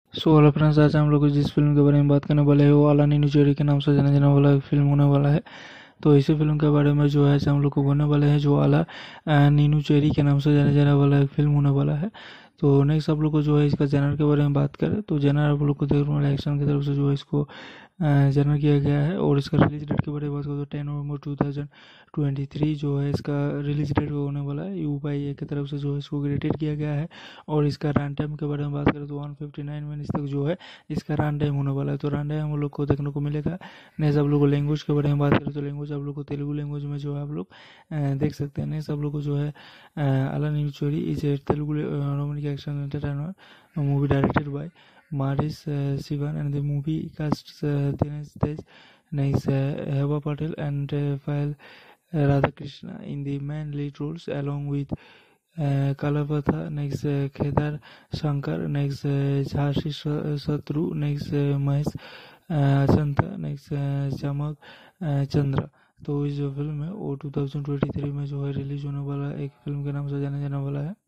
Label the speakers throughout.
Speaker 1: So hello friends, आज हम लोग जिस फिल्म के बारे में बात करने वाले हैं वो आला नीनू चेरी के नाम से जाने जाने वाला एक फिल्म होने वाला है। तो इसी फिल्म के बारे में जो है हम लोग को बोलने वाले हैं, जो आला नीनू चेरी के नाम से जाने जाने वाला एक फिल्म होने वाला है। तो नेक्स्ट आप लोग को जो है इसका जनर के बारे में बात करें तो जनर आप लोग को देखने वाला एक्शन की तरफ से जो है इसको जनर किया गया है। और इसका रिलीज डेट के बारे में बात करें तो 10 नवंबर 2023 जो है इसका रिलीज डेट होने वाला है। U/A की तरफ से जो है इसको ग्रेडेड किया गया है। और इसका रन टाइम के बारे में बात करें तो 159 मिनट्स तक जो है इसका रन टाइम होने वाला है। तो रन टाइम हम लोग को देखने को मिलेगा। नेक्स्ट आप लोग को लैंग्वेज के बारे में बात करें तो लैंग्वेज आप लोग को तेलुगु लैंग्वेज में जो है आप लोग देख सकते हैं। नेक्स्ट आप लोग को जो है आला नीनू चोरी is a Telugu romantic action entertainer movie directed by Maris Sivan, and the movie casts Dinesh Tej, next Heba Patel and Payal Radhakrishna in the main lead roles, along with Kalapatha, next Kedar Shankar, next Jhansi Satru, next Mahesh Chanta, next Chamak Chandra। तो इस जो film है वो 2023 में जो है release होने वाला एक फिल्म के नाम से जाना जाने वाला है।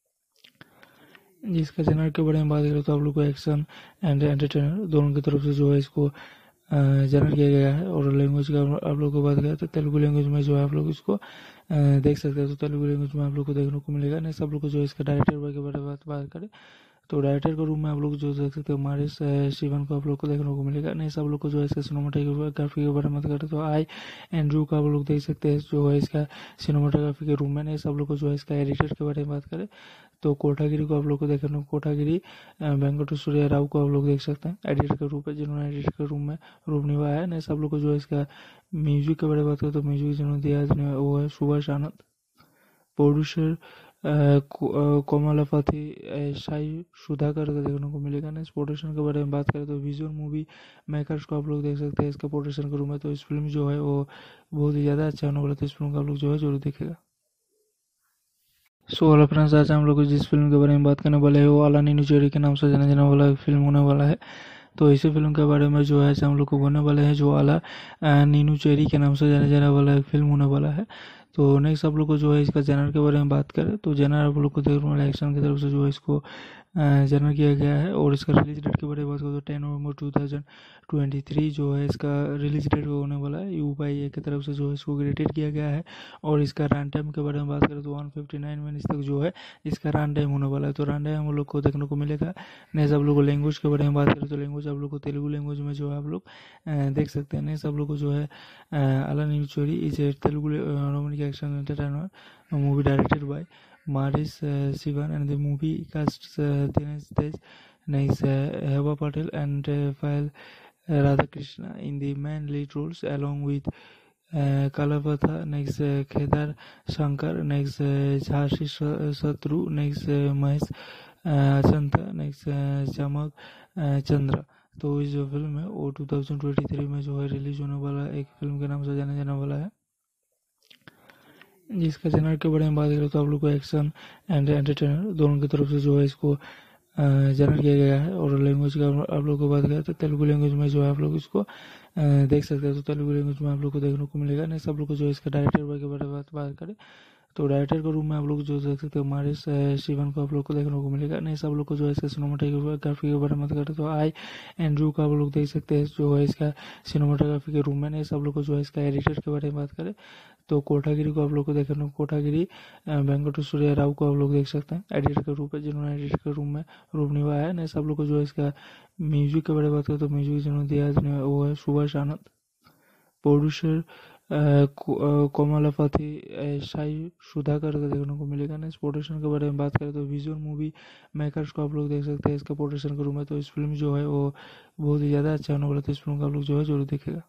Speaker 1: जिसका जनर के बारे में बात करें तो आप लोग को एक्शन एंड एंटरटेनर दोनों की तरफ से जो है इसको जनर किया गया है। और लैंग्वेज का आप लोग को बात करें तो तेलुगु लैंग्वेज में जो है आप लोग इसको देख सकते हैं। तो तेलुगु लैंग्वेज में आप लोग को देखने को मिलेगा। नेक्स्ट आप लोग को जो है इसका डायरेक्टर के बारे में बात करें तो डायरेक्टर के रूम में आप लोग जो देख सकते हैं मारिस शिवन को आप लोग को देखने को मिलेगा। नहीं सब लोग को जो है इसका सिनेमाटोग्राफी के बारे में बात करें तो आई एंड्रू का आप लोग देख सकते हैं जो है इसका सिनेमाटोग्राफी के रूम में। नहीं सब लोग को जो है इसका एडिटर के बारे में बात करें तो कोठागिरी को आप लोग को देखने को कोठागिरी वेंकट सूर्य राव को आप लोग देख सकते हैं एडिटर के रूप में, जिन्होंने एडिटर के रूम में रूप निभाया है। नहीं सब लोग को जो है इसका म्यूजिक के बारे में बात करें तो म्यूजिक जिन्होंने दिया है वो है सुभाष आनंद। प्रोड्यूसर कोमलापति साई सुधाकर का देखने को मिलेगा। नेक्स्ट प्रोडक्शन के बारे में बात करें तो विजुअल मूवी मेकर्स को आप लोग देख सकते हैं इसका प्रोडक्शन के रूम में। तो इस फिल्म जो है वो बहुत ही ज़्यादा अच्छा होने वाला है, तो इस फिल्म का आप लोग जो है जरूर देखेगा। सो हेलो फ्रेंड्स, आज हम लोग जिस फिल्म के बारे में बात करने वाले हैं वो आला नीनू चेरी के नाम से जाने जाने वाला एक फिल्म होने वाला है। तो इसी फिल्म के बारे में जो है हम लोग को बोलने वाले हैं, जो आला नीनू चेरी के नाम से जाने जाने वाला एक फिल्म होने वाला है। तो नेक्स्ट आप लोग को जो है इसका जनर के बारे में बात करें तो जनर आप लोग को देखने वाला एक्शन की तरफ से जो है इसको जनर किया गया है। और इसका रिलीज डेट के बारे में बात करें तो 10 नवंबर 2023 जो है इसका रिलीज डेट होने वाला है। U/A की तरफ से जो है इसको ग्रेडेड किया गया है। और इसका रन टाइम के बारे में बात करें तो 159 मिनट्स तक जो है इसका रन टाइम होने वाला है। तो रन टाइम हम लोग को देखने को मिलेगा। नेक्स्ट आप लोग को लैंग्वेज के बारे में बात करें तो लैंग्वेज आप लोग को तेलुगु लैंग्वेज में जो है आप लोग देख सकते हैं। नेक्स्ट आप लोग को जो है आला नीनू चोरी is a Telugu romantic action entertainer movie directed by Maris Sivan, and the movie casts Dinesh Tej, next Heba Patel and Payal Radhakrishna in the main lead roles, along with Kalapatha, next Kedar Shankar, next Jhansi Satru, next Mahesh Chanta, next Chamak Chandra। तो इस जो film है वो 2023 में जो है release होने वाला एक फिल्म के नाम से जाना जाने वाला है। जिसका जनर के बारे में बात करें तो आप लोग को एक्शन एंड एंटरटेनर दोनों की तरफ से जो है इसको जनर किया गया है। और लैंग्वेज का आप लोग को बात करें तो तेलुगु लैंग्वेज में जो है आप लोग इसको देख सकते हैं। तो तेलुगु लैंग्वेज में आप लोग को देखने को मिलेगा। नेक्स्ट आप लोग को जो है इसका डायरेक्टर के बारे में बात करें तो डायरेक्टर के रूम में आप लोग जो देख सकते हैं मारिस शिवन को आप लोग को देखने को मिलेगा। नहीं सब लोग को जो है इसका सिनेमाटोग्राफी के बारे में बात करें तो आई एंड्रू का आप लोग देख सकते हैं जो है इसका सिनेमाटोग्राफी के रूम में। नहीं सब लोग को जो है इसका एडिटर के बारे में बात करें तो कोठागिरी को आप लोग को देखने को कोठागिरी वेंकट सूर्य राव को आप लोग देख सकते हैं एडिटर के रूप में, जिन्होंने एडिटर के रूम में रूप निभाया है। नहीं सब लोग को जो है इसका म्यूजिक के बारे में बात करें तो म्यूजिक जिन्होंने दिया है वो है सुभाष आनंद। प्रोड्यूसर कोमलापति साई सुधाकर का देखने को मिलेगा। नेक्स्ट प्रोडक्शन के बारे में बात करें तो विजुअल मूवी मेकर्स को आप लोग देख सकते हैं इसका प्रोडक्शन के रूम में। तो इस फिल्म जो है वो बहुत ही ज़्यादा अच्छा होने वाला है, तो इस फिल्म का आप लोग जो है जरूर देखेगा।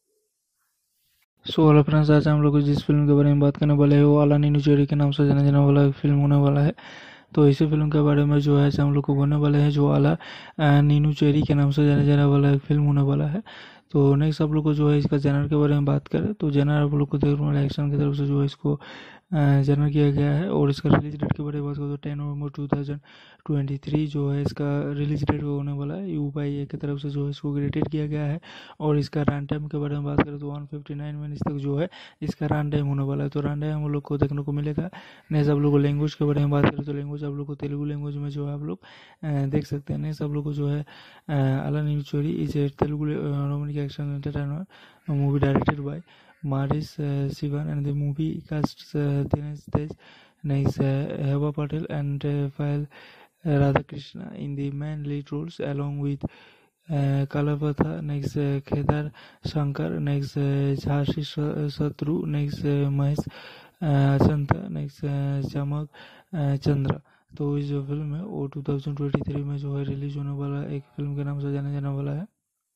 Speaker 1: सो हेलो फ्रेंड्स, आज हम लोग जिस फिल्म के बारे में बात करने वाले हैं वो आला नीनू चेरी के नाम से जाने जाने वाला एक फिल्म होने वाला है। तो इसी फिल्म के बारे में जो है हम लोग को बोलने वाले हैं, जो आला नीनू चेरी के नाम से जाने जाने वाला एक फिल्म होने वाला है। तो नेक्स्ट आप लोग को जो है इसका जनर के बारे में बात करें तो जनर आप लोग को देखने वाला एक्शन की तरफ से जो है इसको जनरल किया गया है। और इसका रिलीज डेट के बारे में बात करें तो 10 नवंबर 2023 जो है इसका रिलीज डेट होने वाला है। U/A की तरफ से जो है इसको ग्रेडेड किया गया है। और इसका रन टाइम के बारे में बात करें तो 159 मिनट्स तक जो है इसका रन टाइम होने वाला है। तो रन टाइम हम लोग को देखने को मिलेगा। नेक्स्ट आप लोग को लैंग्वेज के बारे में बात करें तो लैंग्वेज आप लोग को तेलुगु लैंग्वेज में जो है आप लोग देख सकते हैं। नेक्स्ट आप लोग को जो है अला नीनू चोरी is a Telugu romantic action entertainer movie directed by Maris Sivan, and the movie casts Dinesh Tej, next Heba Patel, and File Radhakrishna in the main lead roles, along with Kalapatha, next Kedar Shankar, next Jhansi Satru, next Mahesh Achanta, next Chamak Chandra। तो इस जो film है वो 2023 में जो है release होने वाला एक फिल्म के नाम से जाना जाने वाला है।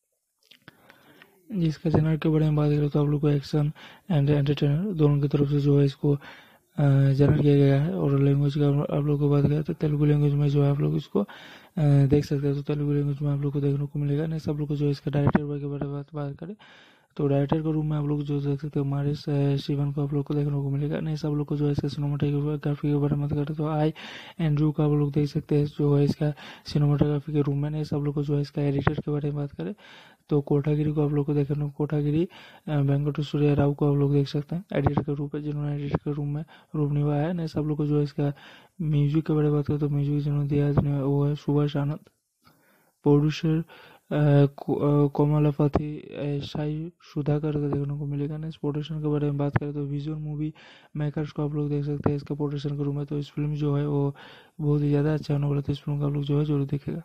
Speaker 1: जिसका जनर के बारे में बात करें तो आप लोग को एक्शन एंड एंटरटेनर दोनों की तरफ से जो है इसको जनर किया गया है। और लैंग्वेज का आप लोग को बात करें तो तेलुगु लैंग्वेज में जो है आप लोग इसको देख सकते हैं। तो तेलुगु लैंग्वेज में आप लोग को देखने को मिलेगा। नेक्स्ट आप लोग को जो इसका डायरेक्टर के बारे में बात करें तो डायरेक्टर के रूम में आप लोग जो देख सकते हो मारिस शिवन को आप लोग को देखने को मिलेगा। नेक्स्ट आप लोग को जो है इसका सिनेमाटोग्राफी के बारे में बात करें तो आई एंड्रू का आप लोग देख सकते हैं जो है इसका सिनेमाटोग्राफी के रूम में। नेक्स्ट आप लोग को जो है इसका एडिटर के बारे में बात करें तो कोटागिरी को आप लोग को देखने को कोटागिरी वेंकट सूर्य राव को आप लोग देख सकते हैं एडिटर के रूप में, जिन्होंने एडिटर के रूम में रूप निभाया है। नेक्स्ट आप लोग को जो है इसका म्यूजिक के बारे में बात करें तो म्यूजिक जिन्होंने दिया है वो है सुभाष आनंद। प्रोड्यूसर कोमलापति साई सुधाकर का देखने को मिलेगा। नेक्स्ट प्रोडक्शन के बारे में बात करें तो विजुअल मूवी मेकर्स को आप लोग देख सकते हैं इसका प्रोडक्शन के रूम में। तो इस फिल्म जो है वो बहुत ही ज़्यादा अच्छा होने वाला है। तो इस फिल्म का आप लोग जो है जरूर देखेगा।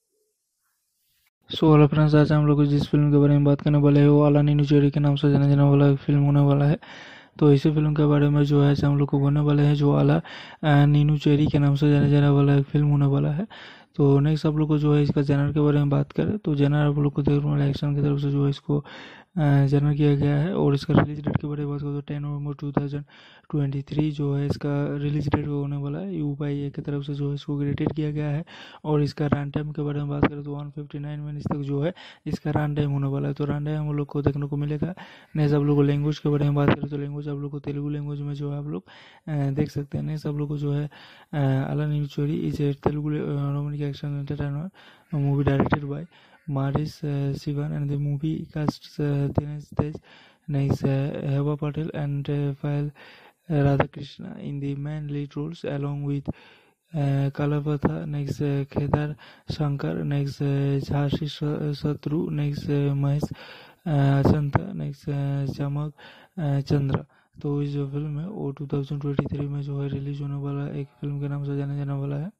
Speaker 1: सो हेलो फ्रेंड्स, आज हम लोग जिस फिल्म के बारे में बात करने वाले हैं वो आला नीनू चेरी के नाम से जाने जाने वाला फिल्म होने वाला है। तो इसी फिल्म के बारे में जो है हम लोग को बोलने वाले हैं जो आला नीनू चेरी के नाम से जाने जाने वाला फिल्म होने वाला है। तो नेक्स्ट आप लोग को जो है इसका जनर के बारे में बात करें तो जनर आप लोग को देखने वाला एक्शन की तरफ से जो है इसको जनर किया गया है। और इसका रिलीज डेट के बारे में बात करें तो 10 नवंबर 2023 जो है इसका रिलीज डेट होने वाला है। U/A की तरफ से जो है इसको ग्रेडेड किया गया है। और इसका रन टाइम के बारे में बात करें तो 159 मिनट्स तक जो है इसका रन टाइम होने वाला है। तो रन टाइम हम लोग को देखने को मिलेगा। नेक्स्ट आप लोग को लैंग्वेज के बारे में बात करें तो लैंग्वेज आप लोग को तेलुगु लैंग्वेज में जो है आप लोग देख सकते हैं। नेक्स्ट आप लोग को जो है अला नीनू चोरी is a Telugu romantic action entertainer movie directed by Maris Sivan, and the movie casts Dinesh Tej, next Heba Patel, and File Radhakrishna in the main lead roles, along with Kalapatha, next Kedar Shankar, next Jhansi Satru, next Mahesh Achanta, next Chamak Chandra। तो इस जो film है वो 2023 में जो है release होने वाला एक फिल्म के नाम से जाना जाने वाला है।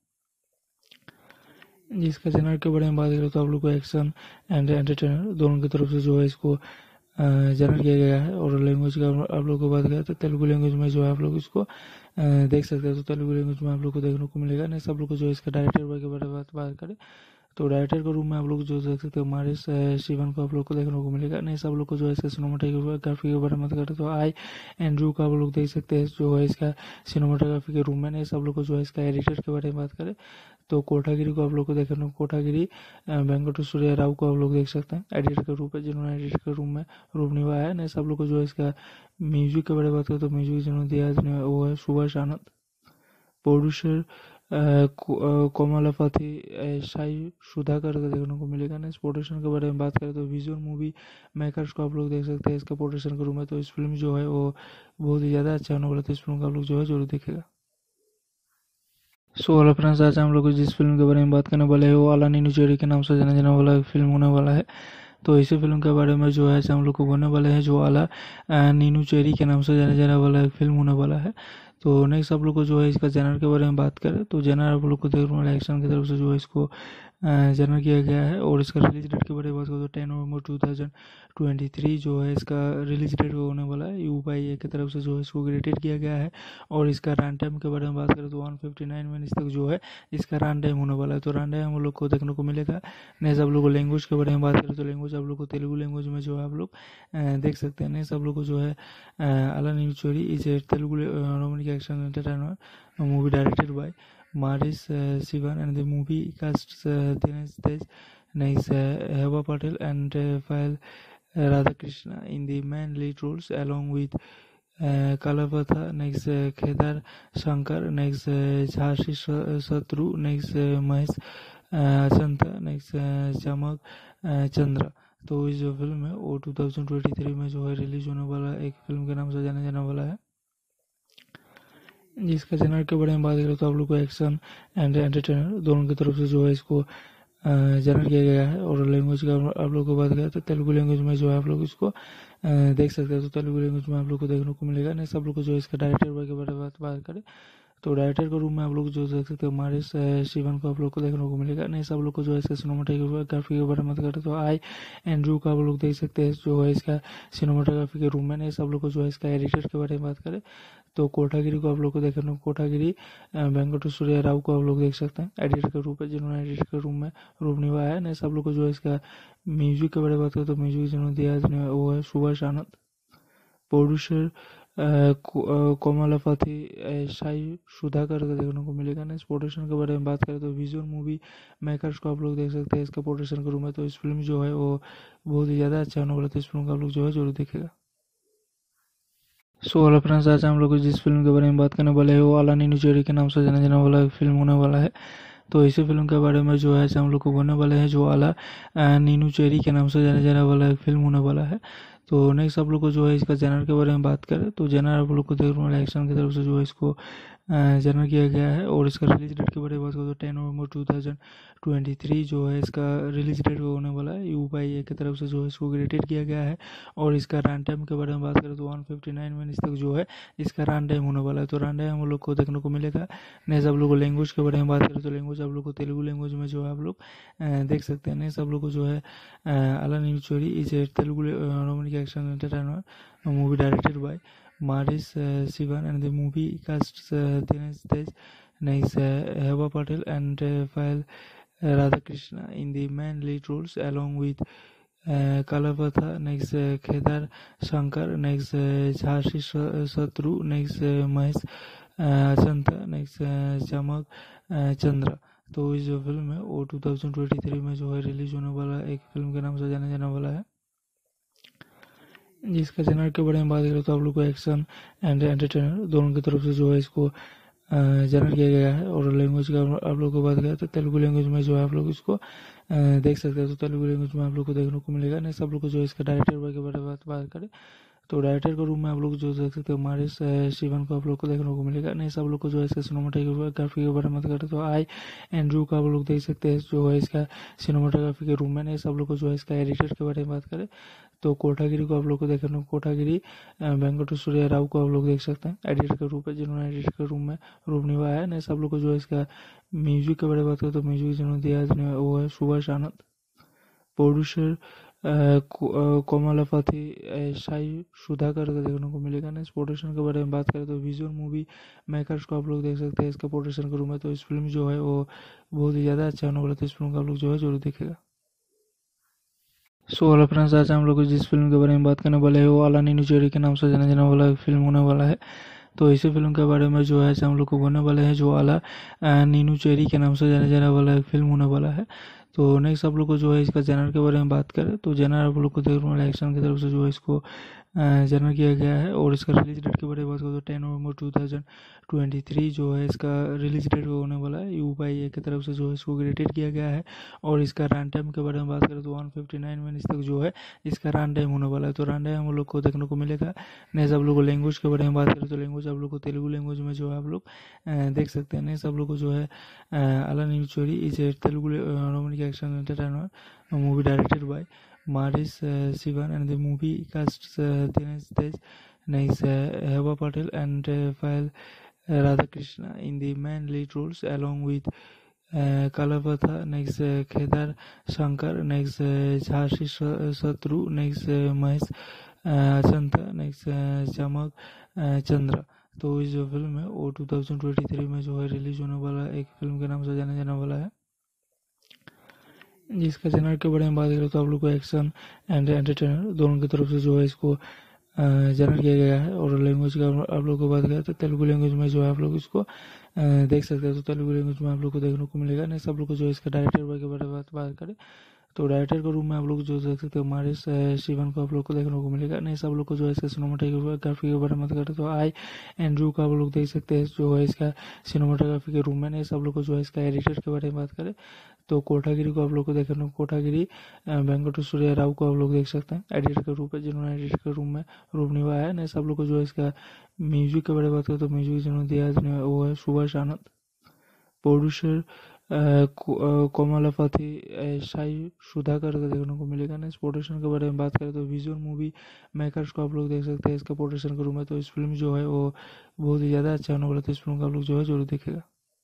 Speaker 1: जिसका जनर के बारे में बात करें तो आप लोग को एक्शन एंड एंटरटेनर दोनों की तरफ से जो है इसको जनर किया गया है। और लैंग्वेज का आप लोग को बात करें तो तेलुगु लैंग्वेज में जो है आप लोग इसको देख सकते हैं। तो तेलुगु लैंग्वेज में आप लोग को देखने को मिलेगा। नेक्स्ट आप लोग को जो है इसका डायरेक्टर के बारे में बात करें तो डायरेक्टर के रूम में आप लोग जो देख सकते हो मारिस शिवन को आप लोग को देखने को मिलेगा। नेक्स्ट आप लोग को जो है इसका सिनेमाटोग्राफी के बारे में बात करें तो आई एंड्रू का आप लोग देख सकते हैं जो है इसका सिनेमाटोग्राफी के रूम में। नेक्स्ट आप लोग को जो है इसका एडिटर के बारे में बात करें तो कोटागिरी को आप लोग को देखने कोटागिरी वेंकट सूर्य राव को आप लोग देख सकते हैं एडिटर के रूप में, जिन्होंने एडिटर के रूम में रूप निभाया है। नेक्स्ट आप लोग को जो है इसका म्यूजिक के बारे में बात करें तो म्यूजिक जिन्होंने दिया है वो है सुभाष आनंद। प्रोड्यूसर कोमलापति साई सुधाकर का देखने को मिलेगा। नेक्स्ट प्रोडक्शन के बारे में बात करें तो विजुअल मूवी मेकर्स को आप लोग देख सकते हैं इसका प्रोडक्शन के रूम में। तो इस फिल्म जो है वो बहुत ही ज़्यादा अच्छा होने वाला है। तो इस फिल्म का आप लोग जो है जरूर देखेगा। सो हेलो फ्रेंड्स, आज हम लोग जिस फिल्म के बारे में बात करने वाले हैं वो आला नीनू चेरी के नाम से जाने जाने वाला फिल्म होने वाला है। तो इसी फिल्म के बारे में जो है हम लोग को बोलने वाले हैं जो आला नीनू चेरी के नाम से जाने जाने वाला फिल्म होने वाला है। तो नेक्स्ट आप लोग को जो है इसका जनर के बारे में बात करें तो जनर आप लोग को देखने वाला एक्शन की तरफ से जो है इसको जनर किया गया है। और इसका रिलीज डेट के बारे में बात करें तो 10 नवंबर 2023 जो है इसका रिलीज डेट होने वाला है। U/A की तरफ से जो है इसको ग्रेडेड किया गया है। और इसका रन टाइम के बारे में बात करें तो 159 मिनट्स तक जो है इसका रन टाइम होने वाला है। तो रन टाइम हम लोग को देखने को मिलेगा। नेक्स्ट आप लोग को लैंग्वेज के बारे में बात करें तो लैंग्वेज आप लोग को तेलुगु लैंग्वेज में जो है आप लोग देख सकते हैं। नेक्स्ट आप लोग को जो है अला नीनू चोरी is a Telugu romantic action entertainer movie directed by Maris Sivan, and the movie casts Dinesh Tej, next Heba Patel, and File Radhakrishna in the main lead roles, along with Kalapatha, next Kedar Shankar, next Jhansi Shatru, next Mahesh Achanta, next चमक चंद्र। तो इस जो film है वो 2023 में जो है release होने वाला एक फिल्म के नाम से जाना जाने वाला है, जिसका जनर के बारे में बात करें तो आप लोग को एक्शन एंड एंटरटेनर दोनों की तरफ से जो है इसको जनर किया गया है। और लैंग्वेज का आप लोग को बात करें तो तेलुगु लैंग्वेज में जो है आप लोग इसको देख सकते हैं। तो तेलुगु लैंग्वेज में आप लोग को देखने को मिलेगा। नेक्स्ट आप लोग को जो है इसका डायरेक्टर के बारे में बात करें तो डायरेक्टर के रूम में आप लोग जो देख सकते हो मारिस शिवन को आप लोग को देखने को मिलेगा। नहीं सब लोग को जो है इसका सिनेमाटोग्राफी के बारे में बात करें तो आई एंड्रू का आप लोग देख सकते हैं जो है इसका सिनेमाटोग्राफी के रूम में। नहीं सब लोग को जो है इसका एडिटर के बारे में बात करें तो कोटागिरी को आप लोग को देखने को कोटागिरी वेंकटेश्वर राव को आप लोग देख सकते हैं एडिटर के रूप में, जिन्होंने एडिटर के रूम में रूप निभाया है। नहीं सब लोग को जो है इसका म्यूजिक के बारे में बात करें तो म्यूजिक जिन्होंने दिया वो है सुभाष आनंद। प्रोड्यूसर कोमलापति साई सुधाकर का देखने को मिलेगा। ना इस प्रोडक्शन के बारे में बात करें तो विजुअल मूवी मेकर्स को आप लोग देख सकते हैं इसका प्रोडक्शन के रूम में। तो इस फिल्म जो है वो बहुत ही ज़्यादा अच्छा होने वाला है, तो इस फिल्म को आप लोग जो है जरूर देखेगा। सो हेलो फ्रेंड्स, आज हम लोग जिस फिल्म के बारे में बात करने वाले हैं वो आला नीनू चेरी के नाम से जाने जाने वाला फिल्म होने वाला है। तो इसी फिल्म के बारे में जो है हम लोग को बोलने वाले हैं जो आला नीनू चेरी के नाम से जाने जाने वाला फिल्म होने वाला है। तो नेक्स्ट आप लोग को जो है इसका जनर के बारे में बात करें तो जनर आप लोग को देखने वाला एक्शन की तरफ से जो है इसको जनर किया गया है। और इसका रिलीज डेट के बारे में बात करें तो 10 नवंबर 2023 जो है इसका रिलीज डेट होने वाला है। U/A की तरफ से जो है इसको ग्रेडेड किया गया है। और इसका रन टाइम के बारे में बात करें तो 159 मिनट्स तक जो है इसका रन टाइम होने वाला है। तो रन टाइम हम लोग को देखने को मिलेगा। नेक्स्ट आप लोग को लैंग्वेज के बारे में बात करें तो लैंग्वेज आप लोग को तेलुगु लैंग्वेज में जो है आप लोग देख सकते हैं। नेक्स्ट आप लोग को जो है आला Neenu Cheri is a Telugu romantic action entertainer movie directed by Maris Sivan, and the movie casts Dinesh Tej, next Heba Patel and Payal Radhakrishna in the main lead roles, along with Kalapatha, next Kedar Shankar, next Jhansi Satru, next Mahesh Achanta, next चमक चंद्र। तो इस जो film है वो 2023 में जो है release होने वाला एक फिल्म के नाम से जाना जाने वाला है, जिसका जनर के बारे में बात करें तो आप लोग को एक्शन एंड एंटरटेनर दोनों की तरफ से जो है इसको जनर किया गया है। और लैंग्वेज का आप लोग को बात करें तो तेलुगु लैंग्वेज में जो है आप लोग इसको देख सकते हैं। तो तेलुगु लैंग्वेज में आप लोग को देखने को मिलेगा। नहीं सब लोग को जो है इसका डायरेक्टर के बारे में बात करें तो डायरेक्टर के रूम में आप लोग जो देख सकते हो मारिस शिवन को आप लोग को देखने को मिलेगा। नहीं सब लोग को जो है इसका सिनेमाटोग्राफी के बारे में बात करें तो आई एंड्रू का आप लोग देख सकते हैं जो है इसका सिनेमाटोग्राफी के रूम में। नहीं सब लोग को जो है इसका एडिटर के बारे में बात करें तो कोटागिरी को आप लोग को देखने कोटागिरी वेंकटेश्वर राव को आप लोग देख सकते हैं एडिटर के रूप में, जिन्होंने एडिटर के रूम में रूप निभाया है। नहीं सब लोग को जो है इसका म्यूजिक के बारे में बात करें तो म्यूजिक जिन्होंने दिया वो है सुभाष आनंद। प्रोड्यूसर कोमलापति साई सुधाकर का देखने को मिलेगा। ना इस प्रोडक्शन के बारे में बात करें तो विजुअल मूवी मेकर्स को आप लोग देख सकते हैं इसका प्रोडक्शन के रूम में। तो इस फिल्म जो है वो बहुत ही ज़्यादा अच्छा होने वाला है, तो इस फिल्म को आप लोग जो है जरूर देखेगा। सो हेलो फ्रेंड्स, आज हम लोग जिस फिल्म के बारे में बात करने वाले हैं वो आला नीनू चेरी के नाम से जाने जाने वाला फिल्म होने वाला है। तो इसी फिल्म के बारे में जो है हम लोग को बोलने वाले हैं जो आला नीनू चेरी के नाम से जाने जाने वाला फिल्म होने वाला है। तो नेक्स्ट आप लोग को जो है इसका जनर के बारे में बात करें तो जनर आप लोग को देखने वाला एक्शन की तरफ से जो है इसको जनर किया गया है। और इसका रिलीज डेट के बारे में बात करें तो 10 नवंबर 2023 जो है इसका रिलीज डेट होने वाला है। U/A की तरफ से जो है इसको ग्रेडेड किया गया है। और इसका रन टाइम के बारे में बात करें तो 159 मिनट्स तक जो है इसका रन टाइम होने वाला है। तो रन टाइम हम लोग को देखने को मिलेगा। नेक्स्ट आप लोग को लैंग्वेज के बारे में बात करें तो लैंग्वेज आप लोग को तेलुगु लैंग्वेज में जो है आप लोग देख सकते हैं। नेक्स्ट आप लोग को जो है आला Neenu Cheri is a Telugu romantic action entertainer movie directed by Maris Sivan, and the movie casts Dinesh Tej, next Heba Patel and Payal Radhakrishna in the main lead roles, along with Kalapatha, next Kedar Shankar, next Jhansi Satru, next Mahesh Achanta, next चमक चंद्र। तो इस जो film है वो 2023 में जो है release होने वाला एक फिल्म के नाम से जाना जाने वाला है, जिसका जनर के बारे में बात करें तो आप लोग को एक्शन एंड एंटरटेनर दोनों की तरफ से जो है इसको जनर किया गया है। और लैंग्वेज का आप लोग को बात करें तो तेलुगु लैंग्वेज में जो है आप लोग इसको देख सकते हैं। तो तेलुगु लैंग्वेज में आप लोग को देखने को मिलेगा। नेक्स्ट आप लोग को जो है इसका डायरेक्टर के बारे में बात करें तो डायरेक्टर के रूम में आप लोग जो देख सकते हो मारिस शिवन को आप लोग को देखने को मिलेगा। नहीं सब लोग को जो है इसका सिनेमाटोग्राफी के बारे में बात करें तो आई एंड्रू का आप लोग देख सकते हैं जो है इसका सिनेमाटोग्राफी के रूम में। नहीं सब लोग को जो है इसका एडिटर के बारे में बात करें तो कोठागिरी को आप लोग को देखने को कोठागिरी वेंकटेश्वर राव को आप लोग देख सकते हैं एडिटर के रूप में, जिन्होंने एडिटर के रूम में रूप निभाया है। नहीं सब लोग को जो है इसका म्यूजिक के बारे में बात करें तो म्यूजिक जिन्होंने दिया है वो है सुभाष आनंद। प्रोड्यूसर कोमलापति साई सुधाकर का देखने को मिलेगा। ना इस प्रोडक्शन के बारे में बात करें तो विजुअल मूवी मेकर्स को आप लोग देख सकते हैं इसका प्रोडक्शन के रूम में। तो इस फिल्म जो है वो बहुत ही ज़्यादा अच्छा होने वाला है, तो इस फिल्म को आप लोग जो है जरूर देखेगा।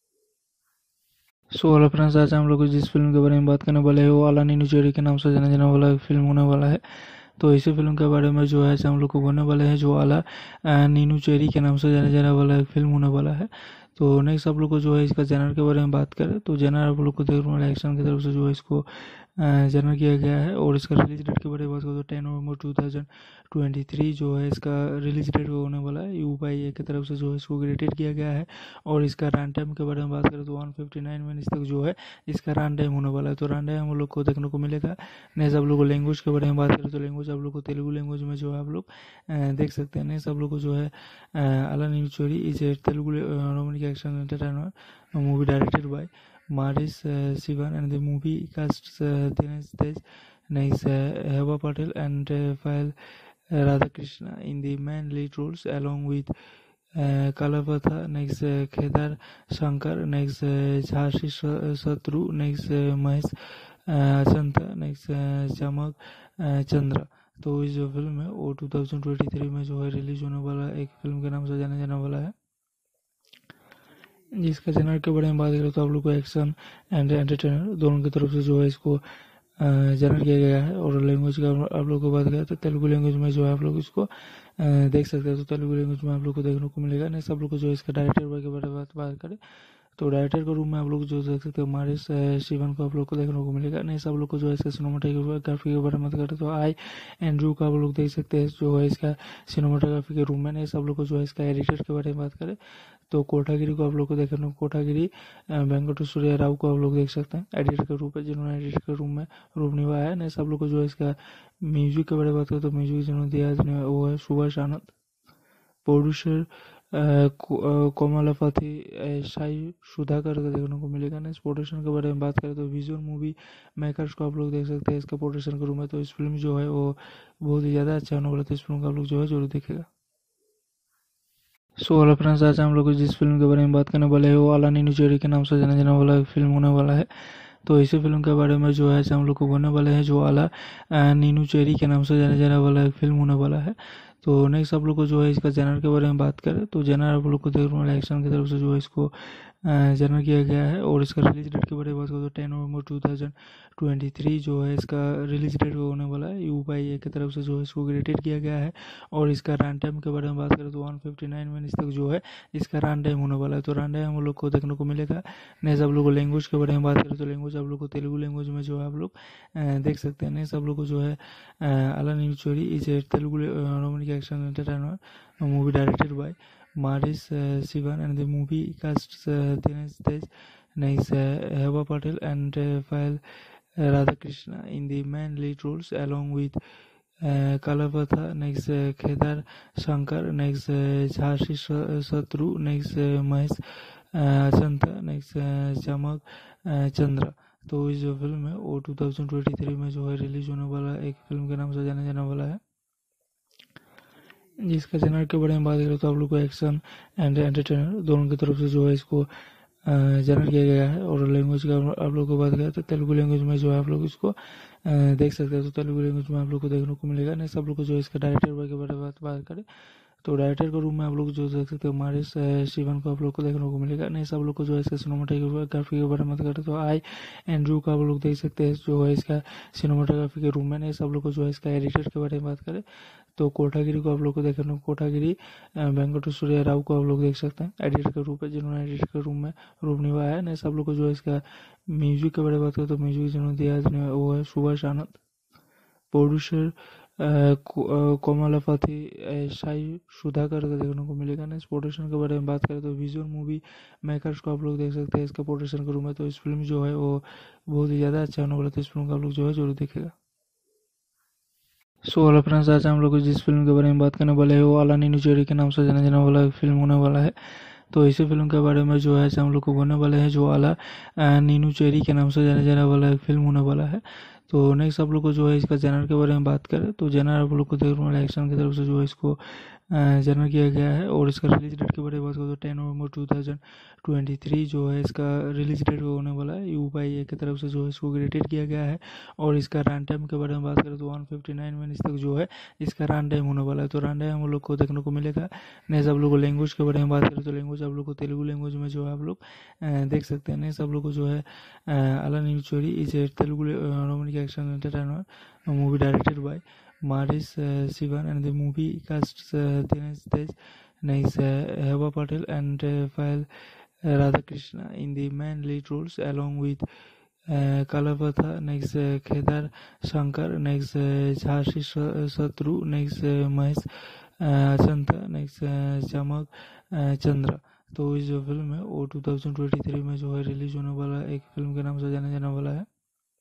Speaker 1: सो हेलो फ्रेंड्स, आज हम लोग जिस फिल्म के बारे में बात करने वाले हैं वो आला नीनू चेरी के नाम से जाने जाने वाला फिल्म होने वाला है। तो इसी फिल्म के बारे में जो है हम लोग को बोलने वाले हैं जो आला नीनू चेरी के नाम से जाने जाने वाला फिल्म होने वाला है। तो नेक्स्ट आप लोग को जो है इसका जनर के बारे में बात करें तो जनर आप लोग को देखने वाला एक्शन की तरफ से जो है इसको जनर किया गया है। और इसका रिलीज डेट के बारे में बात करें तो 10 नवंबर 2023 जो है इसका रिलीज डेट होने वाला है। UPI की तरफ से जो है इसको ग्रेडेड किया गया है। और इसका रन टाइम के बारे में बात करें तो 159 मिनट्स तक जो है इसका रन टाइम होने वाला है। तो रन टाइम हम लोग को देखने को मिलेगा। नेक्स्ट आप लोग को लैंग्वेज के बारे में बात करें तो लैंग्वेज आप लोग को तेलुगु लैंग्वेज में जो है आप लोग देख सकते हैं। नेक्स्ट आप लोग को जो है आला Neenu Cheri is a Telugu romantic action entertainer movie directed by Maris Sivan, and the movie casts Dinesh Tej, next Heba Patel and Payal Radhakrishna in the main lead roles along with Kalapatha, next Kedar Shankar, next Jhansi Satru, next Mahesh Achanta, next Chamak Chandra। तो इस जो film है वो 2023 में जो है release होने वाला एक फिल्म के नाम से जाने जाने वाला है, जिसका जनर के बारे में बात करें तो आप लोग को एक्शन एंड एंटरटेनर दोनों की तरफ से जो है इसको जनर किया गया है। और लैंग्वेज का आप लोग को बात करें तो तेलुगु लैंग्वेज में जो है आप लोग इसको देख सकते हैं। तो तेलुगु लैंग्वेज में आप लोग को देखने को मिलेगा। नहीं सब लोग को जो है इसका डायरेक्टर के बारे में बात करें तो डायरेक्टर के रूम में आप लोग जो देख सकते हो मारिस शिवन को आप लोग को देखने को मिलेगा। नहीं सब लोग को जो है इसका सिनेमाटोग्राफी के बारे में बात करें तो आई एंड्रू का आप लोग देख सकते हैं जो है इसका सिनेमाटोग्राफी के रूम में। नहीं सब लोग को जो है इसका एडिटर के बारे में बात करें तो कोठागिरी को आप लोग को देखने कोठागिरी वेंकटेश्वर राव को आप लोग देख सकते हैं एडिटर के रूप में, जिन्होंने एडिटर के रूम में रूप निभाया है। नहीं सब लोग को जो है इसका म्यूजिक के बारे में बात करें तो म्यूजिक जिन्होंने दिया है वो है सुभाष आनंद। प्रोड्यूसर कोमलापति साई सुधाकर का देखने को मिलेगा। ना इस प्रोडक्शन के बारे में बात करें तो विजुअल मूवी मेकर्स को आप लोग देख सकते हैं इसका प्रोडक्शन के रूम में। तो इस फिल्म जो है वो बहुत ही ज़्यादा अच्छा होने वाला है, तो इस फिल्म को आप लोग जो है जरूर देखेगा। सो हेलो फ्रेंड्स, आज हम लोग जिस फिल्म के बारे में बात करने वाले हैं वो आला नीनू चेरी के नाम से जाने जाने वाला फिल्म होने वाला है। तो इसी फिल्म के बारे में जो है हम लोग को बोलने वाले हैं जो आला नीनू चेरी के नाम से जाने जाने वाला फिल्म होने वाला है। तो नेक्स्ट आप लोग को जो है इसका जनर के बारे में बात करें तो जनर आप लोग को देखने वाला एक्शन की तरफ से जो है इसको जनर किया गया है। और इसका रिलीज डेट के बारे में बात करें तो 10 नवंबर 2023 जो है इसका रिलीज डेट होने वाला है। UPI की तरफ से जो है इसको ग्रेडेड किया गया है। और इसका रन टाइम के बारे में बात करें तो 159 मिनट्स तक जो है इसका रन टाइम होने वाला है। तो रन टाइम हम लोग को देखने को मिलेगा। नेक्स्ट आप लोग को लैंग्वेज के बारे में बात करें तो लैंग्वेज आप लोग को तेलुगु लैंग्वेज में जो है आप लोग देख सकते हैं। नेक्स्ट आप लोग को जो है आला Neenu Cheri is a Telugu romantic action entertainer movie directed by Maris Sivan, and the movie casts Dinesh Tej, next Heba Patel and Payal Radhakrishna in the main lead roles along with Kalapatha, next Kedar Shankar, next Jhansi Satru, next Mahesh Achanta, next Chamak Chandra। तो इस जो film है वो 2023 में जो है release होने वाला एक फिल्म के नाम से जाने जाने वाला है, जिसका जनर के बारे में बात करें तो आप लोग को एक्शन एंड एंटरटेनर दोनों की तरफ से जो है इसको जनर किया गया है। और लैंग्वेज का आप लोग को बात करें तो तेलुगु लैंग्वेज में जो है आप लोग इसको देख सकते हैं। तो तेलुगु लैंग्वेज में आप लोग को देखने को मिलेगा। नहीं सब लोग को जो है इसका डायरेक्टर के बारे में बात करें तो डायरेक्टर के रूम में आप लोग जो देख सकते हो मारिस शिवन को आप लोग को देखने को मिलेगा। नहीं सब लोग को जो है इसका सिनेमाटोग्राफी के बारे में बात करें तो आई एंड्रू का आप लोग देख सकते हैं जो है इसका सिनेमाटोग्राफी के रूम में। नहीं सब लोग को जो है इसका एडिटर के बारे में बात करें तो कोठागिरी को आप लोग को देखने कोठागिरी वेंकटेश्वर राव को आप लोग देख सकते हैं एडिटर के रूप में, जिन्होंने एडिटर के रूम में रूप निभाया है। नहीं सब लोग को जो है इसका म्यूजिक के बारे में बात करें तो म्यूजिक जिन्होंने दिया है वो है सुभाष आनंद। प्रोड्यूसर कोमलापति साई सुधाकर का देखने को मिलेगा। नेक्स्ट पोर्ट्रेशन के बारे में बात करें तो विजुअल मूवी मेकर्स को आप लोग देख सकते हैं इसका पोर्ट्रेशन के रूम में। तो इस फिल्म जो है वो बहुत ही ज़्यादा अच्छा होने वाला है, तो इस फिल्म का आप लोग जो है जरूर देखेगा। सो हेलो फ्रेंड्स, आज हम लोग जिस फिल्म के बारे में बात करने वाले हैं वो आला नीनू चेरी के नाम से जाना जाने वाला फिल्म होने वाला है। तो इसी फिल्म के बारे में जो है हम लोग को बोलने वाले हैं जो आला नीनू चेरी के नाम से जाने जाने वाला फिल्म होने वाला है। तो नेक्स्ट आप लोग को जो है इसका जेनर के बारे में बात करें तो जेनर आप लोग को देखने वाला एक्शन की तरफ से जो है इसको जेनर किया गया है। और इसका रिलीज डेट के बारे में बात करें तो 10 नवंबर 2023 जो है इसका रिलीज डेट होने वाला है। U/A की तरफ से जो है इसको ग्रेडेड किया गया है। और इसका रन टाइम के बारे में बात करें तो 159 मिनट्स तक जो है इसका रन टाइम होने वाला है। तो रन टाइम हम लोग को देखने को मिलेगा। नेक्स्ट आप लोग को लैंग्वेज के बारे में बात करें तो लैंग्वेज आप लोग को तेलुगु लैंग्वेज में जो है आप लोग देख सकते हैं। नेक्स्ट आप लोग को जो है आला Neenu Cheri is a Telugu romantic action entertainer movie directed by Maris Sivan, and the movie casts Dinesh Tej, next Heba Patel and Payal Radhakrishna in the main lead roles, along with Kalavatha, next Kedar Shankar, next Jhansi Satru, next Mahesh Chanta, next Chamak Chandra। तो इस जो film है वो 2023 में जो है release होने वाला एक फिल्म के नाम से जाना जाने वाला है,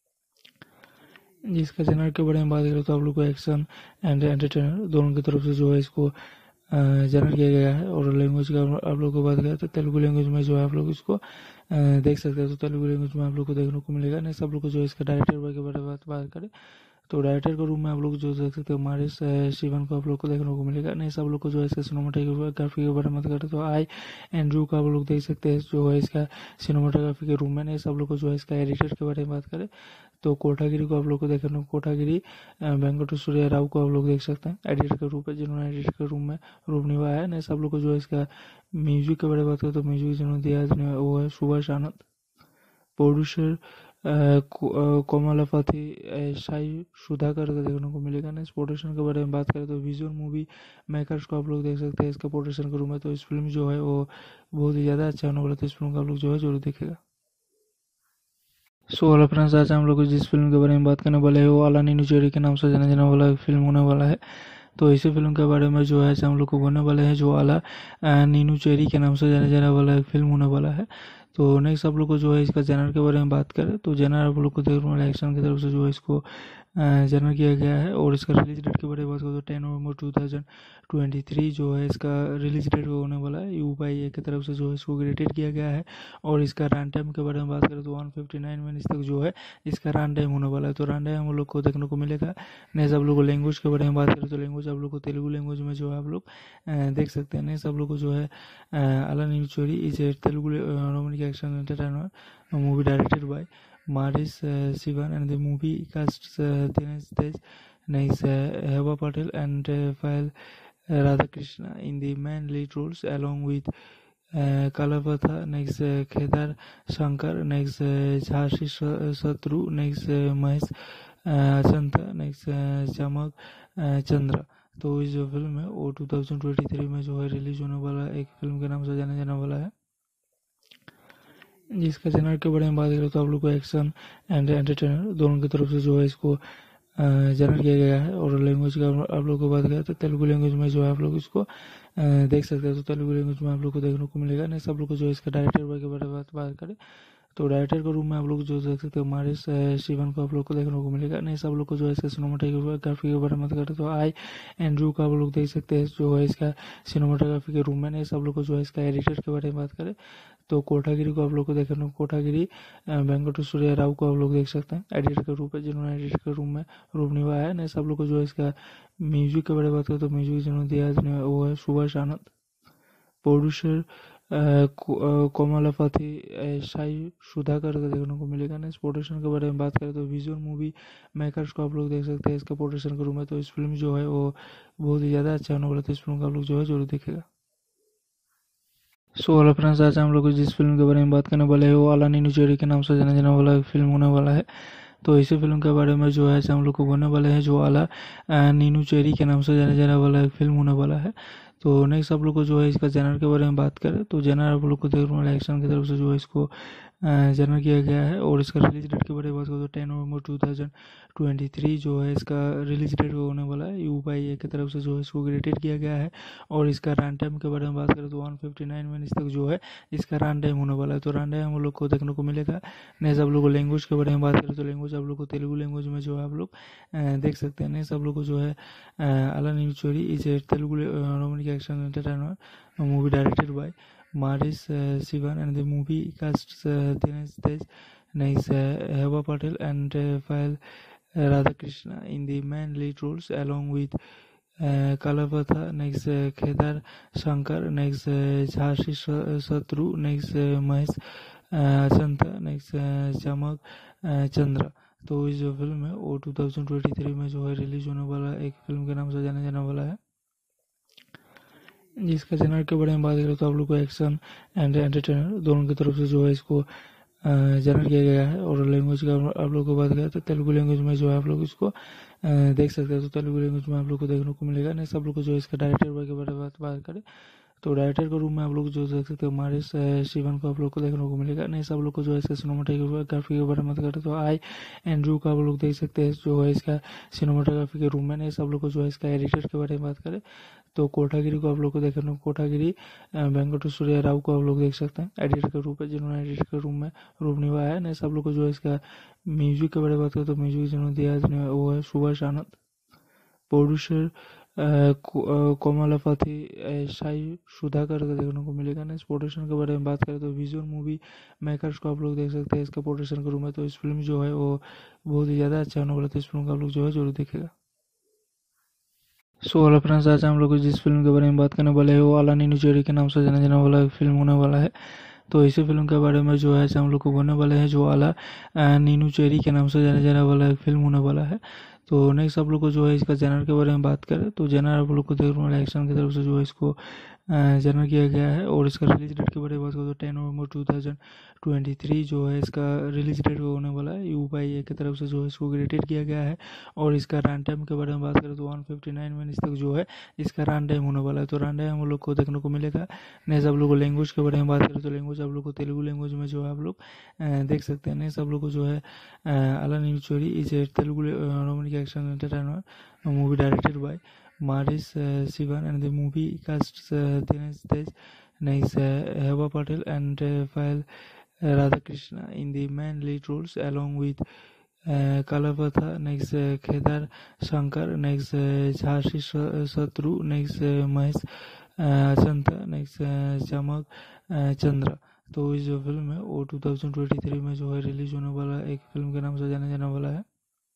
Speaker 1: जिसका जेनर के बारे में बात करें तो आप लोग को एक्शन एंड एंटरटेनर दोनों की तरफ से जो है इसको जेनर किया गया है। और लैंग्वेज का आप लोग को बात करें तो तेलुगु लैंग्वेज में जो है आप लोग इसको देख सकते हैं। तो तेलुगु लैंग्वेज में आप लोग को देखने को मिलेगा। नेक्स्ट आप लोग को जो है इसका डायरेक्टर के बारे में बात करें तो डायरेक्टर के रूम में आप लोग जो देख सकते हैं मारिस शिवन को आप लोग को देखने को मिलेगा। नेक्स्ट आप लोग को जो है इसका सिनेमाटोग्राफी के बारे में बात करें तो आई एंड्रू का आप लोग देख सकते हैं जो है इसका सिनेमाटोग्राफी के रूम में। नेक्स्ट आप लोग को जो है इसका एडिटर के बारे में बात करें तो कोटागिरी को आप लोग को देखने को कोटागिरी वेंकटेश्वर राव को आप लोग देख सकते हैं एडिटर के रूप में, जिन्होंने एडिटर के रूम में रूप निभाया है। नेक्स्ट आप लोग को जो है इसका म्यूजिक के बारे में बात करें तो म्यूजिक जिन्होंने दिया है वो है सुभाष आनंद। प्रोड्यूसर कोमलापति साई सुधाकर का देखने को मिलेगा। नेक्स्ट पोर्ट्रेशन के बारे में बात करें तो विजुअल मूवी मेकर्स को आप लोग देख सकते हैं इसका पोर्ट्रेशन के रूम में। तो इस फिल्म जो है वो बहुत ही ज़्यादा अच्छा होने वाला है, तो इस फिल्म का आप लोग जो है जरूर देखेगा। सो हेलो फ्रेंड्स, आज हम लोग जिस फिल्म के बारे में बात करने वाले हैं वो आला नीनू चेरी के नाम से जाना जाने वाला फिल्म होने वाला है। तो इसी फिल्म के बारे में जो है हम लोग को बोलने वाले हैं जो आला नीनू चेरी के नाम से जाने जाने वाला फिल्म होने वाला है। तो नेक्स्ट आप लोग को जो है इसका जेनर के बारे में बात करें तो जेनर आप लोग को देखने वाला एक्शन की तरफ से जो है इसको जेनर किया गया है। और इसका रिलीज डेट के बारे में बात करें तो 10 नवंबर 2023 जो है इसका रिलीज डेट होने वाला है। U/A की तरफ से जो है इसको ग्रेडेड किया गया है। और इसका रन टाइम के बारे में बात करें तो 159 मिनट्स तक जो है इसका रन टाइम होने वाला है। तो रन टाइम हम लोग को देखने को मिलेगा। नेक्स्ट आप लोग को लैंग्वेज के बारे में बात करें तो लैंग्वेज आप लोग को तेलुगु लैंग्वेज में जो है आप लोग देख सकते हैं। नेक्स्ट आप लोग को जो है आला Neenu Cheri is a Telugu romantic action entertainer movie directed by Maris Sivan, and the movie casts Dinesh Tej, next Heba Patel and Payal Radhakrishna in the main lead roles, along with Kalavatha, next Kedar Shankar, next Jhansi Satru, next Mahesh Chanta, next Chamak Chandra। तो इस जो film है वो 2023 में जो है release होने वाला एक फिल्म के नाम से जाना जाने वाला है, जिसका जेनर के बारे में बात करें तो आप लोग को एक्शन एंड एंटरटेनर दोनों की तरफ से जो है इसको जेनर किया गया है। और लैंग्वेज का आप लोग को बात करें तो तेलुगु लैंग्वेज में जो है आप लोग इसको देख सकते हैं। तो तेलुगु लैंग्वेज में आप लोग को देखने को मिलेगा। नेक्स्ट आप लोग को जो है इसका डायरेक्टर के बारे में बात करें तो डायरेक्टर के रूम में आप लोग जो देख सकते हैं मारिस शिवन को आप लोग को देखने को मिलेगा। नेक्स्ट आप लोग को जो है इसका सिनेमाटोग्राफी के बारे में बात करें तो आई एंड्रू का आप लोग देख सकते हैं जो है इसका सिनेमाटोग्राफी के रूम में। नेक्स्ट आप लोग को जो है इसका एडिटर के बारे में बात करें तो कोटागिरी को आप लोग को देखने कोटागिरी वेंकटेश्वर राव को आप लोग देख सकते हैं एडिटर के रूप में, जिन्होंने एडिटर के रूम में रूप निभाया है। नेक्स्ट आप लोग को जो है इसका म्यूजिक के बारे में बात करें तो म्यूजिक जिन्होंने दिया है वो है सुभाष आनंद। प्रोड्यूसर कोमलापति साई सुधाकर का देखने को मिलेगा। नेक्स्ट पोर्ट्रेशन के बारे में बात करें तो विजुअल मूवी मेकर्स को आप लोग देख सकते हैं इसका पोर्ट्रेशन के रूम में। तो इस फिल्म जो है वो बहुत ही ज़्यादा अच्छा होने वाला है, तो इस फिल्म का आप लोग जो है जरूर देखेगा। सो हेलो फ्रेंड्स, आज हम लोग जिस फिल्म के बारे में बात करने वाले हैं वो आला नीनू चेरी के नाम से जाना जाने वाला फिल्म होने वाला है। तो इसी फिल्म के बारे में जो है हम लोग को बोलने वाले हैं जो आला नीनू चेरी के नाम से जाने जाने वाला फिल्म होने वाला है। तो नेक्स्ट आप लोग को जो है इसका जेनर के बारे में बात करें तो जेनर आप लोग को देखने वाला एक्शन की तरफ से जो है इसको जनरल किया गया है। और इसका रिलीज डेट के बारे में बात करें तो 10 नवंबर 2023 जो है इसका रिलीज डेट होने वाला है। U/A की तरफ से जो है इसको ग्रेडेड किया गया है। और इसका रन टाइम के बारे में बात करें तो 159 मिनट्स तक जो है इसका रन टाइम होने वाला है। तो रन टाइम हम लोग को देखने को मिलेगा। नेक्स्ट आप लोग को लैंग्वेज के बारे में बात करें तो लैंग्वेज आप लोग को तेलुगु लैंग्वेज में जो है आप लोग देख सकते हैं। नेक्स्ट आप लोग को जो है अला नीनू चोरी is a Telugu romantic action entertainer movie directed by Maris Sivan, and the movie casts Dinesh Tej, next Heba Patel, and Payal Radhakrishna in the main lead roles, along with Kalapatha, next Kedar Shankar, next Jhansi Satru, next Mahesh Chanta, next Chamak Chandra। तो इस जो film है वो 2023 में जो है release होने वाला एक फिल्म के नाम से जाना जाने वाला है। जिसका जनर के बारे में बात करें तो आप लोग को एक्शन एंड एंटरटेनर दोनों की तरफ से जो है इसको जनर किया गया है। और लैंग्वेज का आप लोग को बात करें तो तेलुगु लैंग्वेज में जो है आप लोग इसको देख सकते हैं। तो तेलुगु लैंग्वेज में आप लोग को देखने को मिलेगा। नेक्स्ट आप लोग को जो है इसका डायरेक्टर के बारे में बात करें तो डायरेक्टर के रूम में आप लोग जो देख सकते हो मारिस शिवन को आप लोग को देखने को मिलेगा। नहीं सब लोग को जो है इसका सिनेमाटोग्राफी के बारे में बात करें तो आई एंड्रू का आप लोग देख सकते हैं जो है इसका सिनेमाटोग्राफी के रूम में। नहीं सब लोग को जो है इसका एडिटर के बारे में बात करें तो कोठागिरी को आप लोग को देखने को कोठागिरी वेंकट सूर्य राव को आप लोग देख सकते हैं एडिटर के रूप में, जिन्होंने एडिटर के रूम में रूप निभाया है। नहीं सब लोग को जो है इसका म्यूजिक के बारे में बात करें तो म्यूजिक जिन्होंने दिया है वो है सुभाष आनंद। प्रोड्यूसर कोमलापति साई सुधाकर का देखने को मिलेगा। नेक्स्ट प्रोडक्शन के बारे में बात करें तो विजुअल मूवी मेकर्स को आप लोग देख सकते हैं इसका प्रोडक्शन के रूम में। तो इस फिल्म जो है वो बहुत ही ज़्यादा अच्छा होने वाला है। तो इस फिल्म को आप लोग जो है जरूर देखेगा। सो हेलो फ्रेंड्स, आज हम लोग जिस फिल्म के बारे में बात करने वाले हैं वो अला नीनू चोरी के नाम से जाने जाने वाला फिल्म होने वाला है। तो इसी फिल्म के बारे में जो है हम लोग को बोलने वाले हैं जो अला नीनू चेरी के नाम से जाने जाने वाला फिल्म होने वाला है। तो नेक्स्ट आप लोग को जो है इसका जनर के बारे में बात करें तो जनर आप लोग को देखने वाला एक्शन की तरफ से जो है इसको जनर किया गया है। और इसका रिलीज डेट के बारे में बात करें तो 10 नवंबर 2023 जो है इसका रिलीज डेट होने वाला है। U/A की तरफ से जो है इसको ग्रेडेड किया गया है। और इसका रन टाइम के बारे में बात करें तो 159 मिनट्स तक जो है इसका रन टाइम होने वाला है। तो रन टाइम हम लोग को देखने को मिलेगा। नेक्स्ट आप लोग को लैंग्वेज के बारे में बात करें तो लैंग्वेज आप लोग को तेलुगु लैंग्वेज में जो है आप लोग देख सकते हैं। नेक्स्ट आप लोग को जो है अला नीनू चोरी is a Telugu romantic action entertainer movie directed by Maris Sivan, and the movie casts Dinesh Tej, next Heba Patel, and Payal Radhakrishna in the main lead roles, along with Kalapatha, next Kedar Shankar, next Jhansi Satru, next Mahesh Chanta, next Chamak Chandra। तो इस जो film है वो 2023 में जो है release होने वाला एक फिल्म के नाम से जाना जाने वाला है।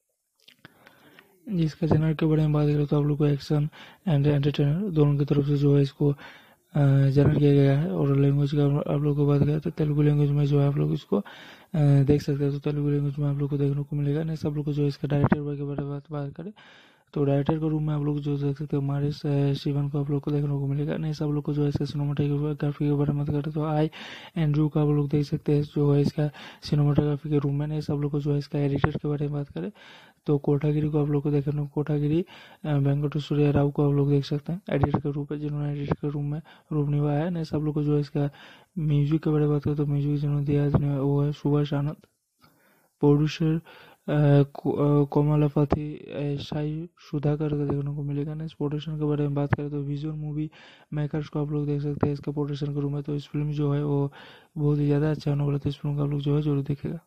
Speaker 1: जिसका जनर के बारे में बात करें तो आप लोग को एक्शन एंड एंटरटेनर दोनों की तरफ से जो है इसको जनर किया गया है। और लैंग्वेज का आप लोग को बात करें तो तेलुगु लैंग्वेज में जो है आप लोग इसको देख सकते हैं। तो तेलुगु लैंग्वेज में आप लोग को देखने को मिलेगा। नेक्स्ट आप लोग को जो है इसका डायरेक्टर के बारे में बात करें तो डायरेक्टर के रूम में आप लोग जो देख सकते हो मारिस शिवन को आप लोग को देखने को मिलेगा। नहीं सब लोग को जो है इसका सिनेमाटोग्राफी के बारे में बात करें तो आई एंड्रू का आप लोग देख सकते हैं जो है इसका सिनेमाटोग्राफी के रूम में। नहीं सब लोग को जो है इसका एडिटर के बारे में बात करें तो कोठागिरी को आप लोग को देखने को कोठागिरी वेंकट सूर्य राव को आप लोग देख सकते हैं एडिटर के रूप में, जिन्होंने एडिटर के रूम में रूप निभाया है। नहीं सब लोग को जो है इसका म्यूजिक के बारे में बात करें तो म्यूजिक जिन्होंने दिया है वो है सुभाष आनंद। प्रोड्यूसर कोमलापति साई सुधाकर का देखने को मिलेगा। नेक्स्ट प्रोडक्शन के बारे में बात करें तो विजुअल मूवी मेकर्स को आप लोग देख सकते हैं इसका प्रोडक्शन के रूम में। तो इस फिल्म जो है वो बहुत ही ज़्यादा अच्छा होने वाला है। तो इस फिल्म को आप लोग जो है जरूर देखेगा।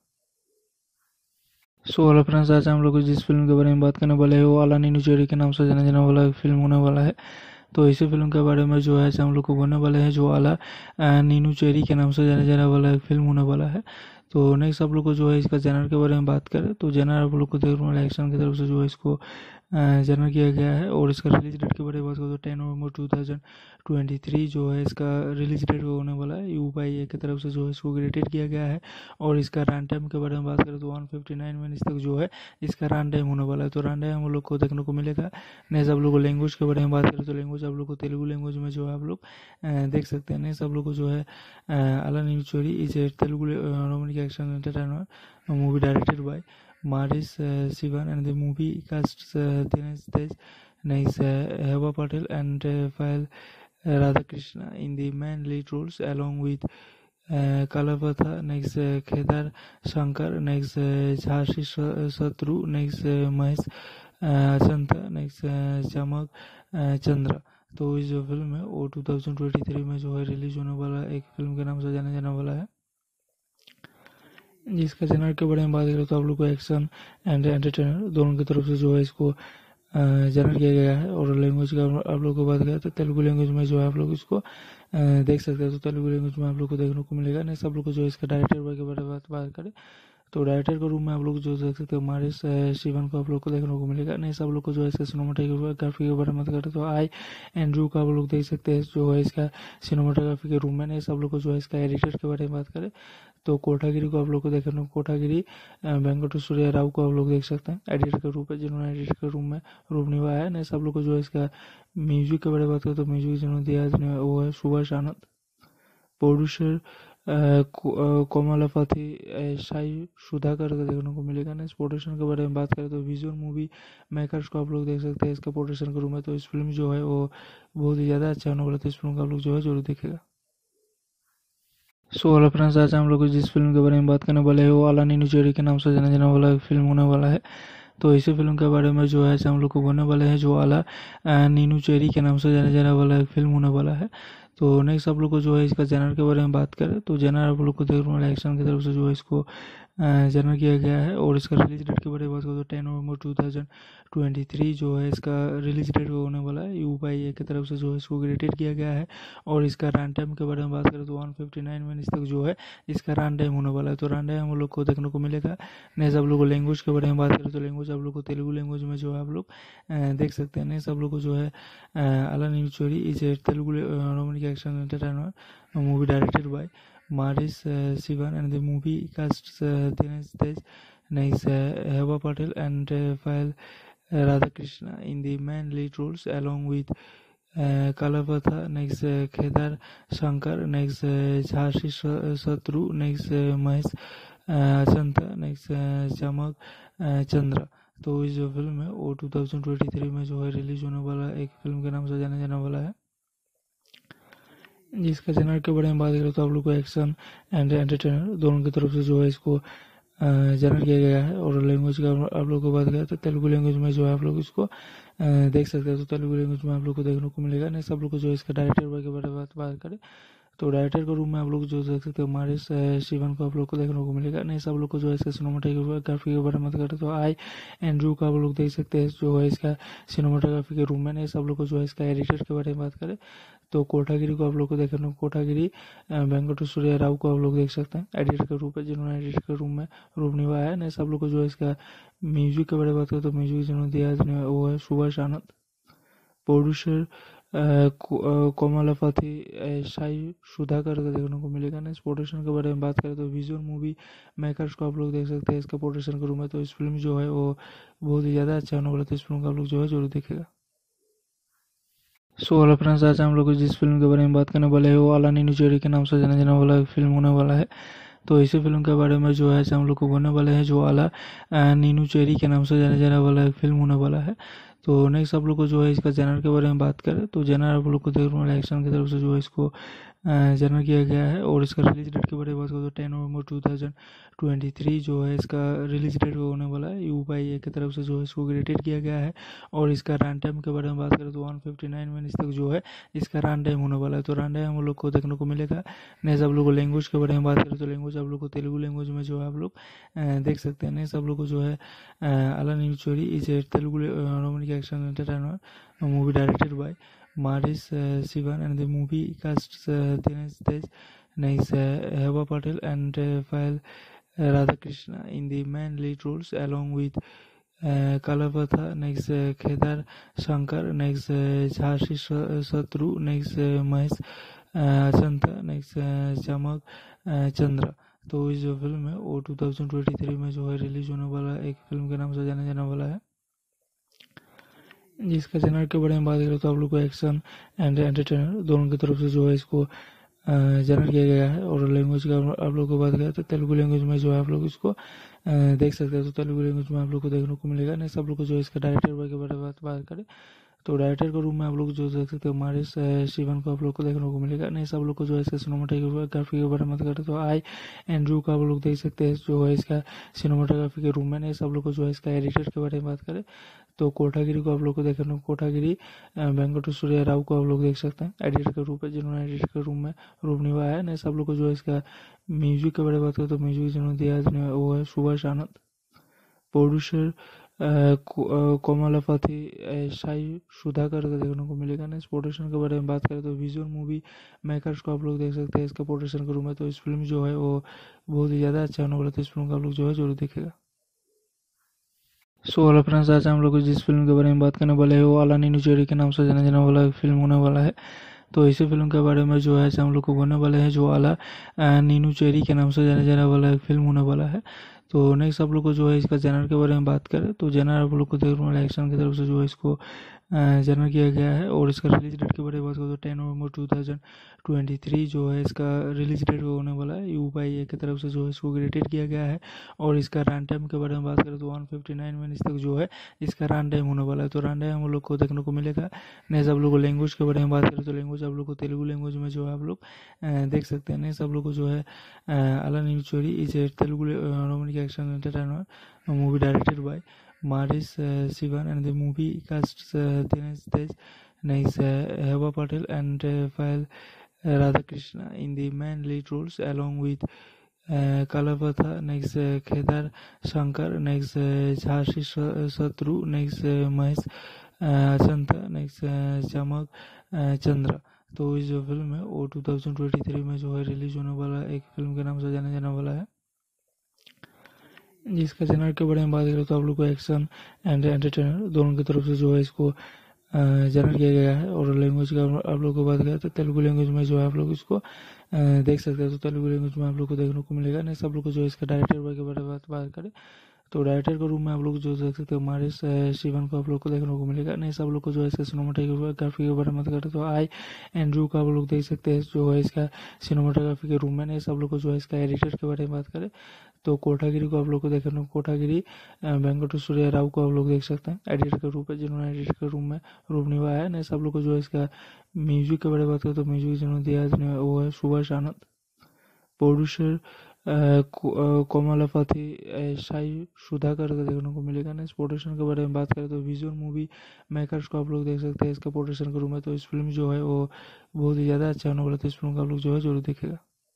Speaker 1: सो हेलो फ्रेंड्स, आज हम लोग जिस फिल्म के बारे में बात करने वाले हैं वो अला नीनू चोरी के नाम से जाने जाने वाला फिल्म होने वाला है। तो इसी फिल्म के बारे में जो है हम लोग को बोलने वाले हैं जो अला नीनू चेरी के नाम से जाने जाने वाला फिल्म होने वाला है। तो नेक्स्ट आप लोग को जो है इसका जनर के बारे में बात करें तो जनर आप लोग को देखने वाला एक्शन की तरफ से जो है इसको जनर किया गया है। और इसका रिलीज डेट के बारे में बात करें तो 10 नवंबर 2023 जो है इसका रिलीज डेट होने वाला है। U/A की तरफ से जो है इसको ग्रेडेड किया गया है। और इसका रन टाइम के बारे में बात करें तो 159 मिनट्स तक जो है इसका रन टाइम होने वाला है। तो रन टाइम हम लोग को देखने को मिलेगा। नेक्स्ट आप लोग को लैंग्वेज के बारे में बात करें तो लैंग्वेज आप लोग को तेलुगु लैंग्वेज में जो है आप लोग देख सकते हैं। नेक्स्ट आप लोग को जो है अला नीनू चोरी is a Telugu romantic action entertainer movie directed by Maris Sivan, and the movie casts Dinesh Tej, next Heba Patel, and Payal Radhakrishna in the main lead roles, along with Kalapatha, next Kedar Shankar, next Jhansi Shatru, next Mahesh Achanta, next चमक चंद्र। तो इस जो film है वो 2023 में जो है release होने वाला एक फिल्म के नाम से जाना जाने वाला है। जिसका जनर के बारे में बात करें तो आप लोग को एक्शन एंड एंटरटेनर दोनों की तरफ से जो है इसको जनर किया गया है। और लैंग्वेज का आप लोग को बात करें तो तेलुगु लैंग्वेज में जो है आप लोग इसको देख सकते हैं। तो तेलुगु लैंग्वेज में आप लोग को देखने को मिलेगा। नहीं सब लोग को जो है इसका डायरेक्टर के बारे में बात करें तो डायरेक्टर के रूम में आप लोग जो देख सकते हो मारिस शिवन को आप लोग को देखने को मिलेगा। नहीं सब लोग को जो है इसका सिनेमाटोग्राफी के बारे में बात करें तो आई एंड्रू का आप लोग देख सकते हैं जो है इसका सिनेमाटोग्राफी के रूम में। नहीं सब लोग को जो है इसका एडिटर के बारे में बात करें तो कोटागिरी को आप लोग को देखने को कोटागिरी वेंकट सूर्य राव को आप लोग देख सकते हैं एडिटर के रूप में जिन्होंने एडिटर के रूम में रूप निभाया है। नहीं सब लोग को जो है इसका म्यूजिक के बारे में बात करें तो म्यूजिक जिन्होंने दिया वो है सुभाष आनंद। प्रोड्यूसर कोमलापति साई सुधाकर का देखने को मिलेगा। ना इस प्रोडक्शन के बारे में बात करें तो विजुअल मूवी मेकर्स को आप लोग देख सकते हैं इसका प्रोडक्शन के रूम में। तो इस फिल्म जो है वो बहुत ही ज़्यादा अच्छा होने वाला है। तो इस फिल्म का आप लोग जो है जरूर देखेगा। सो हेलो फ्रेंड्स, आज हम लोग जिस फिल्म के बारे में बात करने वाले हैं वो आला नीनू चेरी के नाम से जाने जाने वाला फिल्म होने वाला है। तो इसी फिल्म के बारे में जो है हम लोग को बोलने वाले हैं जो आला नीनू चेरी के नाम से जाने जाने वाला फिल्म होने वाला है। तो नेक्स्ट आप लोग को जो है इसका जनर के बारे में बात करें तो जनर आप लोग को देखने वाला एक्शन की तरफ से जो है इसको जनर किया गया है। और इसका रिलीज डेट के बारे में बात करें तो 10 नवंबर 2023 जो है इसका रिलीज डेट होने वाला है। UPI की तरफ से जो है इसको क्रिएटेड किया गया है। और इसका रन टाइम के बारे में बात करें तो 159 मिनट्स तक जो है इसका रन टाइम होने वाला है। तो रन टाइम हम लोग को देखने को मिलेगा। नेक्स्ट आप लोग को लैंग्वेज के बारे में बात करें तो लैंग्वेज आप लोग को तेलुगु लैंग्वेज में जो है आप लोग देख सकते हैं। नेक्स्ट आप लोग को जो है आला Neenu Cheri is a Telugu romantic action entertainer movie directed by Maris Sivan and the movie casts Dinesh Tej, Next Heba Patel and Payal Radhakrishna in the main lead roles along with Kalapatha, next Kedar Shankar, next Jhansi Satru, next Mahesh Achanta, next Chamak Chandra। तो इस जो film है वो 2023 में जो है release होने वाला एक फिल्म के नाम से जाना जाने वाला है। जिसका जनर के बारे में बात करें तो आप लोग को एक्शन एंड एंटरटेनर दोनों की तरफ से जो है इसको जनर किया गया है। और लैंग्वेज का आप लोग को बात करें तो तेलुगु लैंग्वेज में जो है आप लोग इसको देख सकते हैं। तो तेलुगु लैंग्वेज में आप लोग को देखने को मिलेगा। नहीं सब लोग को जो है इसका डायरेक्टर के बारे में बात करें तो डायरेक्टर के रूम में आप लोग जो देख सकते हो मारिस शिवन को आप लोग को देखने को मिलेगा। नहीं सब लोग को जो है इसका सिनेमाटोग्राफी के बारे में बात करें तो आई एंड्रू का आप लोग देख सकते हैं जो है इसका सिनेमाटोग्राफी के रूम में। नहीं सब लोग को जो है इसका एडिटर के बारे में बात करें तो कोटागिरी को आप लोग को देखने कोटागिरी वेंकट सूर्य राव को आप लोग देख सकते हैं एडिटर के रूप में जिन्होंने एडिटर के रूम में रूप निभाया है। नहीं सब लोग को जो है इसका म्यूजिक के बारे में बात करें तो म्यूजिक जिन्होंने दिया वो है सुभाष आनंद। प्रोड्यूसर कोमलापति साई सुधाकर का देखने को मिलेगा। ना इस प्रोडक्शन के बारे में बात करें तो विजुअल मूवी मेकर्स को आप लोग देख सकते हैं इसका प्रोडक्शन के रूम में। तो इस फिल्म जो है वो बहुत ही ज़्यादा अच्छा होने वाला है। तो इस फिल्म का आप लोग जो है जरूर देखेगा। सो हेलो फ्रेंड्स, आज हम लोग जिस फिल्म के बारे में बात करने वाले हैं वो आला नीनू चेरी के नाम से जाने जाने वाला फिल्म होने वाला है। तो इसी फिल्म के बारे में जो है हम लोग को बोलने वाले हैं जो आला नीनू चेरी के नाम से जाने जाने वाला फिल्म होने वाला है। तो नेक्स्ट आप लोग को जो है इसका जनर के बारे में बात करें तो जनर आप लोग को देखने वाला एक्शन की तरफ से जो है इसको जनर किया गया है। और इसका रिलीज डेट के बारे में बात करें तो 10 नवंबर 2023 जो है इसका रिलीज डेट होने वाला है। UPI की तरफ से जो है इसको क्रिएटेड किया गया है। और इसका रन टाइम के बारे में बात करें तो 159 मिनट्स तक जो है इसका रन टाइम होने वाला है। तो रन टाइम हम लोग को देखने को मिलेगा। नेक्स्ट आप लोग को लैंग्वेज के बारे में बात करें तो लैंग्वेज आप लोग को तेलुगु लैंग्वेज में जो है आप लोग देख सकते हैं। नेक्स्ट आप लोग को जो है आला Neenu Cheri is a Telugu romantic action entertainer movie directed by Maris Sivan and the movie casts Dinesh Tej, Next Heba Patel and Payal Radhakrishna in the main lead roles along with Kalapatha, next Kedar Shankar, next Jhansi Satru, next Mahesh Achanta, next Chamak Chandra। तो इस जो film है वो 2023 में जो है release होने वाला एक फिल्म के नाम से जाना जाने वाला है। जिसका जनर के बारे में बात करें तो आप लोग को एक्शन एंड एंटरटेनर दोनों की तरफ से जो है इसको जनर किया गया है। और लैंग्वेज का आप लोग को बात करें तो तेलुगु लैंग्वेज में जो है आप लोग इसको देख सकते हैं। तो तेलुगु लैंग्वेज में आप लोग को देखने को मिलेगा। नहीं सब लोग को जो है इसका डायरेक्टर के बारे में बात करें तो डायरेक्टर के रूम में आप लोग जो देख सकते हो मारिस शिवन को आप लोग को देखने को मिलेगा। नहीं सब लोग को जो है इसका सिनेमाटोग्राफी के बारे में बात करें तो आई एंड्रू का आप लोग देख सकते हैं जो है इसका सिनेमाटोग्राफी के रूम में। नहीं सब लोग को जो है इसका एडिटर के बारे में बात करें तो कोठागिरी को आप लोग को देखने को कोठागिरी वेंकट सूर्य राव को आप लोग देख सकते हैं एडिटर के रूप में, जिन्होंने एडिटर के रूम में रूप निभाया है। नहीं सब लोग को जो है इसका म्यूजिक के बारे में बात करें तो म्यूजिक जिन्होंने दिया है वो है सुभाष आनंद। प्रोड्यूसर कोमलापति साई सुधाकर का देखने को मिलेगा। ना इस प्रोडक्शन के बारे में बात करें तो विजुअल मूवी मेकर्स को आप लोग देख सकते हैं इसका प्रोडक्शन के रूम में। तो इस फिल्म जो है वो बहुत ही ज़्यादा अच्छा होने वाला है, तो इस फिल्म को आप लोग जो है जरूर देखेगा। सो हेलो फ्रेंड्स, आज हम लोग जिस फिल्म के बारे में बात करने वाले हैं वो आला नीनू चेरी के नाम से जाने जाने वाला फिल्म होने वाला है। तो इसी फिल्म के बारे में जो है हम लोग को बोलने वाले हैं जो आला नीनू चेरी के नाम से जाने जाने वाला फिल्म होने वाला है। तो नेक्स्ट आप लोग को जो है इसका जनर के बारे में बात करें तो जनर आप लोग को देखने वाला एक्शन की तरफ से जो है इसको जनर किया गया है। और इसका रिलीज डेट के बारे में बात करें तो 10 नवंबर 2023 जो है इसका रिलीज डेट होने वाला है। U/A की तरफ से जो है इसको ग्रेडेड किया गया है। और इसका रन टाइम के बारे में बात करें तो 159 मिनट्स तक जो है इसका रन टाइम होने वाला है। तो रन टाइम हम लोग को देखने को मिलेगा। नेक्स्ट आप लोग को लैंग्वेज के बारे में बात करें तो लैंग्वेज आप लोग को तेलुगु लैंग्वेज में जो है आप लोग देख सकते हैं। नेक्स्ट आप लोग को जो है आला Neenu Cheri is a Telugu romantic action entertainer movie directed by Maris Sivan, and the movie casts Dinesh Tej, next Heba Patel and Payal Radhakrishna in the main lead roles, along with Kalapatha, next Kedar Shankar, next Jhansi Satru, next Mahesh Achanta, next Chamak Chandra। तो इस जो film है वो 2023 में जो है release होने वाला एक फिल्म के नाम से जाना जाने वाला है, जिसका जनर के बारे में बात करें तो आप लोग को एक्शन एंड एंटरटेनर दोनों की तरफ से जो है इसको जनर किया गया है। और लैंग्वेज का आप लोग को बात करें तो तेलुगु लैंग्वेज में जो है आप लोग इसको देख सकते हैं। तो तेलुगु लैंग्वेज में आप लोग को देखने को मिलेगा। नेक्स्ट आप लोग को जो है इसका डायरेक्टर के बारे में बात करें तो डायरेक्टर के रूम में आप लोग जो देख सकते हो मारिस शिवन को आप लोग को देखने को मिलेगा। नहीं सब लोग को जो है इसका सिनेमाटोग्राफी के बारे में बात करें तो आई एंड्रू का आप लोग देख सकते हैं जो है इसका सिनेमाटोग्राफी के रूम में। नहीं सब लोग को जो है इसका एडिटर के बारे में बात करें तो कोठागिरी को आप लोग को देखने कोठागिरी वेंकट सूर्य राव को आप लोग देख सकते हैं एडिटर के रूप में, जिन्होंने एडिटर के रूम में रूप निभाया है। नहीं सब लोग को जो है इसका म्यूजिक के बारे में बात करें तो म्यूजिक जिन्होंने दिया है वो है सुभाष आनंद। प्रोड्यूसर कोमलापति साई सुधाकर का देखने को मिलेगा। ना इस प्रोडक्शन के बारे में बात करें तो विजुअल मूवी मेकर्स को आप लोग देख सकते हैं इसका प्रोडक्शन के रूम में। तो इस फिल्म जो है वो बहुत ही ज़्यादा अच्छा होने वाला है, तो इस फिल्म को आप लोग जो है जरूर देखेगा।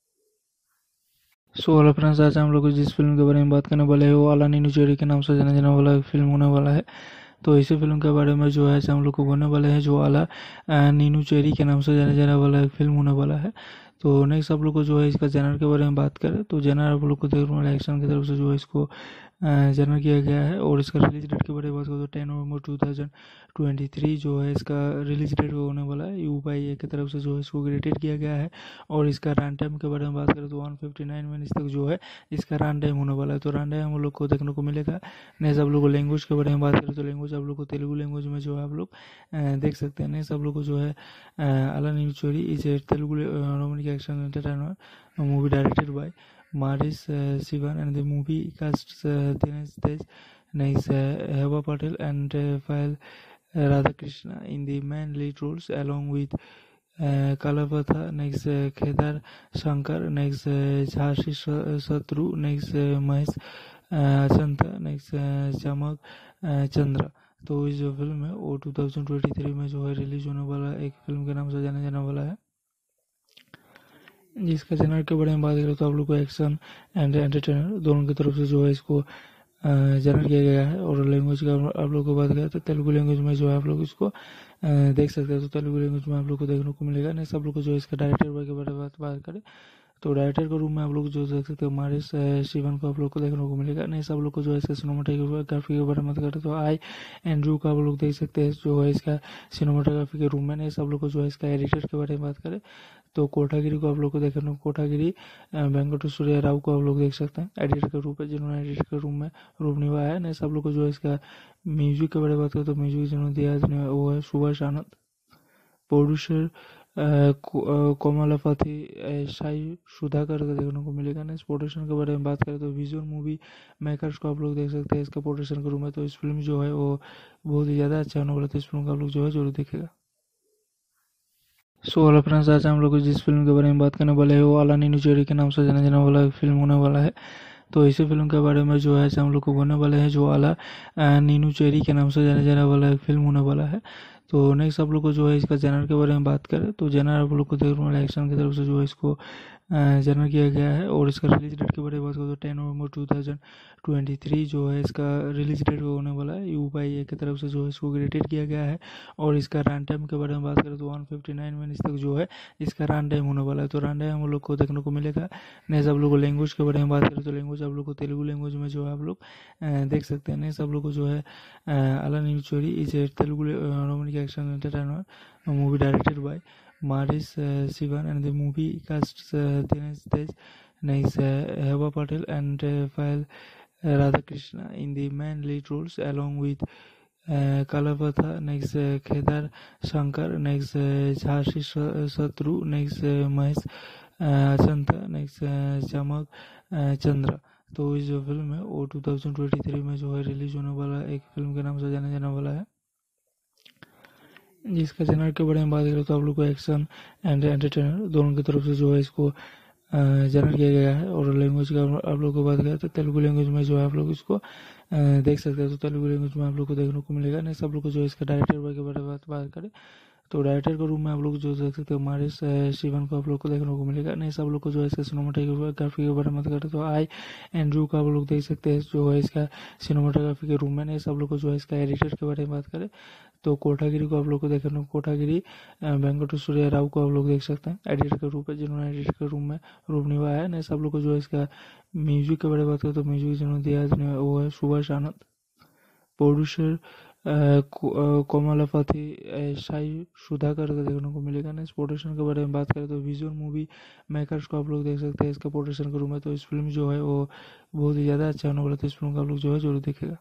Speaker 1: सो हेलो फ्रेंड्स, आज हम लोग जिस फिल्म के बारे में बात करने वाले हैं वो आला नीनू चेरी के नाम से जाने जाने वाला फिल्म होने वाला है। तो इसी फिल्म के बारे में जो है हम लोग को बोलने वाले हैं जो आला नीनू चेरी के नाम से जाने जाने वाला फिल्म होने वाला है। तो नेक्स्ट आप लोग को जो है इसका जनर के बारे में बात करें तो जनर आप लोग को देखने वाला एक्शन की तरफ से जो है इसको जनर किया गया है। और इसका रिलीज डेट के बारे में बात करें तो 10 नवंबर 2023 जो है इसका रिलीज डेट होने वाला है। U/A की तरफ से जो है इसको ग्रेडेड किया गया है। और इसका रन टाइम के बारे में बात करें तो 159 मिनट्स तक जो है इसका रन टाइम होने वाला है। तो रन टाइम हम लोग को देखने को मिलेगा। नेक्स्ट आप लोग को लैंग्वेज के बारे में बात करें तो लैंग्वेज आप लोग को तेलुगु लैंग्वेज में जो है आप लोग देख सकते हैं। नेक्स्ट आप लोग को जो है आला Neenu Cheri is a Telugu romantic action entertainer movie directed by Maris Sivan, and the movie casts Dinesh Tej, next Heba Patel and Payal Radhakrishna in the main lead roles, along with Kalapatha, next Kedar Shankar, next Jhansi Satru, next Mahesh Achanta, next Chamak Chandra। तो इस जो film है वो 2023 में जो है release होने वाला एक फिल्म के नाम से जाना जाने वाला है, जिसका जनर के बारे में बात करें तो आप लोग को एक्शन एंड एंटरटेनर दोनों की तरफ से जो है इसको जनर किया गया है। और लैंग्वेज का आप लोग को बात करें तो तेलुगु लैंग्वेज में जो है आप लोग इसको देख सकते हैं। तो तेलुगु लैंग्वेज में आप लोग को देखने को मिलेगा। नहीं सब लोग को जो है इसका डायरेक्टर के बारे में बात करें तो डायरेक्टर के रूम में आप लोग जो देख सकते हो मारिस शिवन को आप लोग को देखने को मिलेगा। नहीं सब लोग को जो है इसका सिनेमाटोग्राफी के बारे में बात करें तो आई एंड्रू का आप लोग देख सकते हैं जो है इसका सिनेमाटोग्राफी के रूम में। नहीं सब लोग को जो है इसका एडिटर के बारे में बात करें तो कोठागिरी को आप लोग को देखने कोठागिरी वेंकट सूर्य राव को आप लोग देख सकते हैं एडिटर के रूप में, जिन्होंने एडिटर के रूम में रूप निभाया है। नहीं सब लोग को जो है इसका म्यूजिक के बारे में बात करें तो म्यूजिक जिन्होंने दिया है वो है सुभाष आनंद। प्रोड्यूसर कोमलापति साई सुधाकर का देखने को मिलेगा। नेक्स्ट पोर्ट्रेशन के बारे में बात करें तो विजुअल मूवी मेकर्स को आप लोग देख सकते हैं इसका पोर्ट्रेशन के रूम में। तो इस फिल्म जो है वो बहुत ही ज़्यादा अच्छा होने वाला है, तो इस फिल्म को आप लोग जो है जरूर देखेगा। सो हेलो फ्रेंड्स, आज हम लोग जिस फिल्म के बारे में बात करने वाले हैं वो आला नीनू चेरी के नाम से जाना जाने वाला फिल्म होने वाला है। तो इसी फिल्म के बारे में जो है हम लोग को बोलने वाले हैं जो आला नीनू चेरी के नाम से जाने जाने वाला फिल्म होने वाला है। तो नेक्स्ट आप लोग को जो है इसका जेनर के बारे में बात करें तो जेनर आप लोग को देखने वाला एक्शन की तरफ से जो है इसको जेनर किया गया है। और इसका रिलीज डेट के बारे में बात करें तो 10 नवंबर 2023 जो है इसका रिलीज डेट होने वाला है। U/A की तरफ से जो है इसको ग्रेडेड किया गया है। और इसका रन टाइम के बारे में बात करें तो 159 मिनट्स तक जो है इसका रन टाइम होने वाला है। तो रन टाइम हम लोग को देखने को मिलेगा। नेक्स्ट आप लोग को लैंग्वेज के बारे में बात करें तो लैंग्वेज आप लोग को तेलुगु लैंग्वेज में जो है आप लोग देख सकते हैं। नेक्स्ट आप लोग को जो है आला Neenu Cheri is a Telugu romantic action entertainer movie directed by Maris Sivan, and the movie casts Dinesh Tej, next Heba Patel and Payal Radhakrishna in the main lead roles along with Kalavatha, next Kedar Shankar, next Jhansi Satru, next Mahesh Chanta, next Chamak Chandra। तो इस जो film है वो 2023 में जो है release होने वाला एक फिल्म के नाम से जाना जाने वाला है। जिसका जेनर के बारे में बात करें तो आप लोग को एक्शन एंड एंटरटेनर दोनों की तरफ से जो है इसको जेनर किया गया है। और लैंग्वेज का आप लोग को बात करें तो तेलुगु लैंग्वेज में जो है आप लोग इसको देख सकते हैं। तो तेलुगु लैंग्वेज में आप लोग को देखने को मिलेगा। नेक्स्ट आप लोग को जो है इसका डायरेक्टर के बारे में बात करें तो डायरेक्टर के रूम में आप लोग जो देख सकते हैं मारिस शिवन को आप लोग को देखने को मिलेगा। नेक्स्ट आप लोग को जो है इसका सिनेमाटोग्राफी के बारे में बात करें तो आई एंड्रू का आप लोग देख सकते हैं जो है इसका सिनेमाटोग्राफी के रूम में। नेक्स्ट आप लोग को जो है इसका एडिटर के बारे में बात करें तो कोटागिरी को आप लोग को देखने को कोटागिरी वेंकटेश्वर राव को आप लोग देख सकते हैं एडिटर के रूप में, जिन्होंने एडिटर के रूम में रूप निभाया है। नेक्स्ट आप लोग को जो है इसका म्यूजिक के बारे में बात करें तो म्यूजिक जिन्होंने दिया है वो है सुभाष आनंद। प्रोड्यूसर कोमलापति साई सुधाकर का देखने को मिलेगा। नेक्स्ट पोर्ट्रेशन के बारे में बात करें तो विजुअल मूवी मेकर्स को आप लोग देख सकते हैं इसका पोर्ट्रेशन के रूम में। तो इस फिल्म जो है वो बहुत ही ज़्यादा अच्छा होने वाला है, तो इस फिल्म को आप लोग जो है जरूर देखेगा।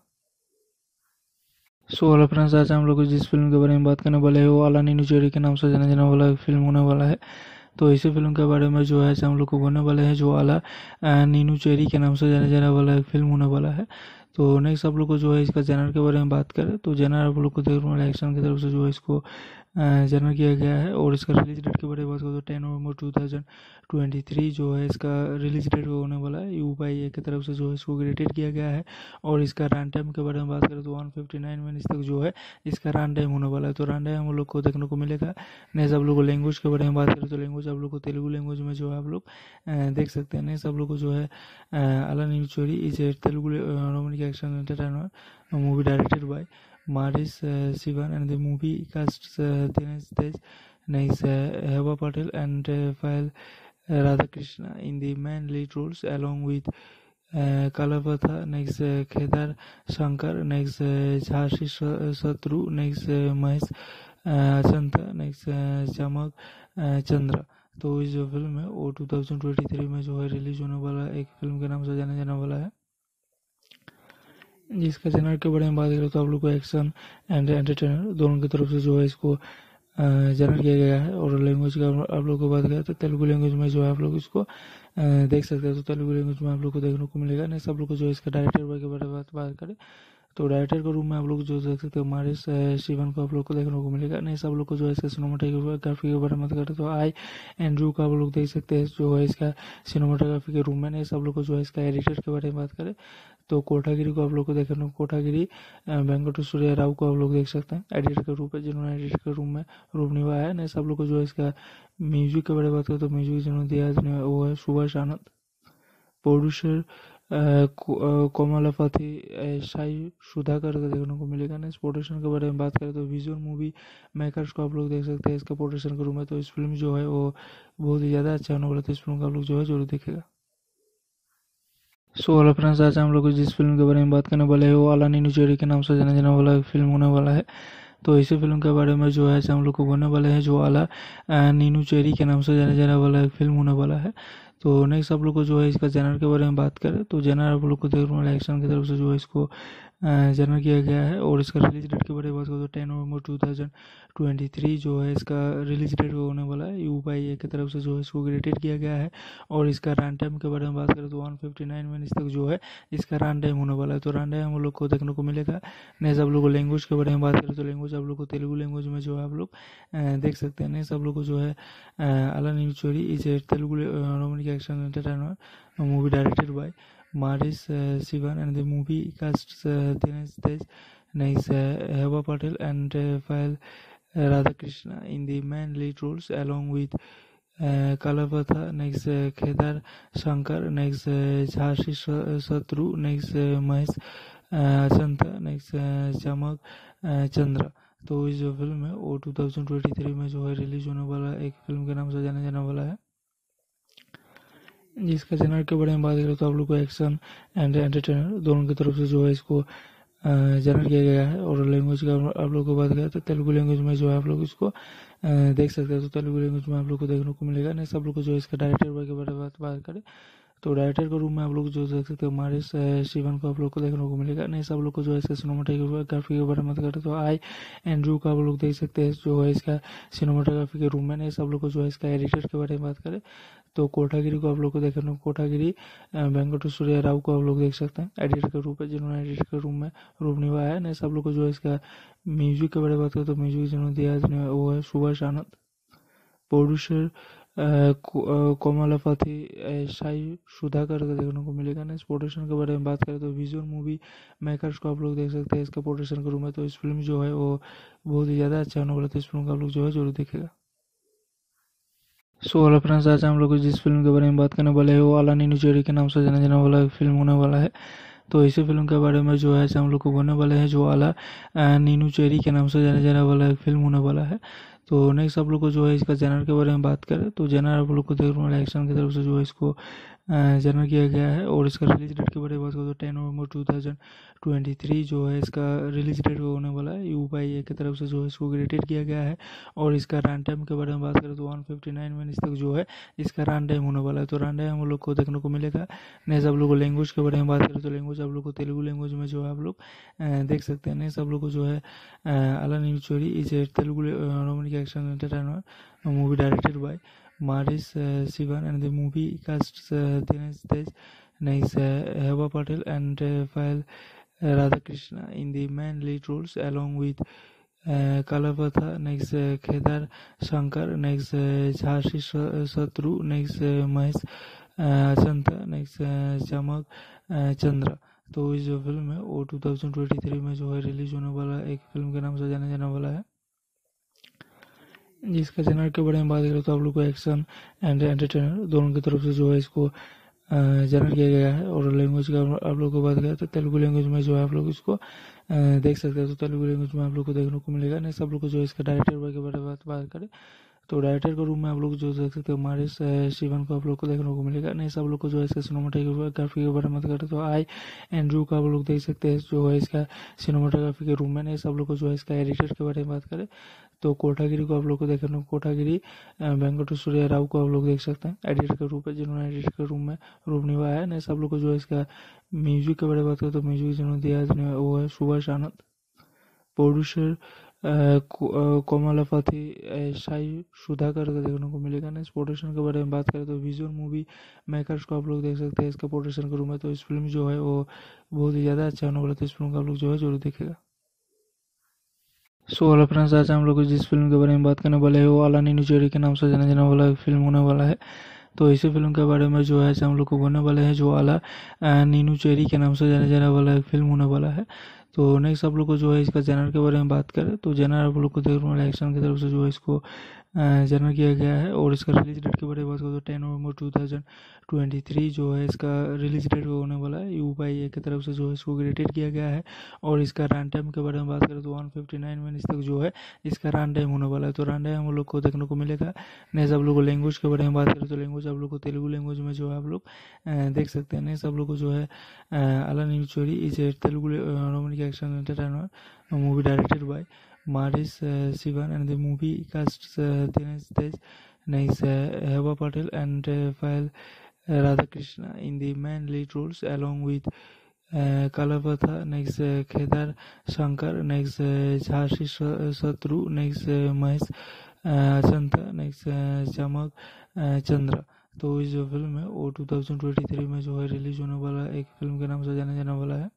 Speaker 1: सो हेलो फ्रेंड्स, आज हम लोग जिस फिल्म के बारे में बात करने वाले हैं वो आला नीनू चेरी के नाम से जाना जाने वाला फिल्म होने वाला है। तो इसी फिल्म के बारे में जो है हम लोग को बोलने वाले हैं जो आला नीनू चेरी के नाम से जाने जाने वाला फिल्म होने वाला है। तो नेक्स्ट आप लोग को जो है इसका जेनर के बारे में बात करें तो जेनर आप लोग को देखने वाला एक्शन की तरफ से जो है इसको जेनर किया गया है। और इसका रिलीज डेट के बारे में बात करें तो 10 नवंबर 2023 जो है इसका रिलीज डेट होने वाला है। U/A की तरफ से जो है इसको ग्रेडेड किया गया है। और इसका रन टाइम के बारे में बात करें तो 159 मिनट्स तक जो है इसका रन टाइम होने वाला है। तो रन टाइम हम लोग को देखने को मिलेगा। नेक्स्ट आप लोग को लैंग्वेज के बारे में बात करें तो लैंग्वेज आप लोग को तेलुगु लैंग्वेज में जो है आप लोग देख सकते हैं। नेक्स्ट आप लोग को जो है आला Neenu Cheri is a Telugu romantic action entertainer movie directed by Maris Sivan, and the movie casts Dinesh Tej, next Heba Patel and Payal Radhakrishna in the main lead roles along with Kalavatha, next Kedar Shankar, next Jhansi Satru, next Mahesh Chanta, next Chamak Chandra। तो इस जो film है वो 2023 में जो है release होने वाला एक फिल्म के नाम से जाना जाने वाला है। जिसका जेनर के बारे में बात करें तो आप लोग को एक्शन एंड एंटरटेनर दोनों की तरफ से जो है इसको जेनर किया गया है। और लैंग्वेज का आप लोग को बात करें तो तेलुगु लैंग्वेज में जो है आप लोग इसको देख सकते हैं। तो तेलुगु लैंग्वेज में आप लोग को देखने को मिलेगा। नेक्स्ट आप लोग को जो है इसका डायरेक्टर के बारे में बात करें तो डायरेक्टर के रूम में आप लोग जो देख सकते हैं मारिस शिवन को आप लोग को देखने को मिलेगा। नेक्स्ट आप लोग को जो है इसका सिनेमाटोग्राफी के बारे में बात करें तो आई एंड्रू का आप लोग देख सकते हैं जो है इसका सिनेमाटोग्राफी के रूम में। नेक्स्ट आप लोग को जो है इसका एडिटर के बारे में बात करें तो कोटागिरी को आप लोग को देखने कोटागिरी वेंकटेश्वर राव को आप लोग देख सकते हैं एडिटर के रूप में, जिन्होंने एडिटर के रूम में रूप निभाया है। नेक्स्ट आप लोग को जो है इसका म्यूजिक के बारे में बात करें तो म्यूजिक जिन्होंने दिया है वो है सुभाष आनंद। प्रोड्यूसर कोमलापति साई सुधाकर का देखने को मिलेगा। नेक्स्ट पोर्ट्रेशन के बारे में बात करें तो विजुअल मूवी मेकर्स को आप लोग देख सकते हैं इसका पोर्ट्रेशन के रूम में। तो इस फिल्म जो है वो बहुत ही ज़्यादा अच्छा होने वाला है, तो इस फिल्म को आप लोग जो है जरूर देखेगा। सो हेलो फ्रेंड्स, आज हम लोग जिस फिल्म के बारे में बात करने वाले हैं वो आला नीनू चेरी के नाम से जाना जाने वाला फिल्म होने वाला है। तो इसी फिल्म के बारे में जो है हम लोग को बोलने वाले हैं जो आला नीनू चेरी के नाम से जाने जाने वाला फिल्म होने वाला है। तो नेक्स्ट आप लोग को जो है इसका जेनर के बारे में बात करें तो जेनर आप लोग को देख रहे एक्शन की तरफ से जो है इसको जेनर किया गया है। और इसका रिलीज डेट के बारे में बात करें तो 10 नवंबर 2023 जो है इसका रिलीज डेट होने वाला है। U/A की तरफ से जो है इसको ग्रेडेड किया गया है। और इसका रन टाइम के बारे में बात करें तो 159 मिनट्स तक जो है इसका रन टाइम होने वाला है। तो रन टाइम हम लोग को देखने को मिलेगा। नेक्स्ट आप लोग को लैंग्वेज के बारे में बात करें तो लैंग्वेज आप लोग को तेलुगु लैंग्वेज में जो है आप लोग देख सकते हैं। नेक्स्ट आप लोग को जो है अला नीनू चोरी is a Telugu romantic action entertainer movie directed by Maris Sivan, and the movie casts Dinesh Tej, next Heba Patel and Payal Radhakrishna in the main lead roles, along with Kalapatha, next Kedar Shankar, next Jhansi Satru, next Mahesh Chanta, next Chamak Chandra। तो इस जो film है वो 2023 में जो है release होने वाला एक फिल्म के नाम से जाना जाने वाला है, जिसका जेनर के बारे में बात करें तो आप लोग को एक्शन एंड एंटरटेनर दोनों की तरफ से जो है इसको जेनर किया गया है। और लैंग्वेज का आप लोग को बात करें तो तेलुगु लैंग्वेज में जो है आप लोग इसको देख सकते हैं। तो तेलुगु लैंग्वेज में आप लोग को देखने को मिलेगा। नेक्स्ट आप लोग को जो है इसका डायरेक्टर के बारे में बात करें तो डायरेक्टर के रूम में आप लोग जो देख सकते हो मारिस शिवन को आप लोग को देखने को मिलेगा। नहीं सब लोग को जो है इसका सिनेमाटोग्राफी के बारे में बात करें तो आई एंड्रू का आप लोग देख सकते हैं जो है इसका सिनेमाटोग्राफी के रूम में। नहीं सब लोग को जो है इसका एडिटर के बारे में बात करें तो कोठागिरी को आप लोग को देखने को कोठागिरी वेंकट सूर्य राव को आप लोग देख सकते हैं एडिटर के रूप में, जिन्होंने एडिटर के रूम में रूप निभाया है। नहीं सब लोग को जो है इसका म्यूजिक के बारे में बात करें तो म्यूजिक जिन्होंने दिया है वो है सुभाष आनंद। प्रोड्यूसर कोमलापति साई सुधाकर का देखने को मिलेगा। नेक्स्ट प्रोडक्शन के बारे में बात करें तो विजुअल मूवी मेकर्स को आप लोग देख सकते हैं इसका प्रोडक्शन के रूम में। तो इस फिल्म जो है वो बहुत ही ज़्यादा अच्छा होने वाला है, तो इस फिल्म का आप लोग जो है जरूर देखेगा। सो हेलो फ्रेंड्स, आज हम लोग जिस फिल्म के बारे में बात करने वाले हैं वो अला नीनू चेरी के नाम से जाने जाने वाला फिल्म होने वाला है। तो इसी फिल्म के बारे में जो है हम लोग को बोलने वाले हैं जो अला नीनू चेरी के नाम से जाने जाने वाला फिल्म होने वाला है। तो नेक्स्ट आप लोग को जो है इसका जेनर के बारे में बात करें तो जेनर आप लोग को देख रहे हैं एक्शन की तरफ से जो है इसको जेनर किया गया है। और इसका रिलीज डेट के बारे में बात करें तो 10 नवंबर 2023 जो है इसका रिलीज डेट होने वाला है। U/A की तरफ से जो है इसको ग्रेडेड किया गया है। और इसका रन टाइम के बारे में बात करें तो 159 मिनट्स तक जो है इसका रन टाइम होने वाला है। तो रन टाइम हम लोग को देखने को मिलेगा। नेक्स्ट आप लोग को लैंग्वेज के बारे में बात करें तो लैंग्वेज आप लोग को तेलुगु लैंग्वेज में जो है आप लोग देख सकते हैं। नेक्स्ट आप लोग को जो है अला नीनू चोरी is a Telugu romantic action entertainer movie directed by Maris Sivan, and the movie casts Dinesh Tej, next Heba Patel and Payal Radhakrishna in the main lead roles, along with Kalapatha, next Kedar Shankar, next Jhansi Satru, next Mahesh Chanta, next Chamak Chandra। तो इस जो film है वो 2023 में जो है release होने वाला एक फिल्म के नाम से जाना जाने वाला है, जिसका जेनर के बारे में बात करें तो आप लोग को एक्शन एंड एंटरटेनर दोनों की तरफ से जो है इसको जेनर किया गया है। और लैंग्वेज का आप लोग को बात करें तो तेलुगु लैंग्वेज में जो है आप लोग इसको देख सकते हैं। तो तेलुगु लैंग्वेज में आप लोग को देखने को मिलेगा। नेक्स्ट आप लोग को जो है इसका डायरेक्टर के बारे में बात करें तो डायरेक्टर के रूम में आप लोग जो देख सकते हो मारिस शिवन को आप लोग को देखने को मिलेगा। नहीं सब लोग को जो है इसका सिनेमाटोग्राफी के बारे में बात करें तो आई एंड्रू का आप लोग देख सकते हैं जो है इसका सिनेमाटोग्राफी के रूम में। नहीं सब लोग को जो है इसका एडिटर के बारे में बात करें तो कोठागिरी को आप लोग को देखने को कोठागिरी वेंकट सूर्य राव को आप लोग देख सकते हैं एडिटर के रूप में, जिन्होंने एडिटर के रूम में रूप निभाया है। नहीं सब लोग को जो है इसका म्यूजिक के बारे में बात करें तो म्यूजिक जिन्होंने दिया है वो है सुभाष आनंद। प्रोड्यूसर कोमलापति साई सुधाकर का देखने को मिलेगा। नेक्स्ट प्रोडक्शन के बारे में बात करें तो विजुअल मूवी मेकर्स को आप लोग देख सकते हैं इसका प्रोडक्शन के रूम में। तो इस फिल्म जो है वो बहुत ही ज़्यादा अच्छा होने वाला है, तो इस फिल्म का आप लोग जो है जरूर देखेगा। सो हेलो फ्रेंड्स, आज हम लोग जिस फिल्म के बारे में बात करने वाले हैं वो अला नीनू चेरी के नाम से जाने जाने वाला फिल्म होने वाला है। तो इसी फिल्म के बारे में जो है हम लोग को बोलने वाले हैं जो अला नीनू चेरी के नाम से जाने जाने वाला फिल्म होने वाला है। तो नेक्स्ट आप लोग को जो है इसका जेनर के बारे में बात करें तो जेनर आप लोग को देख रहे हैं एक्शन की तरफ से जो है इसको जेनर किया गया है। और इसका रिलीज डेट के बारे में बात करें तो 10 नवंबर 2023 जो है इसका रिलीज डेट होने वाला है। U/A की तरफ से जो है इसको ग्रेडेड किया गया है। और इसका रन टाइम के बारे में बात करें तो 159 मिनट्स तक जो है इसका रन टाइम होने वाला है। तो रन टाइम हम लोग को देखने को मिलेगा। नेक्स्ट आप लोग को लैंग्वेज के बारे में बात करें तो लैंग्वेज आप लोग को तेलुगु लैंग्वेज में जो है आप लोग देख सकते हैं। नेक्स्ट आप लोग को जो है अला नीनू चोरी is a Telugu romantic action entertainer movie directed by Maris Sivan, and the movie casts Dinesh Tej, next Heba Patel and Payal Radha Krishna in the main lead roles along with Kalapatha, next Kedar Shankar, next Jhansi Satru, next Mahesh Achanta, next चमक चंद्रा। तो इस जो film है वो 2023 में जो है release होने वाला एक फिल्म के नाम से जाना जाने वाला है,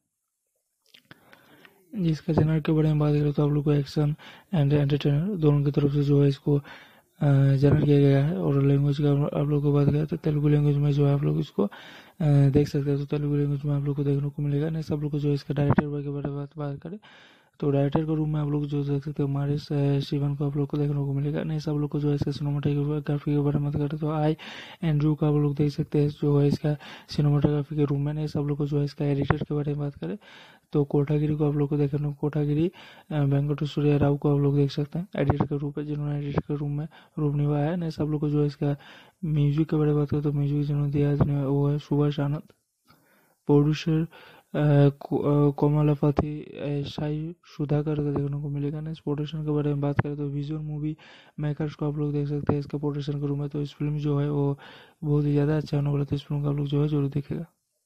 Speaker 1: जिसका जनर के बारे में बात करें तो आप लोग को एक्शन एंड एंटरटेनर दोनों की तरफ से जो है इसको जनरल किया गया है। और लैंग्वेज का आप लोग को बात करें तो तेलुगु लैंग्वेज में जो है आप लोग इसको देख सकते हैं। तो तेलुगु लैंग्वेज में आप लोग को देखने को मिलेगा। नेक्स्ट आप लोग को जो है इसका डायरेक्टर के बारे में बात करें तो डायरेक्टर के रूम में आप लोग जो देख सकते हो मारिस शिवन को आप लोग को देखने को मिलेगा। नेक्स्ट आप लोग को जो है इसका सिनेमाटोग्राफी के बारे में बात करें तो आई एंड्रू का आप लोग देख सकते हैं जो है इसका सिनेमाटोग्राफी के रूम में। नेक्स्ट आप लोग को जो है इसका एडिटर के बारे में बात करें तो कोटागिरी को आप लोग को देखने को कोटागिरी वेंकट सूर्य राव को आप लोग देख सकते हैं एडिटर के रूप में, जिन्होंने एडिटर के रूम में रूप निभाया है। नेक्स्ट आप लोग को जो है इसका म्यूजिक के बारे में बात करें तो म्यूजिक जिन्होंने दिया है वो है सुभाष आनंद। प्रोड्यूसर कोमलापति साई सुधाकर का देखने को मिलेगा। नेक्स्ट प्रोडक्शन के बारे में बात करें तो विजुअल मूवी मेकर्स को आप लोग देख सकते हैं इसका प्रोडक्शन के रूम में। तो इस फिल्म जो है वो बहुत ही ज़्यादा अच्छा होने वाला है, तो इस फिल्म का आप लोग जो है जरूर देखेगा।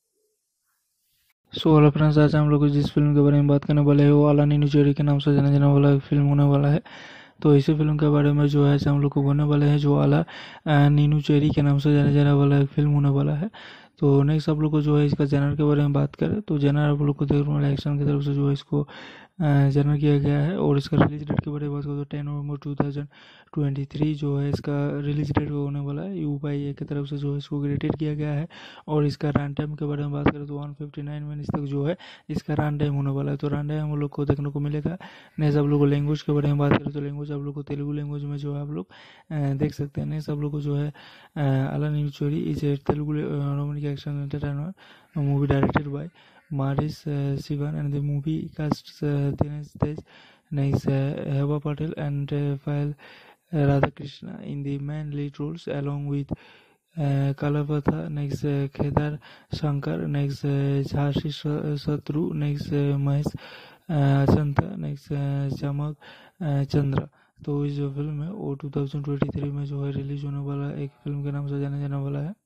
Speaker 1: सो हेलो फ्रेंड्स, आज हम लोग जिस फिल्म के बारे में बात करने वाले हैं वो आला नीनू चेरी के नाम से जाने जाने वाला फिल्म होने वाला है। तो इसी फिल्म के बारे में जो है हम लोग को बोलने वाले हैं जो आला नीनू चेरी के नाम से जाने जाने वाला फिल्म होने वाला है। तो नेक्स्ट आप लोग को जो है इसका जनर के बारे में बात करें तो जनर आप लोग को देखने वाला एक्शन की तरफ से जो है इसको जनर किया गया है। और इसका रिलीज डेट के बारे में बात करें तो 10 नवंबर 2023 जो है इसका रिलीज डेट होने वाला है। UPI की तरफ से जो है इसको क्रिएटेड किया गया है। और इसका रन टाइम के बारे में बात करें तो 159 मिनट्स तक जो है इसका रन टाइम होने वाला है। तो रन टाइम हम लोग को देखने को मिलेगा। नेक्स्ट आप लोग को लैंग्वेज के बारे में बात करें तो लैंग्वेज आप लोग को तेलुगु लैंग्वेज में जो है आप लोग देख सकते हैं। नेक्स्ट आप लोग को जो है आला Neenu Cheri is a Telugu romantic action entertainer movie directed by Maris Sivan, and the movie casts Dinesh Tej, next Heba Patel and Payal Radhakrishna in the main lead roles along with Kalapatha, next Kedar Shankar, next Jhansi Satru, next Mahesh Achanta, next चमक चंद्रा। तो इस जो film है वो 2023 में जो है release होने वाला एक फिल्म के नाम से जाना जाने वाला है,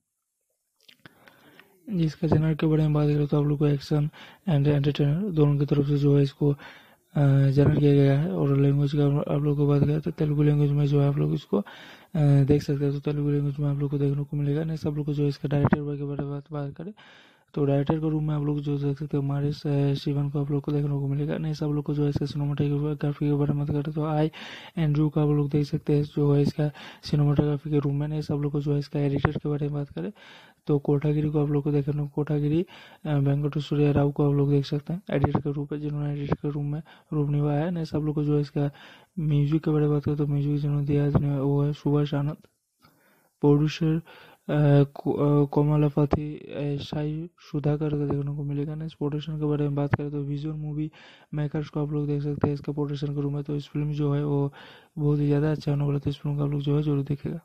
Speaker 1: जिसका जनर के बारे में बात करें तो आप लोग को एक्शन एंड एंटरटेनर दोनों की तरफ से जो है इसको जनरल किया गया है। और लैंग्वेज का आप लोग को बात करें तो तेलुगु लैंग्वेज में जो है आप लोग इसको देख सकते हैं। तो तेलुगु लैंग्वेज में आप लोग को देखने को मिलेगा। नेक्स्ट आप लोग को जो है इसका डायरेक्टर के बारे में बात करें तो डायरेक्टर के रूम में आप लोग जो देख सकते हो मारिस शिवन को आप लोग को देखने को मिलेगा। नेक्स्ट आप लोग को जो है इसका सिनेमाटोग्राफी के बारे में बात करें तो आई एंड्रू का आप लोग देख सकते हैं जो है इसका सिनेमाटोग्राफी के रूम में। नेक्स्ट आप लोग को जो है इसका एडिटर के बारे में बात करें तो कोटागिरी को आप लोग को देखने कोटागिरी वेंकट सूर्य राव को आप लोग देख सकते हैं एडिटर के रूप में, जिन्होंने एडिटर के रूम में रूप निभाया है। नेक्स्ट आप लोग को जो है इसका म्यूजिक के बारे में बात करें तो म्यूजिक जिन्होंने दिया है वो है सुभाष आनंद। प्रोड्यूसर कोमलापति साई सुधाकर का देखने को मिलेगा। नेक्स्ट प्रोडक्शन के बारे में बात करें तो विजुअल मूवी मेकर्स को आप लोग देख सकते हैं इसका प्रोडक्शन के रूम में। तो इस फिल्म जो है वो बहुत ही ज़्यादा अच्छा होने वाला है, तो इस फिल्म का आप लोग जो है जरूर देखेगा।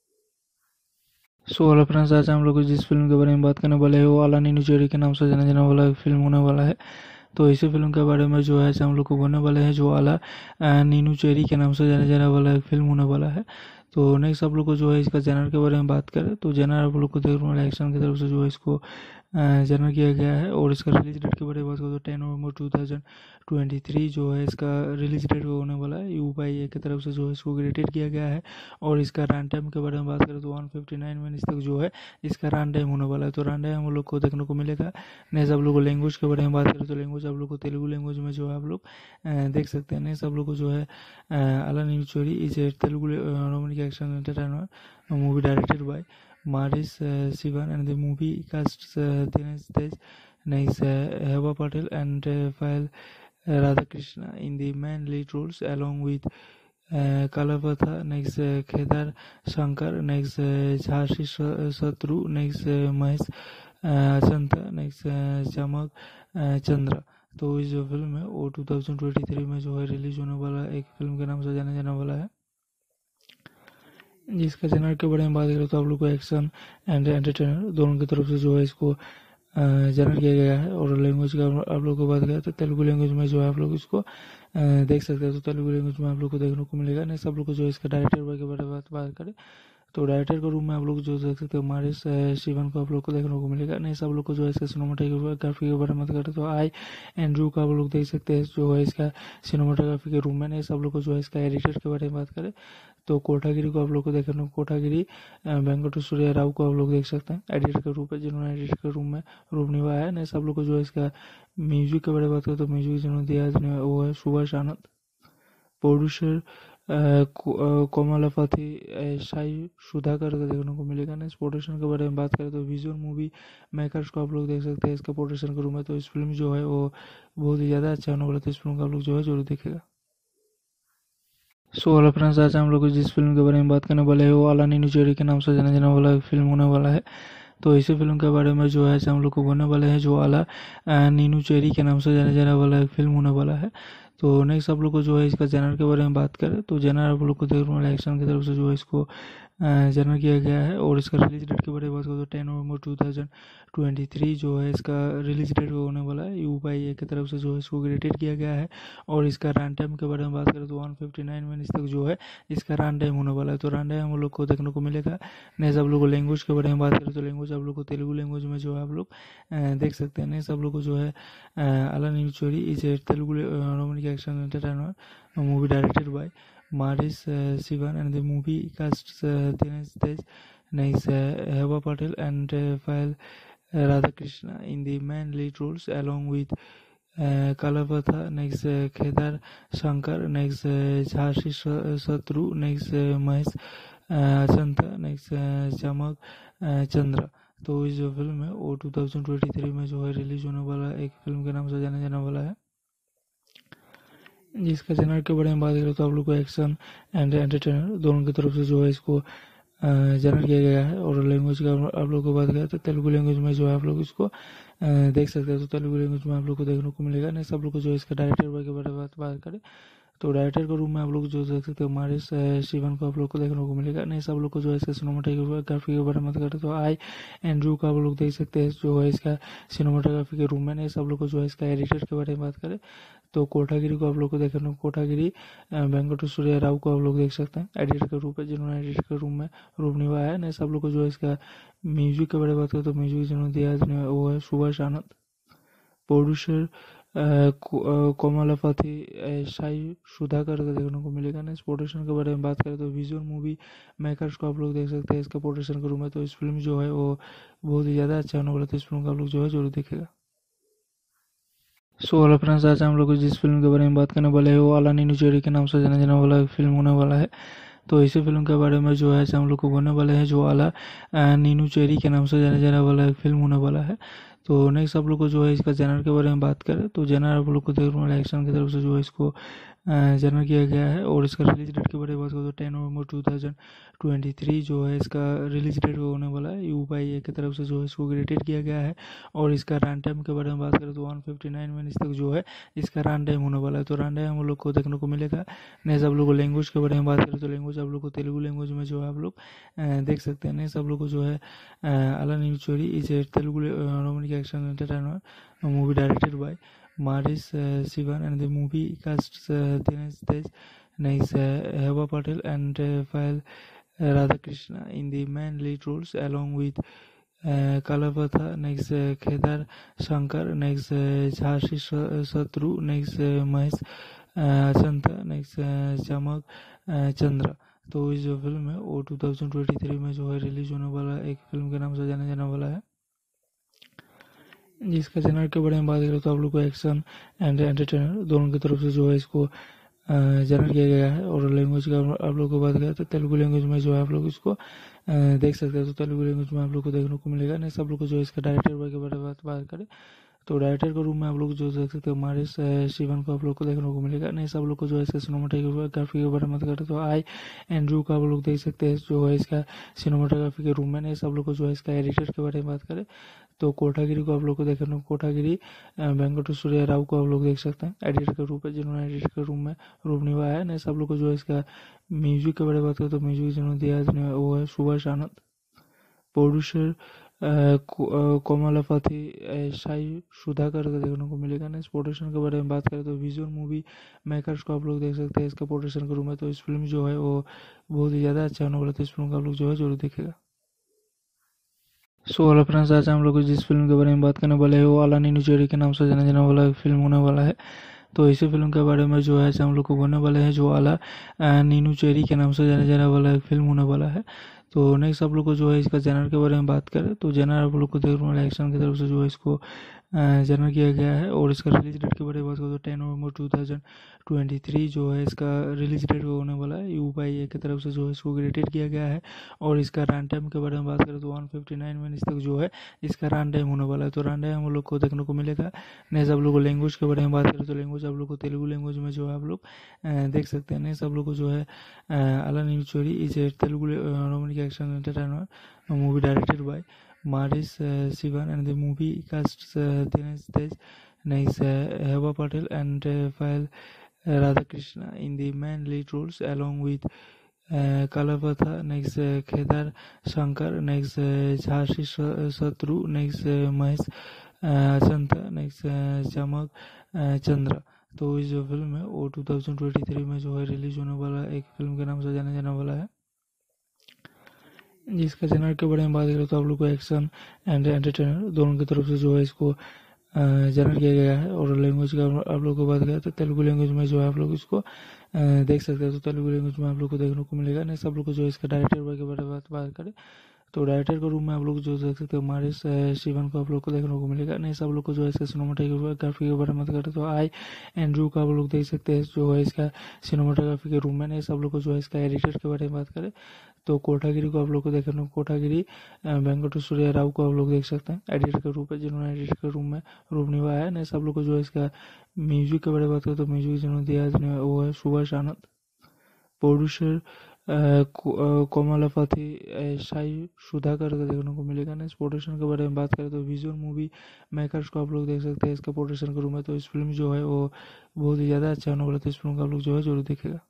Speaker 1: सो हेलो फ्रेंड्स, आज हम लोग जिस फिल्म के बारे में बात करने वाले हैं वो आला नीनू चेरी के नाम से जाने जाने वाला फिल्म होने वाला है। तो इसी फिल्म के बारे में जो है हम लोग को बोलने वाले हैं जो आला नीनू चेरी के नाम से जाने जाने वाला फिल्म होने वाला है। तो नेक्स्ट आप लोग को जो है इसका जनर के बारे में बात करें तो जनर आप लोग को देखने वाला एक्शन की तरफ से जो है इसको जनरल किया गया है। और इसका रिलीज डेट के बारे में बात करें तो 10 नवंबर 2023 जो है इसका रिलीज डेट होने वाला है। UPI की तरफ से जो है इसको क्रिएटेड किया गया है। और इसका रन टाइम के बारे में बात करें तो 159 मिनट्स तक जो है इसका रन टाइम होने वाला है। तो रन टाइम हम लोग को देखने को मिलेगा। नेक्स्ट आप लोग को लैंग्वेज के बारे में बात करें तो लैंग्वेज आप लोग को तेलुगु लैंग्वेज में जो है आप लोग देख सकते हैं। नेक्स्ट आप लोग को जो है आला Neenu Cheri is a Telugu romantic action entertainer movie directed by Maris Sivan, and the movie casts Dinesh Tej, next Heba Patel and Payal Radhakrishna in the main lead roles along with Kalapatha, next Kedar Shankar, next Jhansi Satru, next Mahesh Achanta, next चमक चंद्रा। तो इस जो film है वो 2023 में जो है release होने वाला एक फिल्म के नाम से जाना जाने वाला है, जिसका जनर के बारे में बात करें तो आप लोग को एक्शन एंड एंटरटेनर दोनों की तरफ से जो है इसको जनरल किया गया है। और लैंग्वेज का आप लोग को बात करें तो तेलुगु लैंग्वेज में जो है आप लोग इसको देख सकते हैं। तो तेलुगु लैंग्वेज में आप लोग को देखने को मिलेगा। नेक्स्ट आप लोग को जो है इसका डायरेक्टर के बारे में बात करें तो डायरेक्टर के रूम में आप लोग जो देख सकते हो मारिस शिवन को आप लोग को देखने को मिलेगा। नहीं सब लोग को जो है इसका सिनेमाटोग्राफी के बारे में बात करें तो आई एंड्रू का आप लोग देख सकते हैं जो है इसका सिनेमाटोग्राफी के रूम में। नहीं सब लोग को जो है इसका एडिटर के बारे में बात करें तो कोटागिरी को आप लोग को देखने को कोटागिरी वेंकट सूर्य राव को आप लोग देख सकते हैं एडिटर के रूप में, जिन्होंने एडिटर के रूम में रूप निभाया है। नहीं सब लोग को जो है इसका म्यूजिक के बारे में बात करें तो म्यूजिक जिन्होंने दिया है वो है सुभाष आनंद। प्रोड्यूसर कोमलापति साई सुधाकर का देखने को मिलेगा। ना इस प्रोडक्शन के बारे में बात करें तो विजुअल मूवी मेकर्स को आप लोग देख सकते हैं इसका प्रोडक्शन के रूम में। तो इस फिल्म जो है वो बहुत ही ज़्यादा अच्छा होने वाला है, तो इस फिल्म को आप लोग जो है जरूर देखेगा। सो हेलो फ्रेंड्स, आज हम लोग जिस फिल्म के बारे में बात करने वाले हैं वो आला नीनू चेरी के नाम से जाने जाने वाला फिल्म होने वाला है। तो इसी फिल्म के बारे में जो है हम लोग को बोलने वाले हैं जो आला नीनू चेरी के नाम से जाने जाने वाला फिल्म होने वाला है। तो नेक्स्ट आप लोग को जो है इसका जनर के बारे में बात करें तो जनर आप लोग को देखने वाला एक्शन की तरफ से जो है इसको जनर किया गया है। और इसका रिलीज डेट के बारे में बात करें तो 10 नवंबर 2023 जो है इसका रिलीज डेट होने वाला है। U/A की तरफ से जो है इसको ग्रेडेड किया गया है। और इसका रन टाइम के बारे में बात करें तो 159 मिनट्स तक जो है इसका रन टाइम होने वाला है। तो रन टाइम हम लोग को देखने को मिलेगा। नेक्स्ट आप लोग को लैंग्वेज के बारे में बात करें तो लैंग्वेज आप लोग को तेलुगु लैंग्वेज में जो है आप लोग देख सकते हैं। नेक्स्ट आप लोग को जो है आला Neenu Cheri is a Telugu romantic action entertainer movie directed by Maris Sivan, and the movie casts Dinesh Tej, next Heba Patel and Payal Radhakrishna in the main lead roles, along with Kalapatha, next Kedar Shankar, next Jhansi Satru, next Mahesh Achanta, next Chamak Chandra। तो इस जो film है वो 2023 में जो है release होने वाला एक फिल्म के नाम से जाना जाने वाला है, जिसका जनर के बारे में बात करें तो आप लोग को एक्शन एंड एंटरटेनर दोनों की तरफ से जो है इसको जनर किया गया है। और लैंग्वेज का आप लोग को बात करें तो तेलुगु लैंग्वेज में जो है आप लोग इसको देख सकते हैं। तो तेलुगु लैंग्वेज में आप लोग को देखने को मिलेगा। नेक्स्ट आप लोग को जो है इसका डायरेक्टर के बारे में बात करें तो डायरेक्टर के रूम में आप लोग जो देख सकते हो मारिस शिवन को आप लोग को देखने को मिलेगा। नहीं सब लोग को जो है इसका सिनेमाटोग्राफी के बारे में बात करें तो आई एंड्रू का आप लोग देख सकते हैं जो है इसका सिनेमाटोग्राफी के रूम में। नहीं सब लोग को जो है इसका एडिटर के बारे में बात करें तो कोटागिरी को आप लोग को देखने कोटागिरी वेंकट सूर्य राव को आप लोग देख सकते हैं एडिटर के रूप में, जिन्होंने एडिटर के रूम में रूप निभाया है। नहीं सब लोग को जो है इसका म्यूजिक के बारे में बात करें तो म्यूजिक जिन्होंने दिया है वो है सुभाष आनंद। प्रोड्यूसर कोमलापति साई सुधाकर का देखने को मिलेगा। ना इस प्रोडक्शन के बारे में बात करें तो विजुअल मूवी मेकर्स को आप लोग देख सकते हैं इसका प्रोडक्शन के रूम में। तो इस फिल्म जो है वो बहुत ही ज़्यादा अच्छा होने वाला है, तो इस फिल्म को आप लोग जो है जरूर देखेगा। सो हेलो फ्रेंड्स, आज हम लोग जिस फिल्म के बारे में बात करने वाले हैं वो आला नीनू चेरी के नाम से जाने जाने वाला फिल्म होने वाला है। तो इसी फिल्म के बारे में जो है हम लोग को बोलने वाले हैं जो आला नीनू चेरी के नाम से जाने जाने वाला फिल्म होने वाला है। तो नेक्स्ट आप लोग को जो है इसका जनर के बारे में बात करें तो जनर आप लोग को देखने वाला एक्शन की तरफ से जो है इसको जनर किया गया है। और इसका रिलीज डेट के बारे में बात करें तो 10 नवंबर 2023 जो है इसका रिलीज डेट होने वाला है। U/A की तरफ से जो है इसको ग्रेडेड किया गया है। और इसका रन टाइम के बारे में बात करें तो 159 मिनट्स तक जो है इसका रन टाइम होने वाला है। तो रन टाइम हम लोग को देखने को मिलेगा। नेक्स्ट आप लोग को लैंग्वेज के बारे में बात करें तो लैंग्वेज आप लोग को तेलुगु लैंग्वेज में जो है आप लोग देख सकते हैं। नेक्स्ट आप लोग को जो है आला Neenu Cheri is a Telugu romantic action entertainer movie directed by Maris Sivan, and the movie casts Dinesh Tej, next Heba Patel and Payal Radhakrishna in the main lead roles, along with Kalapatha, next Kedar Shankar, next Jhansi Satru, next Mahesh Achanta, next Chamak Chandra। तो इस जो film है वो 2023 में जो है release होने वाला एक फिल्म के नाम से जाना जाने वाला है, जिसका जनर के बारे में बात करें तो आप लोग को एक्शन एंड एंटरटेनर दोनों की तरफ से जो है इसको जनर किया गया है। और लैंग्वेज का आप लोग को बात करें तो तेलुगु लैंग्वेज में जो है आप लोग इसको देख सकते हैं। तो तेलुगु लैंग्वेज में आप लोग को देखने को मिलेगा। नेक्स्ट आप लोग को जो है इसका डायरेक्टर के बारे में बात करें तो डायरेक्टर के रूम में आप लोग जो देख सकते हो मारिस शिवन को आप लोग को देखने को मिलेगा। नहीं सब लोग को जो है इसका सिनेमाटोग्राफी के बारे में बात करें तो आई एंड्रू का आप लोग देख सकते हैं जो है इसका सिनेमाटोग्राफी के रूम में। नहीं सब लोग को जो है इसका एडिटर के बारे में बात करें तो कोटागिरी को आप लोग को देखने कोटागिरी वेंकट सूर्य राव को आप लोग देख सकते हैं एडिटर के रूप में, जिन्होंने एडिटर के रूम में रूप निभाया है। नहीं सब लोग को जो है इसका म्यूजिक के बारे में बात करें तो म्यूजिक जिन्होंने दिया है वो है सुभाष आनंद। प्रोड्यूसर कोमलापति साई सुधाकर का देखने को मिलेगा। नेक्स्ट पोर्ट्रेशन के बारे में बात करें तो विजुअल मूवी मेकर्स को आप लोग देख सकते हैं इसका पोर्ट्रेशन के रूम में। तो इस फिल्म जो है वो बहुत ही ज़्यादा अच्छा होने वाला है, तो इस फिल्म को आप लोग जो है जरूर देखेगा। सो हेलो फ्रेंड्स, आज हम लोग जिस फिल्म के बारे में बात करने वाले हैं वो आला नीनू चेरी के नाम से जाने जाने वाला फिल्म होने वाला है। तो इसी फिल्म के बारे में जो है हम लोग को बोलने वाले हैं जो आला नीनू चेरी के नाम से जाने जाने वाला फिल्म होने वाला है। तो नेक्स्ट आप लोग को जो है इसका जनर के बारे में बात करें तो जनर आप लोग को देखने वाला एक्शन की तरफ से जो है इसको जनर किया गया है। और इसका रिलीज डेट के बारे में बात करें तो 10 नवंबर 2023 जो है इसका रिलीज डेट होने वाला है। UPI की तरफ से जो है इसको ग्रेडेड किया गया है। और इसका रन टाइम के बारे में बात करें तो 159 मिनट्स तक जो है इसका रन टाइम होने वाला है। तो रन टाइम हम लोग को देखने को मिलेगा। नेक्स्ट आप लोग को लैंग्वेज के बारे में बात करें तो लैंग्वेज आप लोग को तेलुगु लैंग्वेज में जो है आप लोग देख सकते हैं। नेक्स्ट आप लोग को जो है आला Neenu Cheri is a Telugu romantic action entertainer movie directed by Maris Sivan, and the movie casts Dinesh Tej, next Heba Patel and Payal Radhakrishna in the main lead roles along with Kalapatha, next Kedar Shankar, next Jhansi Satru, next Mahesh Achanta, next Chamak Chandra। तो इस जो film है वो 2023 में जो है release होने वाला एक फिल्म के नाम से जाने जाने वाला है, जिसका जनर के बारे में बात करें तो आप लोग को एक्शन एंड एंटरटेनर दोनों की तरफ से जो है इसको जनर किया गया है। और लैंग्वेज का आप लोग को बात करें तो तेलुगु लैंग्वेज में जो है आप लोग इसको देख सकते हैं। तो तेलुगु लैंग्वेज में आप लोग को देखने को मिलेगा। नेक्स्ट आप लोग को जो है इसका डायरेक्टर के बारे में बात करें तो डायरेक्टर के रूम में आप लोग जो देख सकते हो मारिस शिवन को आप लोग को देखने को मिलेगा। नेक्स्ट आप लोग को जो है इसका सिनेमाटोग्राफी के बारे में बात करें तो आई एंड्रू का आप लोग देख सकते हैं जो है इसका सिनेमाटोग्राफी के रूम में। नेक्स्ट आप लोग को जो है इसका एडिटर के बारे में बात करें तो कोटागिरी को आप लोग को देखने को कोटागिरी वेंकटेश्वर राव को आप लोग देख सकते हैं एडिटर के रूप में, जिन्होंने एडिटर के रूम में रूप निभाया है। नेक्स्ट आप लोग को जो है इसका म्यूजिक के बारे में बात करें तो म्यूजिक जिन्होंने दिया है वो है सुभाष आनंद। प्रोड्यूसर कोमलापति साई सुधाकर का देखने को मिलेगा। नेक्स्ट पोर्ट्रेशन के बारे में बात करें तो विजुअल मूवी मेकर्स को आप लोग देख सकते हैं इसका पोर्ट्रेशन के रूम में। तो इस फिल्म जो है वो बहुत ही ज़्यादा अच्छा होने वाला है, तो इस फिल्म को आप लोग जो है जरूर देखेगा।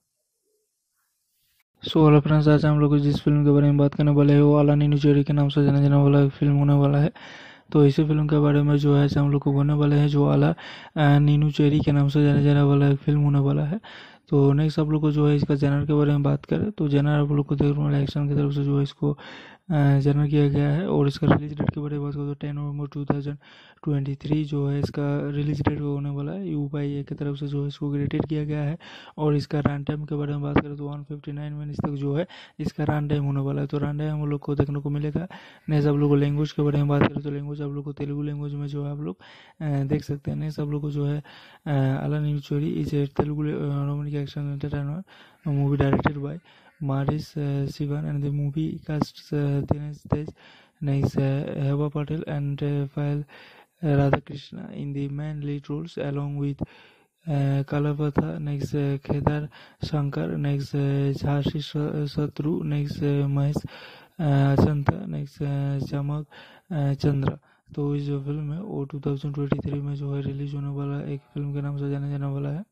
Speaker 1: सो हेलो फ्रेंड्स, आज हम लोग जिस फिल्म के बारे में बात करने वाले हैं वो आला नीनू चेरी के नाम से जाने जाने वाला फिल्म होने वाला है। तो इसी फिल्म के बारे में जो है हम लोग को बोलने वाले हैं जो आला नीनू चेरी के नाम से जाने जाने वाला फिल्म होने वाला है। तो नेक्स्ट आप लोग को जो है इसका जनर के बारे में बात करें तो जनर आप लोग को देखने वाला एक्शन की तरफ से जो है इसको जनर किया गया है। और इसका रिलीज डेट के बारे में बात करें तो 10 नवंबर 2023 जो है इसका रिलीज डेट होने वाला है। UPI की तरफ से जो है इसको ग्रेडेड किया गया है। और इसका रन टाइम के बारे में बात करें तो 159 मिनट्स तक जो है इसका रन टाइम होने वाला है। तो रन टाइम हम लोग को देखने को मिलेगा। नेक्स्ट आप लोग को लैंग्वेज के बारे में बात करें तो लैंग्वेज आप लोग को तेलुगु लैंग्वेज में जो है आप लोग देख सकते हैं। नेक्स्ट आप लोग को जो है आला Neenu Cheri is a Telugu romantic action entertainer movie directed by Maris Sivan, and the movie casts Dinesh Tej, next Heba Patel and Payal Radhakrishna in the main lead roles along with Kalapatha, next Kedar Shankar, next Jhansi Satru, next Mahesh Achanta, next Chamak Chandra। तो इस जो film है वो 2023 में जो है release होने वाला एक फिल्म के नाम से जाने जाने वाला है,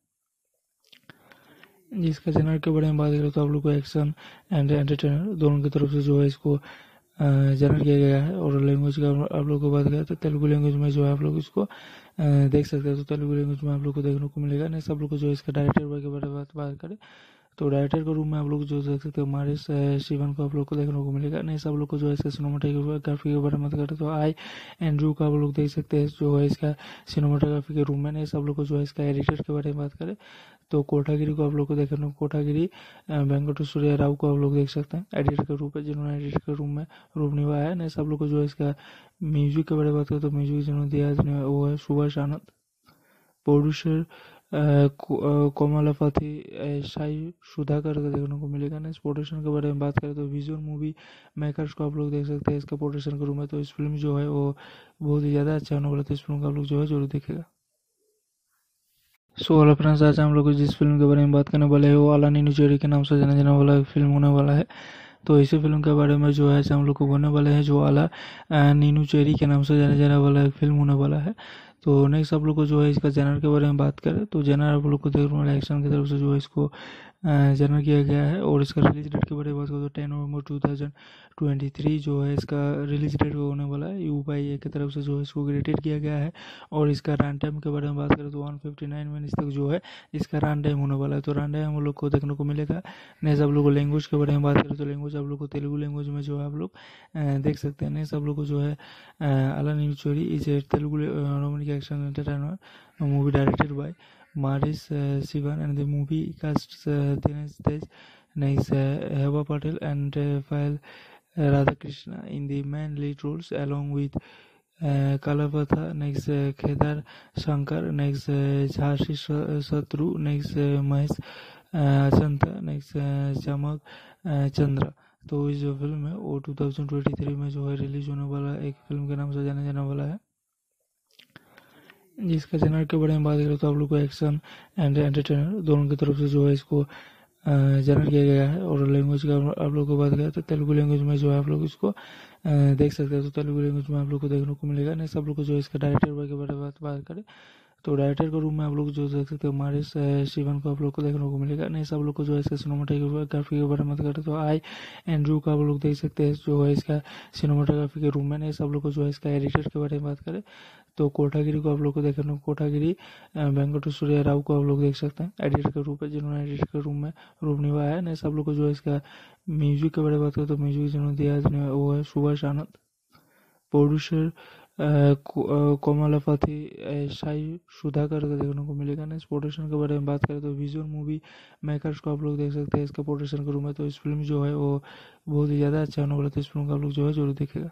Speaker 1: जिसका जनर के बारे में बात करें तो आप लोग को एक्शन एंड एंटरटेनर दोनों की तरफ से जो है इसको जनर किया गया है। और लैंग्वेज का आप लोग को बात करें तो तेलुगु लैंग्वेज में जो है आप लोग इसको देख सकते हैं। तो तेलुगु लैंग्वेज में आप लोग को देखने को मिलेगा। नेक्स्ट आप लोग को जो है इसका डायरेक्टर के बारे में बात करें तो डायरेक्टर के रूम में आप लोग जो देख सकते हो मारिस शिवन को आप लोग को देखने को मिलेगा। नेक्स्ट आप लोग को जो है इसका सिनेमाटोग्राफी के बारे में बात करें तो आई एंड्रू का आप लोग देख सकते हैं जो है इसका सिनेमाटोग्राफी के रूम में। नेक्स्ट आप लोग को जो है इसका एडिटर के बारे में बात करें तो कोटागिरी को आप लोग को देखने कोटागिरी वेंकटेश्वर राव को आप लोग देख सकते हैं एडिटर के रूप में, जिन्होंने एडिटर के रूम में रूप निभाया है। नेक्स्ट आप लोग को जो है इसका म्यूजिक के बारे में बात करें तो म्यूजिक जिन्होंने दिया है वो है सुभाष आनंद। प्रोड्यूसर कोमलापति साई सुधाकर का देखने को मिलेगा। नेक्स्ट पोर्ट्रेशन के बारे में बात करें तो विजुअल मूवी मेकर्स को आप लोग देख सकते हैं इसका पोर्ट्रेशन के रूम में। तो इस फिल्म जो है वो बहुत ही ज़्यादा अच्छा होने वाला है, तो इस फिल्म को आप लोग जो है जरूर देखेगा। सो हेलो फ्रेंड्स, आज हम लोग जिस फिल्म के बारे में बात करने वाले हैं वो आला नीनू चेरी के नाम से जाने जाने वाला फिल्म होने वाला है। तो इसी फिल्म के बारे में जो है हम लोग को बोलने वाले हैं जो आला नीनू चेरी के नाम से जाने जाने वाला फिल्म होने वाला है। तो नेक्स्ट आप लोग को जो है इसका जनर के बारे में बात करें तो जनर आप लोग को देखने वाला एक्शन की तरफ से जो है इसको जनरल किया गया है। और इसका रिलीज डेट के बारे में बात करें तो 10 नवंबर 2023 जो है इसका रिलीज डेट होने वाला है। UPI की तरफ से जो है इसको ग्रेडेड किया गया है। और इसका रन टाइम के बारे में बात करें तो 159 मिनट्स तक जो है इसका रन टाइम होने वाला है। तो रन टाइम हम लोग को देखने को मिलेगा। नेक्स्ट आप लोग को लैंग्वेज के बारे में बात करें तो लैंग्वेज आप लोग को तेलुगु लैंग्वेज में जो है आप लोग देख सकते हैं। नेक्स्ट आप लोग को जो है अला नीनू चोरी is a Telugu romantic action entertainer movie directed by Maris Sivan, and the movie casts Dinesh Tej, next Heba Patel, and Payal Radhakrishna in the main lead roles, along with Kalavatha, next Kedar Shankar, next Jhansi Satru, next Mahesh Chanta, next Jamak Chandra। तो इस जो film है वो 2023 में जो है release होने वाला एक फिल्म के नाम से जाना जाने वाला है। जिसका जनर के बारे में बात करें तो आप लोग को एक्शन एंड एंटरटेनर दोनों की तरफ से जो है इसको जनर किया गया है। और लैंग्वेज का आप लोग को बात करें तो तेलुगु लैंग्वेज में जो है आप लोग इसको देख सकते हैं। तो तेलुगु लैंग्वेज में आप लोग को देखने को मिलेगा। नेक्स्ट आप लोग को जो है इसका डायरेक्टर के बारे में बात करें तो डायरेक्टर के रूम में आप लोग जो देख सकते हैं मारिस शिवन को आप लोग को देखने को मिलेगा। नेक्स्ट आप लोग को जो है इसका सिनेमाटोग्राफी के बारे में बात करें तो आई एंड्रू का आप लोग देख सकते हैं जो है इसका सिनेमाटोग्राफी के रूम में। नेक्स्ट आप लोग को जो है इसका एडिटर के बारे में बात करें तो कोटागिरी को आप लोग को देखने को कोटागिरी वेंकटेश्वर राव को आप लोग देख सकते हैं एडिटर के रूप में, जिन्होंने एडिटर के रूम में रूप निभाया है। नेक्स्ट आप लोग को जो है इसका म्यूजिक के बारे में बात करें तो म्यूजिक जिन्होंने दिया है वो है सुभाष आनंद। प्रोड्यूसर कोमलापति साई सुधाकर का देखने को मिलेगा। नेक्स्ट प्रोडक्शन के बारे में बात करें तो विजुअल मूवी मेकर्स को आप लोग देख सकते हैं इसका प्रोडक्शन के रूम में। तो इस फिल्म जो है वो बहुत ही ज़्यादा अच्छा होने वाला है। तो इस फिल्म को आप लोग जो है जरूर देखेगा।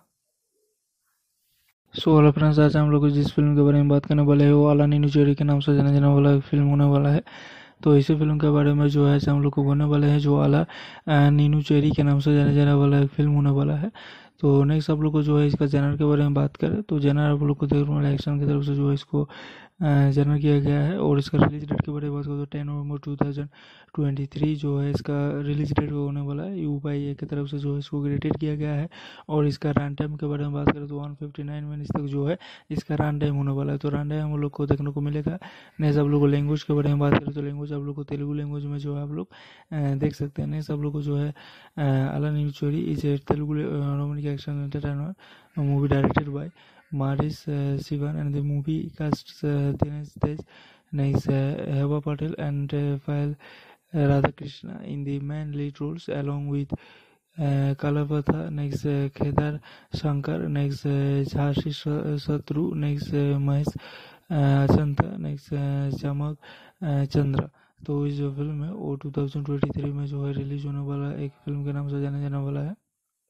Speaker 1: सो हेलो फ्रेंड्स, आज हम लोग जिस फिल्म के बारे में बात करने वाले हैं वो अला नीनू चेरी के नाम से जाने जाने वाला फिल्म होने वाला है। तो इसी फिल्म के बारे में जो है हम लोग को बोलने वाले हैं जो अला नीनू चेरी के नाम से जाने जाने वाला फिल्म होने वाला है। तो नेक्स्ट आप लोग को जो है इसका जनर के बारे में बात करें तो जनर आप लोग को देखने वाला एक्शन की तरफ से जो है इसको जनर किया गया है। और इसका रिलीज डेट के बारे में बात करें तो 10 नवंबर 2023 जो है इसका रिलीज डेट होने वाला है। UPI की तरफ से जो है इसको ग्रेडेड किया गया है। और इसका रन टाइम के बारे में बात करें तो 159 मिनट्स तक जो है इसका रन टाइम होने वाला है। तो रन टाइम हम लोग को देखने को मिलेगा। नेक्स्ट आप लोग को लैंग्वेज के बारे में बात करें तो लैंग्वेज आप लोग को तेलुगु लैंग्वेज में जो है आप लोग देख सकते हैं। नेक्स्ट आप लोग को जो है अला नीनू चोरी is a Telugu romantic action entertainer movie directed by Maris Sivan, and the movie casts Dinesh Tej, next Heba Patel, and Payal Radhakrishna in the main lead roles, along with Kalavatha, next Kedar Shankar, next Jhansi Satru, next Mahesh Chanta, next Jamak Chandra। तो इस जो film है वो 2023 में जो है release होने वाला एक फिल्म के नाम से जाना जाने वाला है।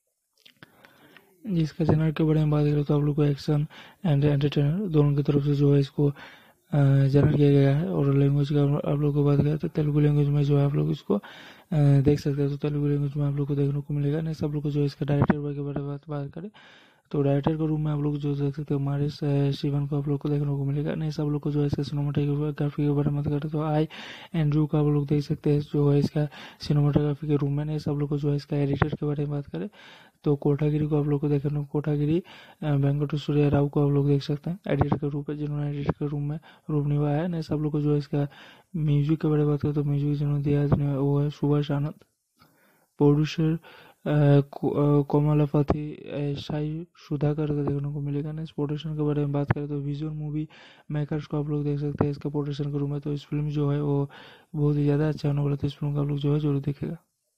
Speaker 1: जिसका जनर के बारे में बात करें तो आप लोग को एक्शन एंड एंटरटेनर दोनों की तरफ से जो है इसको जनर किया गया है। और लैंग्वेज का आप लोग को बात करें तो तेलुगु लैंग्वेज में जो है आप लोग इसको देख सकते हैं। तो तेलुगु लैंग्वेज में आप लोग को देखने को मिलेगा। नेक्स्ट आप लोग को जो है इसका डायरेक्टर के बारे में बात करें तो डायरेक्टर के रूम में आप लोग जो देख सकते हैं मारिस शिवन को आप लोग को देखने को मिलेगा। नेक्स्ट आप लोग को जो है इसका सिनेमाटोग्राफी के बारे में बात करें तो आई एंड्रू का आप लोग देख सकते हैं जो है इसका सिनेमाटोग्राफी के रूम में। नेक्स्ट आप लोग को जो है इसका एडिटर के बारे में बात करें तो कोटागिरी को आप लोग को देखने को कोटागिरी वेंकटेश्वर राव को आप लोग देख सकते हैं एडिटर के रूप में, जिन्होंने एडिटर के रूम में रूप निभाया है। नेक्स्ट आप लोग को जो है इसका म्यूजिक के बारे में बात करें तो म्यूजिक जिन्होंने दिया है वो है सुभाष आनंद। प्रोड्यूसर कोमलापति साई सुधाकर का देखने को मिलेगा। नेक्स्ट प्रोडक्शन के बारे में बात करें तो विजुअल मूवी मेकर्स को आप लोग देख सकते हैं इसका प्रोडक्शन के रूम में। तो इस फिल्म जो है वो बहुत ही ज़्यादा अच्छा होने वाला है। तो इस फिल्म को आप लोग जो है जरूर देखेगा।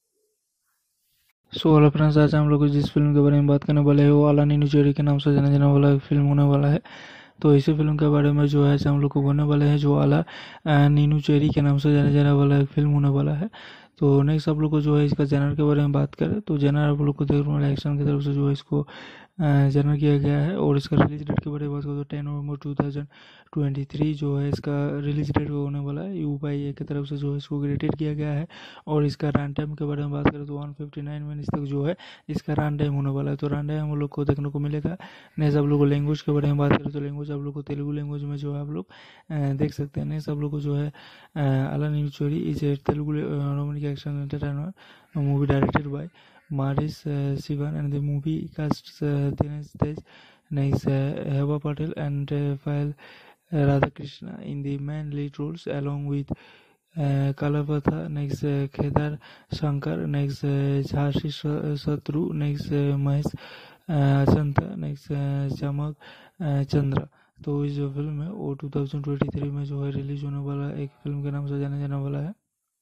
Speaker 1: सो हेलो फ्रेंड्स, आज हम लोग जिस फिल्म के बारे में बात करने वाले हैं वो अला नीनू चेरी के नाम से जाने जाने वाला फिल्म होने वाला है। तो इसी फिल्म के बारे में जो है हम लोग को बोलने वाले हैं जो अला नीनू चेरी के नाम से जाने जाने वाला फिल्म होने वाला है। तो नेक्स्ट आप लोग को जो है इसका जनर के बारे में बात करें तो जनर आप लोग को देखने वाला एक्शन की तरफ से जो है इसको जनर किया गया है। और इसका रिलीज डेट के बारे में बात करें तो 10 नवंबर 2023 जो है इसका रिलीज डेट होने वाला है। UPI की तरफ से जो है इसको ग्रेडेड किया गया है। और इसका रन टाइम के बारे में बात करें तो 159 मिनट्स तक जो है इसका रन टाइम होने वाला है। तो रन टाइम हम लोग को देखने को मिलेगा। नेक्स्ट आप लोग को लैंग्वेज के बारे में बात करें तो लैंग्वेज आप लोग को तेलुगु लैंग्वेज में जो है आप लोग देख सकते हैं। नेक्स्ट आप लोग को जो है अला नीनू चोरी is a Telugu romantic action entertainer movie directed by Maris Sivan, and the movie casts Dinesh Tej, next Heba Patel, and Payal Radhakrishna in the main lead roles, along with Kalapatha, next Kedar Shankar, next Jhansi Shatru, next Mahesh Achanta, next चमक चंद्र। तो इस जो film है वो 2023 में जो है release होने वाला एक फिल्म के नाम से जाना जाने वाला है।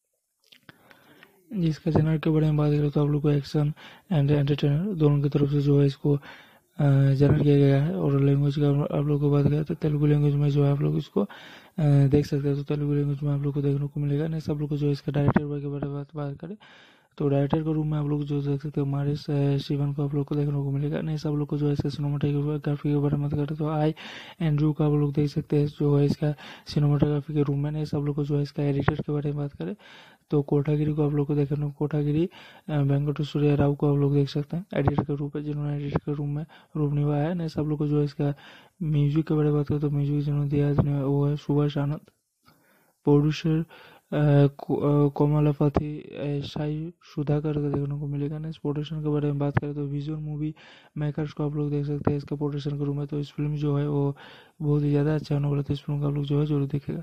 Speaker 1: जिसका जनर के बारे में बात करें तो आप लोग को एक्शन एंड एंटरटेनर दोनों की तरफ से जो है इसको जनर किया गया है। और लैंग्वेज का आप लोग को बात करें तो तेलुगु लैंग्वेज में जो है आप लोग इसको देख सकते हैं। तो तेलुगु लैंग्वेज में आप लोग को देखने को मिलेगा। नेक्स्ट आप लोग को जो है इसका डायरेक्टर के बारे में बात करें तो डायरेक्टर के रूम में आप लोग जो देख सकते हो मारिस शिवन को आप लोग को देखने को मिलेगा। नहीं सब लोग को जो है इसका सिनेमाटोग्राफी के बारे में बात करें तो आई एंड्रू का आप लोग देख सकते हैं जो है इसका सिनेमाटोग्राफी के रूम में। नहीं सब लोग को जो है इसका एडिटर के बारे में बात करें तो कोटागिरी को आप लोग को देखने को कोटागिरी वेंकट सूर्य राव को आप लोग देख सकते हैं एडिटर के रूप में जिन्होंने एडिटर के रूम में रूप निभाया है। नहीं सब लोग को जो है इसका म्यूजिक के बारे में बात करें तो म्यूजिक जिन्होंने दिया है वो है सुभाष आनंद। प्रोड्यूसर कोमलापति साई सुधाकर का देखने को मिलेगा। नेक्स्ट प्रोडक्शन के बारे में बात करें तो विजुअल मूवी मेकर्स को आप लोग देख सकते हैं इसका प्रोडक्शन के रूम में। तो इस फिल्म जो है वो बहुत ही ज़्यादा अच्छा होने वाला है। तो इस फिल्म का आप लोग जो है जरूर देखेगा।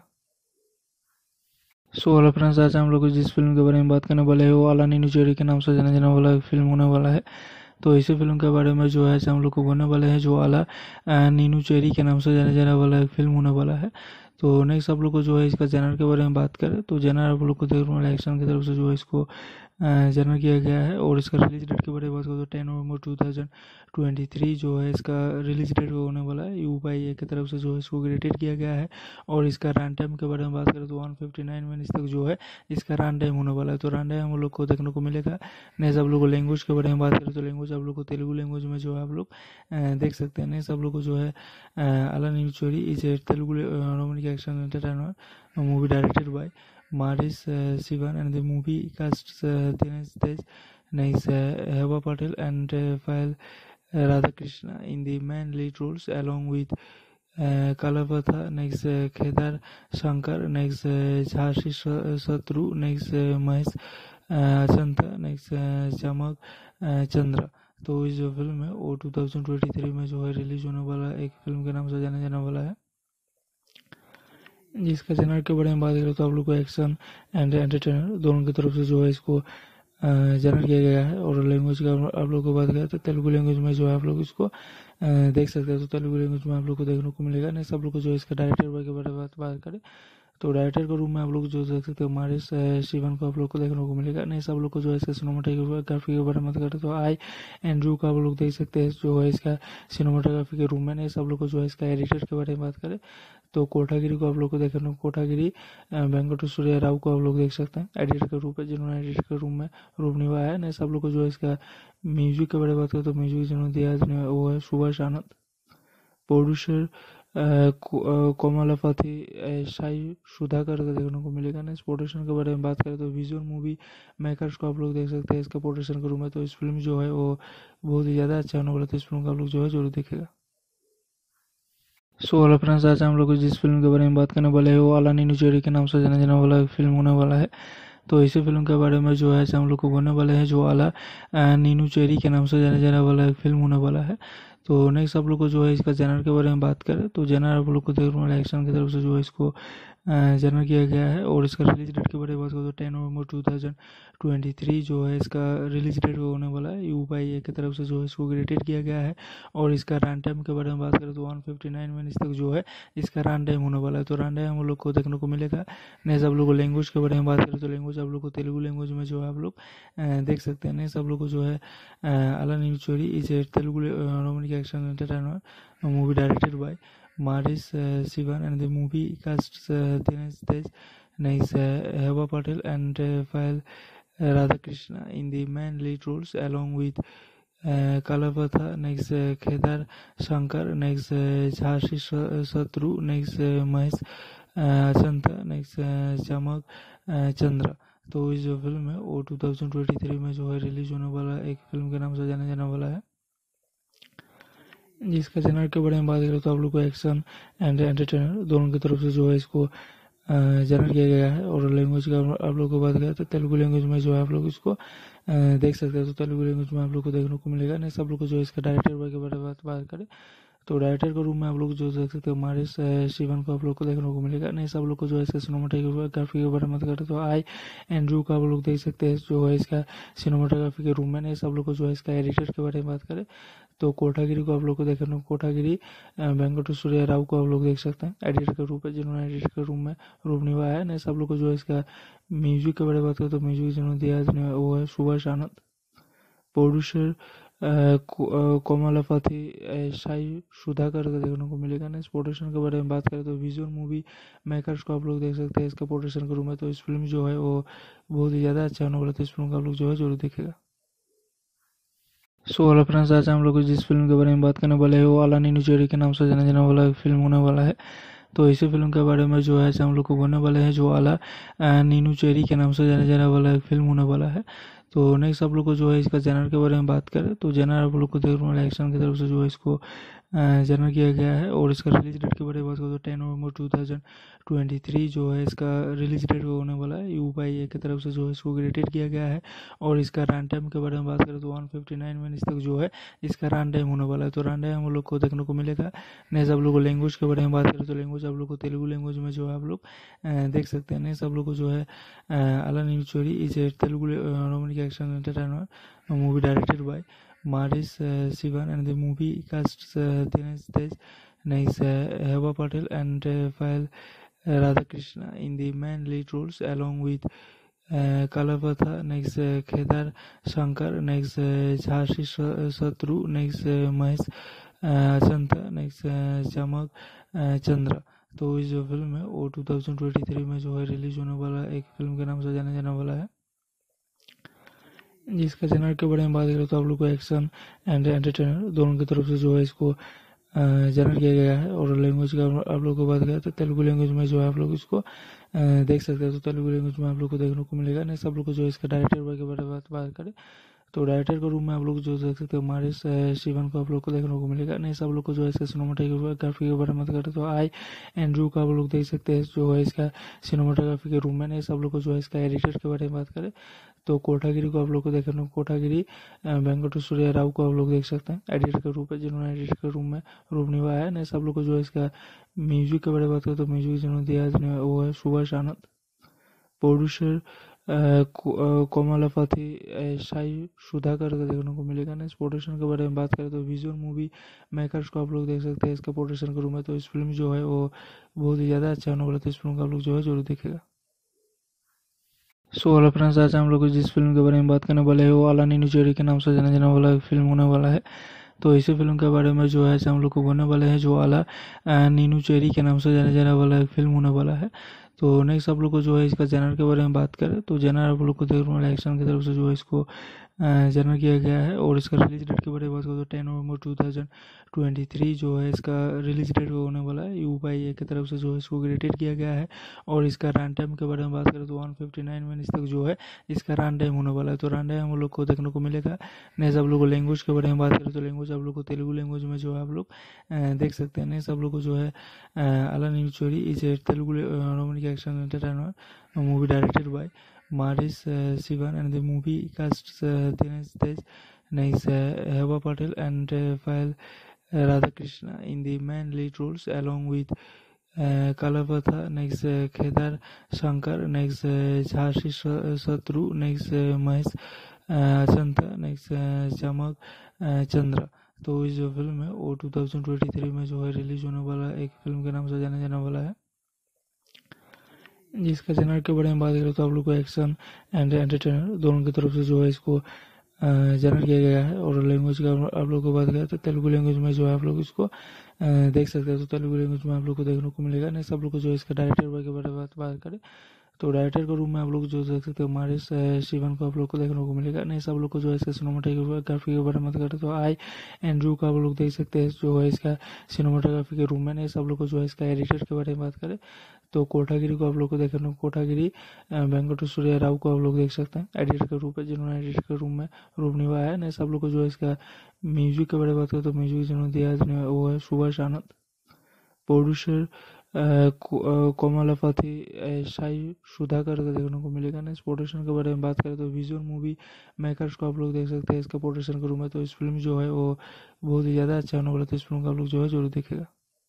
Speaker 1: सो हेलो फ्रेंड्स, आज हम लोग जिस फिल्म के बारे में बात करने वाले हैं वो आला नीनू चेरी के नाम से जाने जाने वाला फिल्म होने वाला है। तो इसी फिल्म के बारे में जो है हम लोग को बोलने वाले हैं जो आला नीनू चेरी के नाम से जाने जाने वाला फिल्म होने वाला है। तो नेक्स्ट आप लोग को जो है इसका जनर के बारे में बात करें तो जनर आप लोग को देखने वाला एक्शन की तरफ से जो है इसको जनर किया गया है। और इसका रिलीज डेट के बारे में बात करें तो 10 नवंबर 2023 जो है इसका रिलीज डेट होने वाला है। UPI की तरफ से जो है इसको ग्रेडेड किया गया है। और इसका रन टाइम के बारे में बात करें तो 159 मिनट्स तक जो है इसका रन टाइम होने वाला है। तो रन टाइम हम लोग को देखने को मिलेगा। नेक्स्ट आप लोग को लैंग्वेज के बारे में बात करें तो लैंग्वेज आप लोग को तेलुगु लैंग्वेज में जो है आप लोग देख सकते हैं। नेक्स्ट आप लोग को जो है आला Neenu Cheri is a Telugu romantic action entertainer movie directed by Maris Sivan and the movie casts Dinesh Tej, next Heba Patel and Payal Radhakrishna in the main lead roles along with Kalapatha, next Kedar Shankar, next Jhansi Satru, next Mahesh Achanta, next Chamak Chandra। तो इस जो film है वो 2023 में जो है release होने वाला एक फिल्म के नाम से जाना जाने वाला है। जिसका जनर के बारे में बात करें तो आप लोग को एक्शन एंड एंटरटेनर दोनों की तरफ से जो है इसको जनर किया गया है। और लैंग्वेज का आप लोग को बात करें तो तेलुगु लैंग्वेज में जो है आप लोग इसको देख सकते हैं। तो तेलुगु लैंग्वेज में आप लोग को देखने को मिलेगा। नेक्स्ट आप लोग को जो है इसका डायरेक्टर के बारे में बात करें तो डायरेक्टर के रूम में आप लोग जो देख सकते हो मारिस शिवन को आप लोग को देखने को मिलेगा। नहीं सब लोग को जो है इसका सिनेमाटोग्राफी के बारे में बात करें तो आई एंड्रू का आप लोग देख सकते हैं जो है इसका सिनेमाटोग्राफी के रूम में। नहीं सब लोग को जो है इसका एडिटर के बारे में बात करें तो कोटागिरी को आप लोग को देखने कोटागिरी वेंकट सूर्य राव को आप लोग देख सकते हैं एडिटर के रूप में जिन्होंने एडिटर के रूम में रूप निभाया है। नहीं सब लोग को जो है इसका म्यूजिक के बारे में बात करें तो म्यूजिक जिन्होंने दिया है वो है सुभाष आनंद। प्रोड्यूसर कोमलापति साई सुधाकर का देखने को मिलेगा। नेक्स्ट प्रोडक्शन के बारे में बात करें तो विजुअल मूवी मेकर्स को आप लोग देख सकते हैं इसका प्रोडक्शन के रूम में। तो इस फिल्म जो है वो बहुत ही ज़्यादा अच्छा होने वाला है। तो इस फिल्म का आप लोग जो है जरूर देखेगा। सो हेलो फ्रेंड्स, आज हम लोग जिस फिल्म के बारे में बात करने वाले हैं वो आला नीनू चेरी के नाम से जाने जाने वाला फिल्म होने वाला है। तो इसी फिल्म के बारे में जो है हम लोग को बोलने वाले हैं जो आला नीनू चेरी के नाम से जाने जाने वाला फिल्म होने वाला है। तो नेक्स्ट आप लोग को जो है इसका जनर के बारे में बात करें तो जनर आप लोग को देखने वाला एक्शन की तरफ से जो है इसको जनर किया गया है। और इसका रिलीज डेट के बारे में बात करें तो 10 नवंबर 2023 जो है इसका रिलीज डेट होने वाला है। UPI की तरफ से जो है इसको ग्रेडेड किया गया है। और इसका रन टाइम के बारे में बात करें तो 159 मिनट्स तक जो है इसका रन टाइम होने वाला है। तो रन टाइम हम लोग को देखने को मिलेगा। नेक्स्ट आप लोग को लैंग्वेज के बारे में बात करें तो लैंग्वेज आप लोग को तेलुगु लैंग्वेज में जो है आप लोग देख सकते हैं। नेक्स्ट आप लोग को जो है आला Neenu Cheri is a Telugu romantic action entertainer movie directed by Maris Sivan and the movie casts Dinesh Tej, next Heba Patel and Payal Radhakrishna in the main lead roles along with Kalapatha, next Kedar Shankar, next Jhansi Satru, next Mahesh Achanta, next Chamak Chandra। तो इस जो film है वो 2023 में जो है release होने वाला एक फिल्म के नाम से जाना जाने वाला है। जिसका जनर के बारे में बात करें तो आप लोग को एक्शन एंड एंटरटेनर दोनों की तरफ से जो है इसको जनर किया गया है। और लैंग्वेज का आप लोग को बात करें तो तेलुगु लैंग्वेज में जो है आप लोग इसको देख सकते हैं। तो तेलुगु लैंग्वेज में आप लोग को देखने को मिलेगा। नेक्स्ट आप लोग को जो है इसका डायरेक्टर के बारे में बात करें तो डायरेक्टर के रूम में आप लोग जो देख सकते हो मारिस शिवन को आप लोग को देखने को मिलेगा। नहीं सब लोग को जो है इसका सिनेमाटोग्राफी के बारे में बात करें तो आई एंड्रू का आप लोग देख सकते हैं जो है इसका सिनेमाटोग्राफी के रूम में। नहीं सब लोग को जो है इसका एडिटर के बारे में बात करें तो कोटागिरी को आप लोग को देखने को कोटागिरी वेंकट सूर्य राव को आप लोग देख सकते हैं एडिटर के रूप में, जिन्होंने एडिटर के रूम में रूप निभाया है। नहीं सब लोग को जो है इसका म्यूजिक के बारे में बात करें तो म्यूजिक जिन्होंने दिया है वो है सुभाष आनंद। प्रोड्यूसर कोमलापति साई सुधाकर का देखने को मिलेगा। ना इस प्रोडक्शन के बारे में बात करें तो विजुअल मूवी मेकर्स को आप लोग देख सकते हैं इसका प्रोडक्शन के रूम में। तो इस फिल्म जो है वो बहुत ही ज़्यादा अच्छा होने वाला है, तो इस फिल्म को आप लोग जो है जरूर देखेगा। सो हेलो फ्रेंड्स, आज हम लोग जिस फिल्म के बारे में बात करने वाले हैं वो आला नीनू चेरी के नाम से जाने जाने वाला फिल्म होने वाला है। तो इसी फिल्म के बारे में जो है हम लोग को बोलने वाले हैं जो आला नीनू चेरी के नाम से जाने जाने वाला फिल्म होने वाला है। तो नेक्स्ट आप लोग को जो है इसका जनर के बारे में बात करें तो जनर आप लोग को देखने वाला एक्शन की तरफ से जो है इसको जनर किया गया है। और इसका रिलीज डेट के बारे में बात करें तो 10 नवंबर 2023 जो है इसका रिलीज डेट होने वाला है। U/A की तरफ से जो है इसको ग्रेडेड किया गया है। और इसका रन टाइम के बारे में बात करें तो 159 मिनट्स तक जो है इसका रन टाइम होने वाला है। तो रन टाइम हम लोग को देखने को मिलेगा। नेक्स्ट आप लोग को लैंग्वेज के बारे में बात करें तो लैंग्वेज आप लोग को तेलुगु लैंग्वेज में जो है आप लोग देख सकते हैं। नेक्स्ट आप लोग को जो है आला Neenu Cheri is a Telugu romantic action entertainer movie directed by Maris Sivan, and the movie casts Dinesh Tej, Next Heba Patel, and Payal Radhakrishna in the main lead roles, along with Kalapatha, next Kedar Shankar, next Jhansi Satru, next Mahesh Achanta, next Chamak Chandra। तो इस जो film है वो 2023 में जो है release होने वाला एक फिल्म के नाम से जाना जाने वाला है, जिसका जनर के बारे में बात करें तो आप लोग को एक्शन एंड एंटरटेनर दोनों की तरफ से जो है इसको जनर किया गया है। और लैंग्वेज का आप लोग को बात करें तो तेलुगु लैंग्वेज में जो है आप लोग इसको देख सकते हैं। तो तेलुगु लैंग्वेज में आप लोग को देखने को मिलेगा। नेक्स्ट आप लोग को जो है इसका डायरेक्टर के बारे में बात करें तो डायरेक्टर के रूम में आप लोग जो देख सकते हो मारिस शिवन को आप लोग को देखने को मिलेगा। नहीं सब लोग को जो है इसका सिनेमाटोग्राफी के बारे में बात करें तो आई एंड्रू का आप लोग देख सकते हैं जो है इसका सिनेमाटोग्राफी के रूम में। नहीं सब लोग को जो है इसका एडिटर के बारे में बात करें तो कोटागिरी को आप लोग को देखने कोटागिरी वेंकट सूर्य राव को आप लोग देख सकते हैं एडिटर के रूप में, जिन्होंने एडिटर के रूम में रूप निभाया है। नहीं सब लोग को जो है इसका म्यूजिक के बारे में बात करें तो म्यूजिक जिन्होंने दिया है वो है सुभाष आनंद। प्रोड्यूसर कोमलापति साई सुधाकर का देखने को मिलेगा। ना इस प्रोडक्शन के बारे में बात करें तो विजुअल मूवी मेकर्स को आप लोग देख सकते हैं इसका प्रोडक्शन के रूम में। तो इस फिल्म जो है वो बहुत ही ज़्यादा अच्छा होने वाला है, तो इस फिल्म को आप लोग जो है जरूर देखेगा। सो हेलो फ्रेंड्स, आज हम लोग जिस फिल्म के बारे में बात करने वाले हैं वो आला नीनू चेरी के नाम से जाने जाने वाला फिल्म होने वाला है। तो इसी फिल्म के बारे में जो है हम लोग को बोलने वाले हैं जो आला नीनू चेरी के नाम से जाने जाने वाला फिल्म होने वाला है। तो नेक्स्ट आप लोग को जो है इसका जनर के बारे में बात करें तो जनर आप लोग को देखने वाला एक्शन की तरफ से जो है इसको जनर किया गया है। और इसका रिलीज डेट के बारे में बात करें तो 10 नवंबर 2023 जो है इसका रिलीज डेट होने वाला है। U/A की तरफ से जो है इसको ग्रेडेड किया गया है। और इसका रन टाइम के बारे में बात करें तो 159 मिनट्स तक जो है इसका रन टाइम होने वाला है। तो रन टाइम हम लोग को देखने को मिलेगा। नेक्स्ट आप लोग को लैंग्वेज के बारे में बात करें तो लैंग्वेज आप लोग को तेलुगु लैंग्वेज में जो है आप लोग देख सकते हैं। नेक्स्ट आप लोग को जो है आला Neenu Cheri is a Telugu romantic action entertainer movie directed by Maris Sivan, and the movie casts Dinesh Tej, Next Heba Patel, and Payal Radhakrishna in the main lead roles, along with Kalapatha, next Kedar Shankar, next Jhansi Satru, next Mahesh Achanta, next Chamak Chandra। तो इस जो film है वो 2023 में जो है release होने वाला एक फिल्म के नाम से जाना जाने वाला है, जिसका जनर के बारे में बात करें तो आप लोग को एक्शन एंड एंटरटेनर दोनों की तरफ से जो है इसको जनर किया गया है। और लैंग्वेज का आप लोग को बात करें तो तेलुगु लैंग्वेज में जो है आप लोग इसको देख सकते हैं। तो तेलुगु लैंग्वेज में आप लोग को देखने को मिलेगा। नेक्स्ट आप लोग को जो है इसका डायरेक्टर के बारे में बात करें तो डायरेक्टर के रूम में आप लोग जो देख सकते हो मारिस शिवन को आप लोग को देखने को मिलेगा। नहीं सब लोग को जो है इसका सिनेमाटोग्राफी के बारे में बात करें तो आई एंड्रू का आप लोग देख सकते हैं जो है इसका सिनेमाटोग्राफी के रूम में। नहीं सब लोग को जो है इसका एडिटर के बारे में बात करें तो कोटागिरी को आप लोग को देखने कोटागिरी वेंकट सूर्य राव को आप लोग देख सकते हैं एडिटर के रूप में, जिन्होंने एडिटर के रूम में रूप निभाया है। नहीं सब लोग को जो है इसका म्यूजिक के बारे में बात करें तो म्यूजिक जिन्होंने दिया है वो है सुभाष आनंद। प्रोड्यूसर कोमलापति साई सुधाकर का देखने को मिलेगा। नेक्स्ट पोर्ट्रेशन के बारे में बात करें तो विजुअल मूवी मेकर्स को आप लोग देख सकते हैं इसका पोर्ट्रेशन के रूम में। तो इस फिल्म जो है वो बहुत ही ज़्यादा अच्छा होने वाला है, तो इस फिल्म को आप लोग जो है जरूर देखेगा।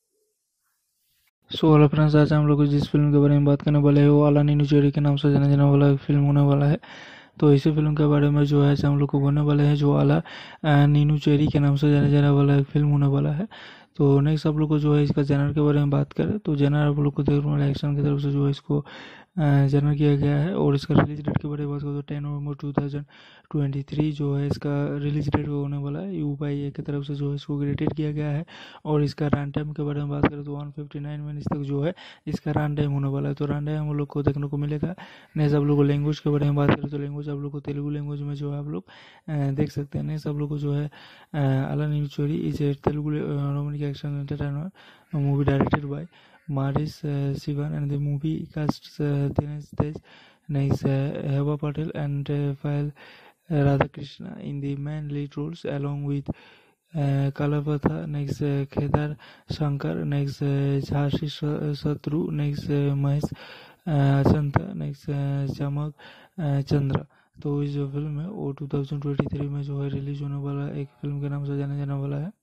Speaker 1: सो हेलो फ्रेंड्स, आज हम लोग जिस फिल्म के बारे में बात करने वाले हैं वो आला नीनू चेरी के नाम से जाने जाने वाला फिल्म होने वाला है। तो इसी फिल्म के बारे में जो है हम लोग को बोलने वाले हैं जो आला नीनू चेरी के नाम से जाने जाने वाला फिल्म होने वाला है। तो नेक्स्ट आप लोग को जो है इसका जनर के बारे में बात करें तो जनर आप लोग को देखने वाला एक्शन की तरफ से जो है इसको जनर किया गया है। और इसका रिलीज डेट के बारे में बात करें तो 10 नवंबर 2023 जो है इसका रिलीज डेट होने वाला है। U/A की तरफ से जो है इसको ग्रेडेड किया गया है। और इसका रन टाइम के बारे में बात करें तो 159 मिनट्स तक जो है इसका रन टाइम होने वाला है। तो रन टाइम हम लोग को देखने को मिलेगा। नेक्स्ट आप लोग को लैंग्वेज के बारे में बात करें तो लैंग्वेज आप लोग को तेलुगु लैंग्वेज में जो है आप लोग देख सकते हैं। नेक्स्ट आप लोग को जो है आला Neenu Cheri is a Telugu romantic action entertainer movie directed by Maris Sivan, and the movie casts Dinesh Tej, next Heba Patel and Payal Radhakrishna in the main lead roles along with Kalapatha, next Kedar Shankar, next Jhansi Satru, next Mahesh Achanta, next Chamak Chandra। तो इस जो film है वो 2023 में जो है release होने वाला एक फिल्म के नाम से जाने जाने वाला है,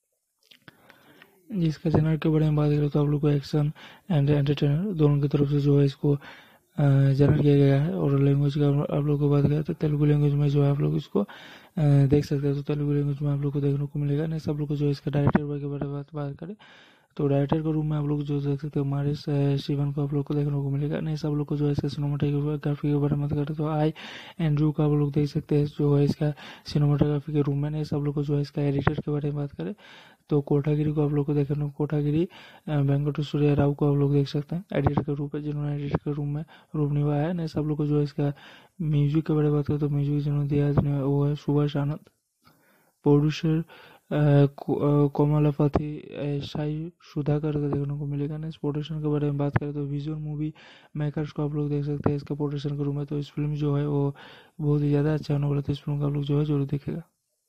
Speaker 1: जिसका जनर के बारे में बात करें तो आप लोग को एक्शन एंड एंटरटेनर दोनों की तरफ से जो है इसको जनर किया गया है। और लैंग्वेज का आप लोग को बात करें तो तेलुगु लैंग्वेज में जो है आप लोग इसको देख सकते हैं। तो तेलुगु लैंग्वेज में आप लोग को देखने को मिलेगा। नेक्स्ट आप लोग को जो है इसका डायरेक्टर के बारे में बात करें तो डायरेक्टर के रूम में आप लोग जो देख सकते हो मारिस शिवन को आप लोग को देखने को मिलेगा। नेक्स्ट आप लोग को जो है इसका सिनेमाटोग्राफी के बारे में बात करें तो आई एंड्रू का आप लोग देख सकते हैं जो है इसका सिनेमाटोग्राफी के रूम में। नेक्स्ट आप लोग को जो है इसका एडिटर के बारे में बात करें तो कोटागिरी को आप लोग को देखने को कोटागिरी वेंकटेश्वर राव को आप लोग देख सकते हैं एडिटर के रूप में, जिन्होंने एडिटर के रूम में रूप निभाया है। नेक्स्ट आप लोग को जो है इसका म्यूजिक के बारे में बात करें तो म्यूजिक जिन्होंने दिया है वो है सुभाष आनंद। प्रोड्यूसर कोमलापति साई सुधाकर का देखने को मिलेगा। नेक्स्ट पोर्ट्रेशन के बारे में बात करें तो विजुअल मूवी मेकर्स को आप लोग देख सकते हैं इसका पोर्ट्रेशन के रूम में। तो इस फिल्म जो है वो बहुत ही ज़्यादा अच्छा होने वाला है, तो इस फिल्म को आप लोग जो है जरूर देखेगा।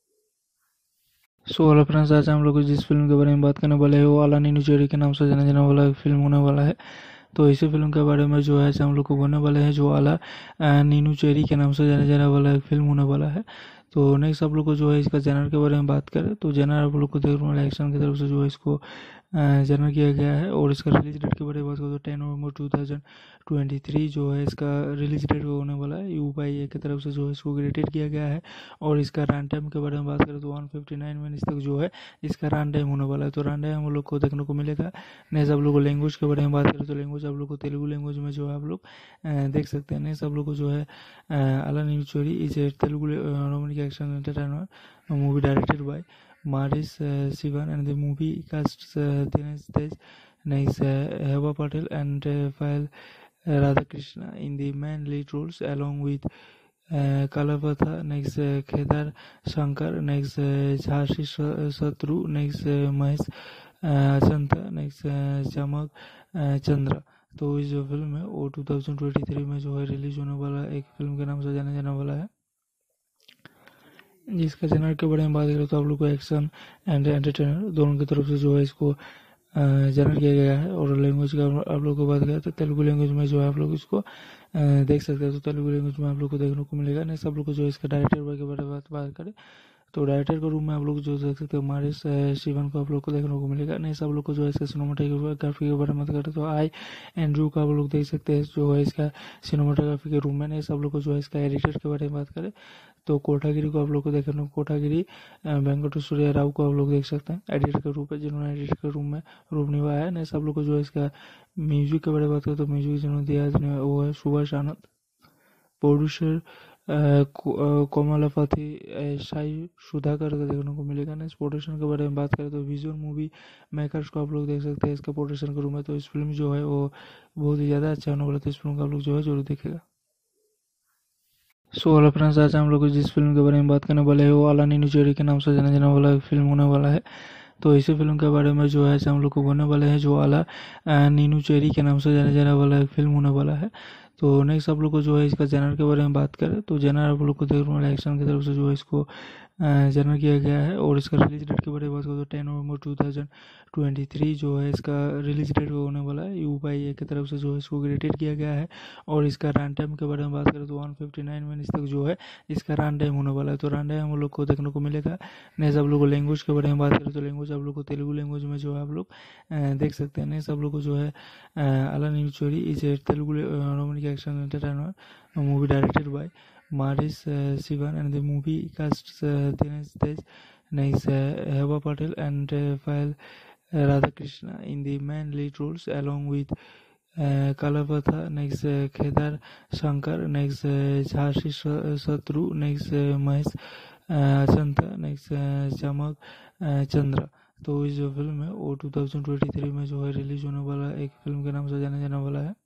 Speaker 1: सो हेलो फ्रेंड्स, आज हम लोग जिस फिल्म के बारे में बात करने वाले हैं वो आला नीनू चेरी के नाम से जाने जाने वाला फिल्म होने वाला है। तो इसी फिल्म के बारे में जो है हम लोग को बोलने वाले हैं जो आला नीनू चेरी के नाम से जाने जाने वाला फिल्म होने वाला है। तो नेक्स्ट आप लोग को जो है इसका जनर के बारे में बात करें तो जनर आप लोग को देखने वाला एक्शन की तरफ से जो है इसको जनर किया गया है। और इसका रिलीज डेट के बारे में बात करें तो 10 नवंबर 2023 जो है इसका रिलीज डेट होने वाला है। U/A की तरफ से जो है इसको ग्रेडेड किया गया है। और इसका रन टाइम के बारे में बात करें तो 159 मिनट्स तक जो है इसका रन टाइम होने वाला है। तो रन टाइम हम लोग को देखने को मिलेगा। नेक्स्ट आप लोग को लैंग्वेज के बारे में बात करें तो लैंग्वेज आप लोग को तेलुगु लैंग्वेज में जो है आप लोग देख सकते हैं। नेक्स्ट आप लोग को जो है आला Neenu Cheri is a Telugu romantic action entertainer movie directed by Maris Sivan, and the movie casts Dinesh Tej, next Heba Patel and Payal Radhakrishna in the main lead roles along with Kalapatha, next Kedar Shankar, next Jhansi Satru, next Mahesh Achanta, next Chamak Chandra। तो इस जो film है वो 2023 में जो है release होने वाला एक फिल्म के नाम से जाने जाने वाला है, जिसका जनर के बारे में बात करें तो आप लोग को एक्शन एंड एंटरटेनर दोनों की तरफ से जो है इसको जनर किया गया है। और लैंग्वेज का आप लोग को बात करें तो तेलुगु लैंग्वेज में जो है आप लोग इसको देख सकते हैं। तो तेलुगु लैंग्वेज में आप लोग को देखने को मिलेगा। नेक्स्ट आप लोग को जो है इसका डायरेक्टर के बारे में बात करें तो डायरेक्टर के रूम में आप लोग जो देख सकते हो मारिस शिवन को आप लोग को देखने को मिलेगा। नेक्स्ट आप लोग को जो है इसका सिनेमाटोग्राफी के बारे में बात करें तो आई एंड्रू का आप लोग देख सकते हैं जो है इसका सिनेमाटोग्राफी के रूम में। नेक्स्ट आप लोग को जो है इसका एडिटर के बारे में बात करें तो कोटागिरी को आप लोग को देखने कोटागिरी वेंकटेश्वर राव को आप लोग देख सकते हैं एडिटर के रूप में, जिन्होंने एडिटर के रूम में रूप निभाया है। नेक्स्ट आप लोग को जो है इसका म्यूजिक के बारे में बात करें तो म्यूजिक जिन्होंने दिया है वो है सुभाष आनंद। प्रोड्यूसर कोमलापति साई सुधाकर का देखने को मिलेगा। नेक्स्ट पोर्ट्रेशन के बारे में बात करें तो विजुअल मूवी मेकर्स को आप लोग देख सकते हैं इसका पोर्ट्रेशन के रूम में। तो इस फिल्म जो है वो बहुत ही ज़्यादा अच्छा होने वाला है, तो इस फिल्म को आप लोग जो है जरूर देखेगा। सो हेलो फ्रेंड्स, आज हम लोग जिस फिल्म के बारे में बात करने वाले हैं वो आला नीनू चेरी के नाम से जाने जाने वाला फिल्म होने वाला है। तो इसी फिल्म के बारे में जो है हम लोग को बोलने वाले हैं जो आला नीनू चेरी के नाम से जाने जाने वाला फिल्म होने वाला है। तो नेक्स्ट आप लोग को जो है इसका जनर के बारे में बात करें तो जनर आप लोग को देखने वाला एक्शन की तरफ से जो है इसको जनरल किया गया है। और इसका रिलीज डेट के बारे में बात करें तो 10 नवंबर 2023 जो है इसका रिलीज डेट होने वाला है। UPI की तरफ से जो है इसको ग्रेडेड किया गया है। और इसका रन टाइम के बारे में बात करें तो 159 मिनट्स तक जो है इसका रन टाइम होने वाला है। तो रन टाइम हम लोग को देखने को मिलेगा। नेक्स्ट आप लोग को लैंग्वेज के बारे में बात करें तो लैंग्वेज आप लोग को तेलुगु लैंग्वेज में जो है आप लोग देख सकते हैं। नेक्स्ट आप लोग को जो है Ala Ninnu Cheri is a Telugu romantic action entertainer movie directed by Maris Sivan, and the movie casts Dinesh Tej, next Heba Patel, and Payal Radhakrishna in the main lead roles, along with Kalavatha, next Kedar Shankar, next Jhansi Satru, next Mahesh Chanta, next Chamak Chandra। तो इस जो film है वो 2023 में जो है release होने वाला एक फिल्म के नाम से जाना जाने वाला है।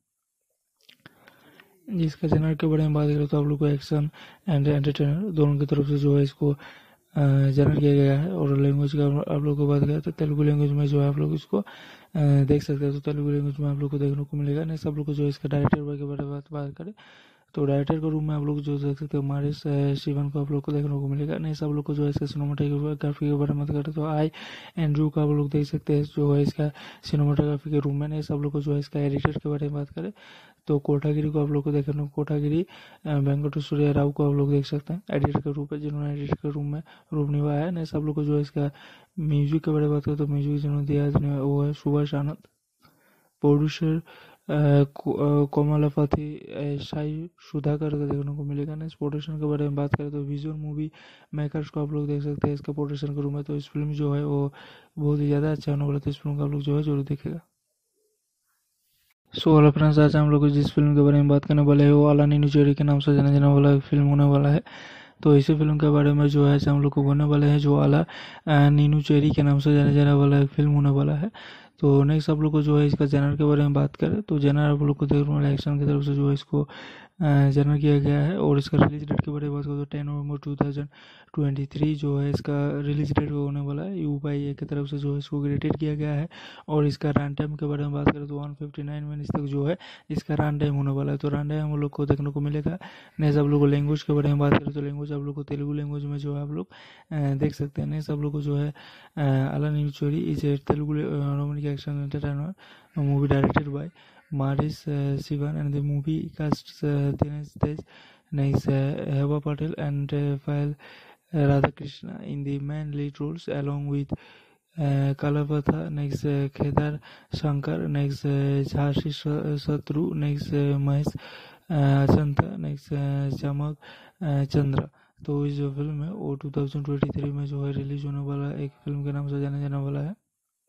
Speaker 1: जिसका जनर के बारे में बात करें तो आप लोग को एक्शन एंड एंटरटेनर दोनों की तरफ से जो है इसको जनर किया गया है। और लैंग्वेज का आप लोग को बात करें तो तेलुगु लैंग्वेज में जो है आप लोग इसको देख सकते हैं। तो तेलुगु लैंग्वेज में आप लोग को देखने को मिलेगा। नेक्स्ट आप लोग को जो है इसका डायरेक्टर के बारे में बात करें तो डायरेक्टर के रूम में आप लोग जो देख सकते हैं मारिस शिवन को आप लोग को देखने को मिलेगा। नेक्स्ट आप लोग को जो है इसका सिनेमाटोग्राफी के बारे में बात करें तो आई एंड्रू का आप लोग देख सकते हैं जो है इसका सिनेमाटोग्राफी के रूम में। नेक्स्ट आप लोग को जो है इसका एडिटर के बारे में बात करें तो कोटागिरी को आप लोग को देखने को कोटागिरी वेंकटेश्वर राव को आप लोग देख सकते हैं एडिटर के रूप में, जिन्होंने एडिटर के रूम में रूप निभाया है। नेक्स्ट आप लोग को जो है इसका म्यूजिक के बारे में बात करें तो म्यूजिक जिन्होंने दिया है वो है सुभाष आनंद। प्रोड्यूसर कोमलापति साई सुधाकर का देखने को मिलेगा। नेक्स्ट प्रोडक्शन के बारे में बात करें तो विजुअल मूवी मेकर्स को आप लोग देख सकते हैं इसका प्रोडक्शन के रूम में। तो इस फिल्म जो है वो बहुत ही ज़्यादा अच्छा होने वाला है। तो इस फिल्म को आप लोग जो है जरूर देखेगा। सो हेलो फ्रेंड्स, आज हम लोग जिस फिल्म के बारे में बात करने वाले हैं वो अला नीनू चेरी के नाम से जाने जाने वाला फिल्म होने वाला है। तो इसी फिल्म के बारे में जो है हम लोग को बोलने वाले हैं जो अला नीनू चेरी के नाम से जाने जाने वाला फिल्म होने वाला है। तो नेक्स्ट आप लोग को जो है इसका जनर के बारे में बात करें तो जनर आप लोग को देखने वाला एक्शन की तरफ से जो है इसको जनर किया गया है। और इसका रिलीज डेट के बारे में बात करें तो 10 नवंबर 2023 जो है इसका रिलीज डेट होने वाला है। UPI की तरफ से जो है इसको ग्रेडेड किया गया है। और इसका रन टाइम के बारे में बात करें तो 159 मिनट्स तक जो है इसका रन टाइम होने वाला है। तो रन टाइम हम लोग को देखने को मिलेगा। नेक्स्ट आप लोग को लैंग्वेज के बारे में बात करें तो लैंग्वेज आप लोग को तेलुगु लैंग्वेज में जो है आप लोग देख सकते हैं। नेक्स्ट आप लोग को जो है Ala Ninnu Cheri is a Telugu romantic action entertainer movie directed by Maris Sivan, and the movie casts Dinesh Tej, next Heba Patel, and Payal Radhakrishna in the main lead roles, along with Kalavatha, next Kedar Shankar, next Jhansi Satru, next Mahesh Chanta, next Chamak Chandra। तो इस जो film है वो 2023 में जो है release होने वाला एक फिल्म के नाम से जाना जाने वाला है।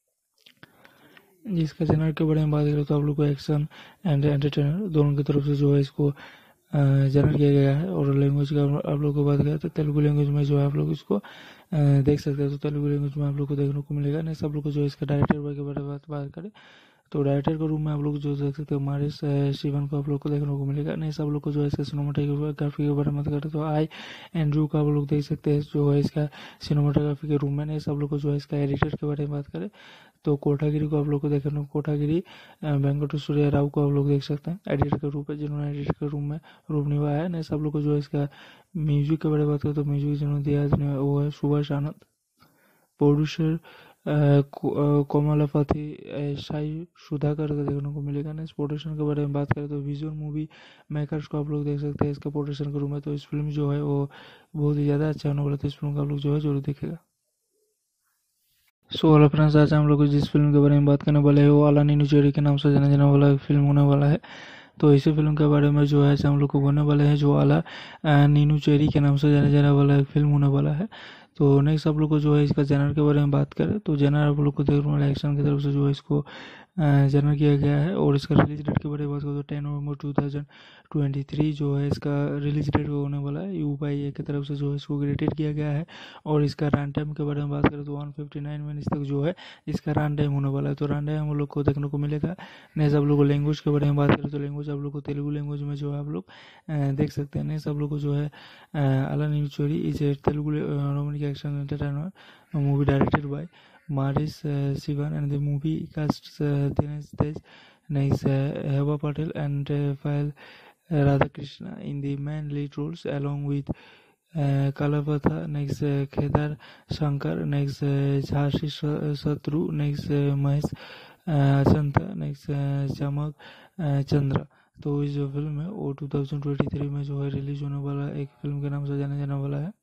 Speaker 1: जिसका जनर के बारे में बात करें तो आप लोग को एक्शन एंड एंटरटेनर दोनों की तरफ से जो है इसको जनर किया गया है। और लैंग्वेज का आप लोग को बात करें तो तेलुगु लैंग्वेज में जो है आप लोग इसको देख सकते हैं। तो तेलुगु लैंग्वेज में आप लोग को देखने को मिलेगा। नेक्स्ट आप लोग को जो है इसका डायरेक्टर के बारे में बात करें तो डायरेक्टर के रूम में आप लोग जो देख सकते हैं मारिस शिवन को आप लोग को देखने को मिलेगा। नेक्स्ट आप लोग को जो है इसका सिनेमाटोग्राफी के बारे में बात करें तो आई एंड्रू का आप लोग देख सकते हैं जो है इसका सिनेमाटोग्राफी के रूम में। नेक्स्ट आप लोग को जो है इसका एडिटर के बारे में बात करें तो कोटागिरी को आप लोग को देखने कोटागिरी वेंकटेश्वर राव को आप लोग देख सकते हैं एडिटर के रूप में, जिन्होंने एडिटर के रूम में रूप निभाया है। नेक्स्ट आप लोग को जो है इसका म्यूजिक के बारे में बात करें तो म्यूजिक जिन्होंने दिया है वो है सुभाष आनंद। प्रोड्यूसर कोमलापति साई सुधाकर का देखने को मिलेगा। नेक्स्ट प्रोडक्शन के बारे में बात करें तो विजुअल मूवी मेकर्स को आप लोग देख सकते हैं इसका प्रोडक्शन के रूम में। तो इस फिल्म जो है वो बहुत ही ज़्यादा अच्छा होने वाला है। तो इस फिल्म को आप लोग जो है जरूर देखेगा। सो हेलो फ्रेंड्स, आज हम लोग जिस फिल्म के बारे में बात करने वाले हैं वो अला नीनू चेरी के नाम से जाने जाने वाला फिल्म होने वाला है। तो इसी फिल्म के बारे में जो है हम लोग को बोलने वाले हैं जो अला नीनू चेरी के नाम से जाने जाने वाला फिल्म होने वाला है। तो नेक्स्ट आप लोग को जो है इसका जनर के बारे में बात करें तो जनर आप लोग को देखने वाला एक्शन की तरफ से जो है इसको जनर किया गया है। और इसका रिलीज डेट के बारे में बात करें तो 10 नवंबर 2023 जो है इसका रिलीज डेट होने वाला है। UPI की तरफ से जो है इसको ग्रेडेड किया गया है। और इसका रन टाइम के बारे में बात करें तो 159 मिनट्स तक जो है इसका रन टाइम होने वाला है। तो रन टाइम हम लोग को देखने को मिलेगा। नेक्स्ट आप लोग को लैंग्वेज के बारे में बात करें तो लैंग्वेज आप लोग को तेलुगु लैंग्वेज में जो है आप लोग देख सकते हैं। नेक्स्ट आप लोग को जो है अला नीनू चोरी is a Telugu romantic action entertainer movie directed by Maris Sivan, and the movie casts Dinesh Tej, next Heba Patel, and Payal Radhakrishna in the main lead roles, along with Kalapatha, next Kedar Shankar, next Jhansi Shatru, next Mahesh Achanta, next चमक चंद्र। तो इस जो film है वो 2023 में जो है release होने वाला एक फिल्म के नाम से जाना जाने वाला है।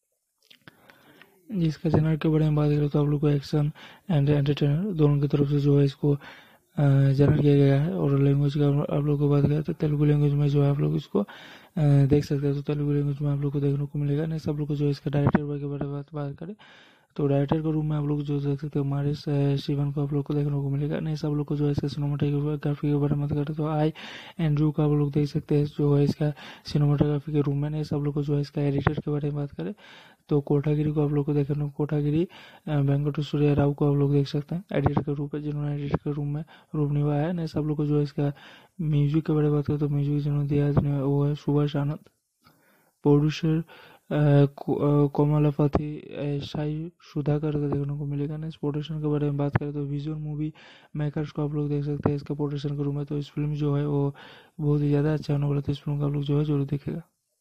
Speaker 1: जिसका जनर के बारे में बात करें तो आप लोग को एक्शन एंड एंटरटेनर दोनों की तरफ से जो है इसको जनर किया गया है। और लैंग्वेज का आप लोग को बात करें तो तेलुगु लैंग्वेज में जो है आप लोग इसको देख सकते हैं। तो तेलुगु लैंग्वेज में आप लोग को देखने को मिलेगा। नेक्स्ट आप लोग को जो है इसका डायरेक्टर के बारे में बात करें तो डायरेक्टर के रूम में आप लोग जो देख सकते हो मारिस शिवन को आप लोग को देखने को मिलेगा। नहीं सब लोग को जो है इसका सिनेमाटोग्राफी के बारे में बात करें तो आई एंड्रू का आप लोग देख सकते हैं जो है इसका सिनेमाटोग्राफी के रूम में। नहीं सब लोग को जो है इसका एडिटर के बारे में बात करें तो कोठागिरी को आप लोग को देखने को कोठागिरी वेंकट सूर्य राव को आप लोग देख सकते हैं एडिटर के रूप में, जिन्होंने एडिटर के रूम में रूप निभाया है। नहीं सब लोग को जो है इसका म्यूजिक के बारे में बात करें तो म्यूजिक जिन्होंने दिया है वो है सुभाष आनंद। प्रोड्यूसर कोमलापति साई सुधाकर का देखने को मिलेगा। नेक्स्ट प्रोडक्शन के बारे में बात करें तो विजुअल मूवी मेकर्स को आप लोग देख सकते हैं इसका प्रोडक्शन के रूम में। तो इस फिल्म जो है वो बहुत ही ज़्यादा अच्छा होने वाला है, तो इस फिल्म का आप लोग जो है जरूर देखेगा।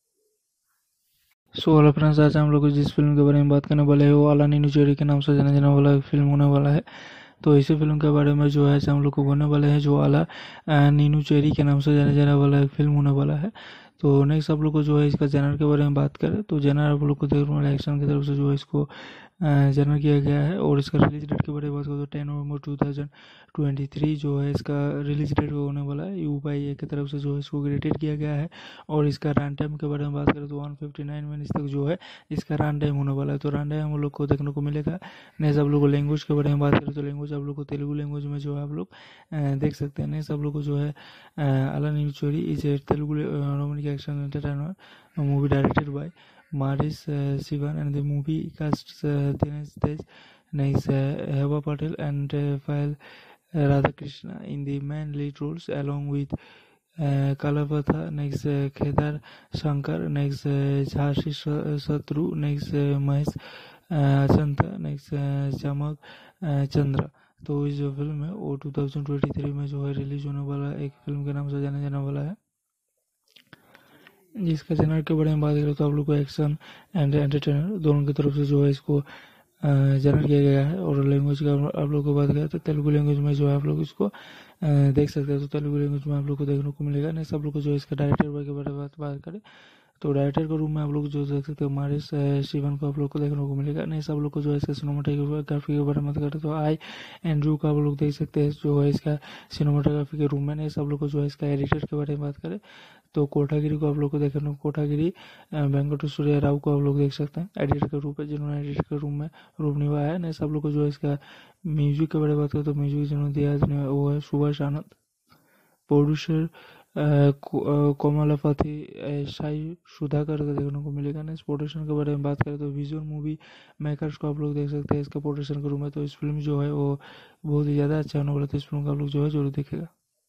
Speaker 1: सो हेलो फ्रेंड्स, आज हम लोग जिस फिल्म के बारे में बात करने वाले हैं वो आला नीनू चेरी के नाम से जाने जाने वाला फिल्म होने वाला है। तो इसी फिल्म के बारे में जो है हम लोग को बोलने वाले हैं जो आला नीनू चेरी के नाम से जाने जाने वाला फिल्म होने वाला है। तो नेक्स्ट आप लोग को जो है इसका जनर के बारे में बात करें तो जनर आप लोग को देखने वाला एक्शन की तरफ से जो है इसको जनर किया गया है। और इसका रिलीज डेट के बारे में बात करें तो 10 नवंबर 2023 जो है इसका रिलीज डेट होने वाला है। U/A की तरफ से जो है इसको ग्रेडेड किया गया है। और इसका रन टाइम के बारे में बात करें तो 159 मिनट्स तक जो है इसका रन टाइम होने वाला है। तो रन टाइम हम लोग को देखने को मिलेगा। नेक्स्ट आप लोग को लैंग्वेज के बारे में बात करें तो लैंग्वेज आप लोग को तेलुगु लैंग्वेज में जो है आप लोग देख सकते हैं। नेक्स्ट आप लोग को जो है आला Neenu Cheri is a Telugu romantic action entertainer movie directed by Maris Sivan, and the movie casts Dinesh Tej, next Heba Patel and Payal Radhakrishna in the main lead roles, along with Kalapatha, next Kedar Shankar, next Jhansi Satru, next Mahesh Achanta, next चमक चंद्र। तो इस जो film है वो 2023 में जो है release होने वाला एक फिल्म के नाम से जाना जाने वाला है। जिसका जनर के बारे में बात करें तो आप लोग को एक्शन एंड एंटरटेनर दोनों की तरफ से जो है इसको जनर किया गया है। और लैंग्वेज का आप लोग को बात करें तो तेलुगु लैंग्वेज में जो है आप लोग इसको देख सकते हैं। तो तेलुगु लैंग्वेज में आप लोग को देखने को मिलेगा। नहीं सब लोग को जो है इसका डायरेक्टर के बारे में बात करें तो डायरेक्टर के रूम में आप लोग जो देख सकते हो मारिस शिवन को आप लोग को देखने को मिलेगा। नहीं सब लोग को जो है इसका सिनेमाटोग्राफी के बारे में बात करें तो आई एंड्रू का आप लोग देख सकते हैं जो है इसका सिनेमाटोग्राफी के रूम में। नहीं सब लोग को जो है इसका एडिटर के बारे में बात करें तो कोठागिरी को आप लोग को देखने को कोठागिरी वेंकट सूर्य राव को आप लोग देख सकते हैं एडिटर के रूप में, जिन्होंने एडिटर के रूम में रूप निभाया है। नहीं सब लोग को जो है इसका म्यूजिक के बारे में बात करें तो म्यूजिक जिन्होंने दिया है वो है सुभाष आनंद। प्रोड्यूसर कोमलापति साई सुधाकर का देखने को मिलेगा। नेक्स्ट प्रोडक्शन के बारे में बात करें तो विजुअल मूवी मेकर्स को आप लोग देख सकते हैं इसका प्रोडक्शन के रूम में। तो इस फिल्म जो है वो बहुत ही ज़्यादा अच्छा होने वाला है, तो इस फिल्म का आप लोग जो है जरूर देखेगा।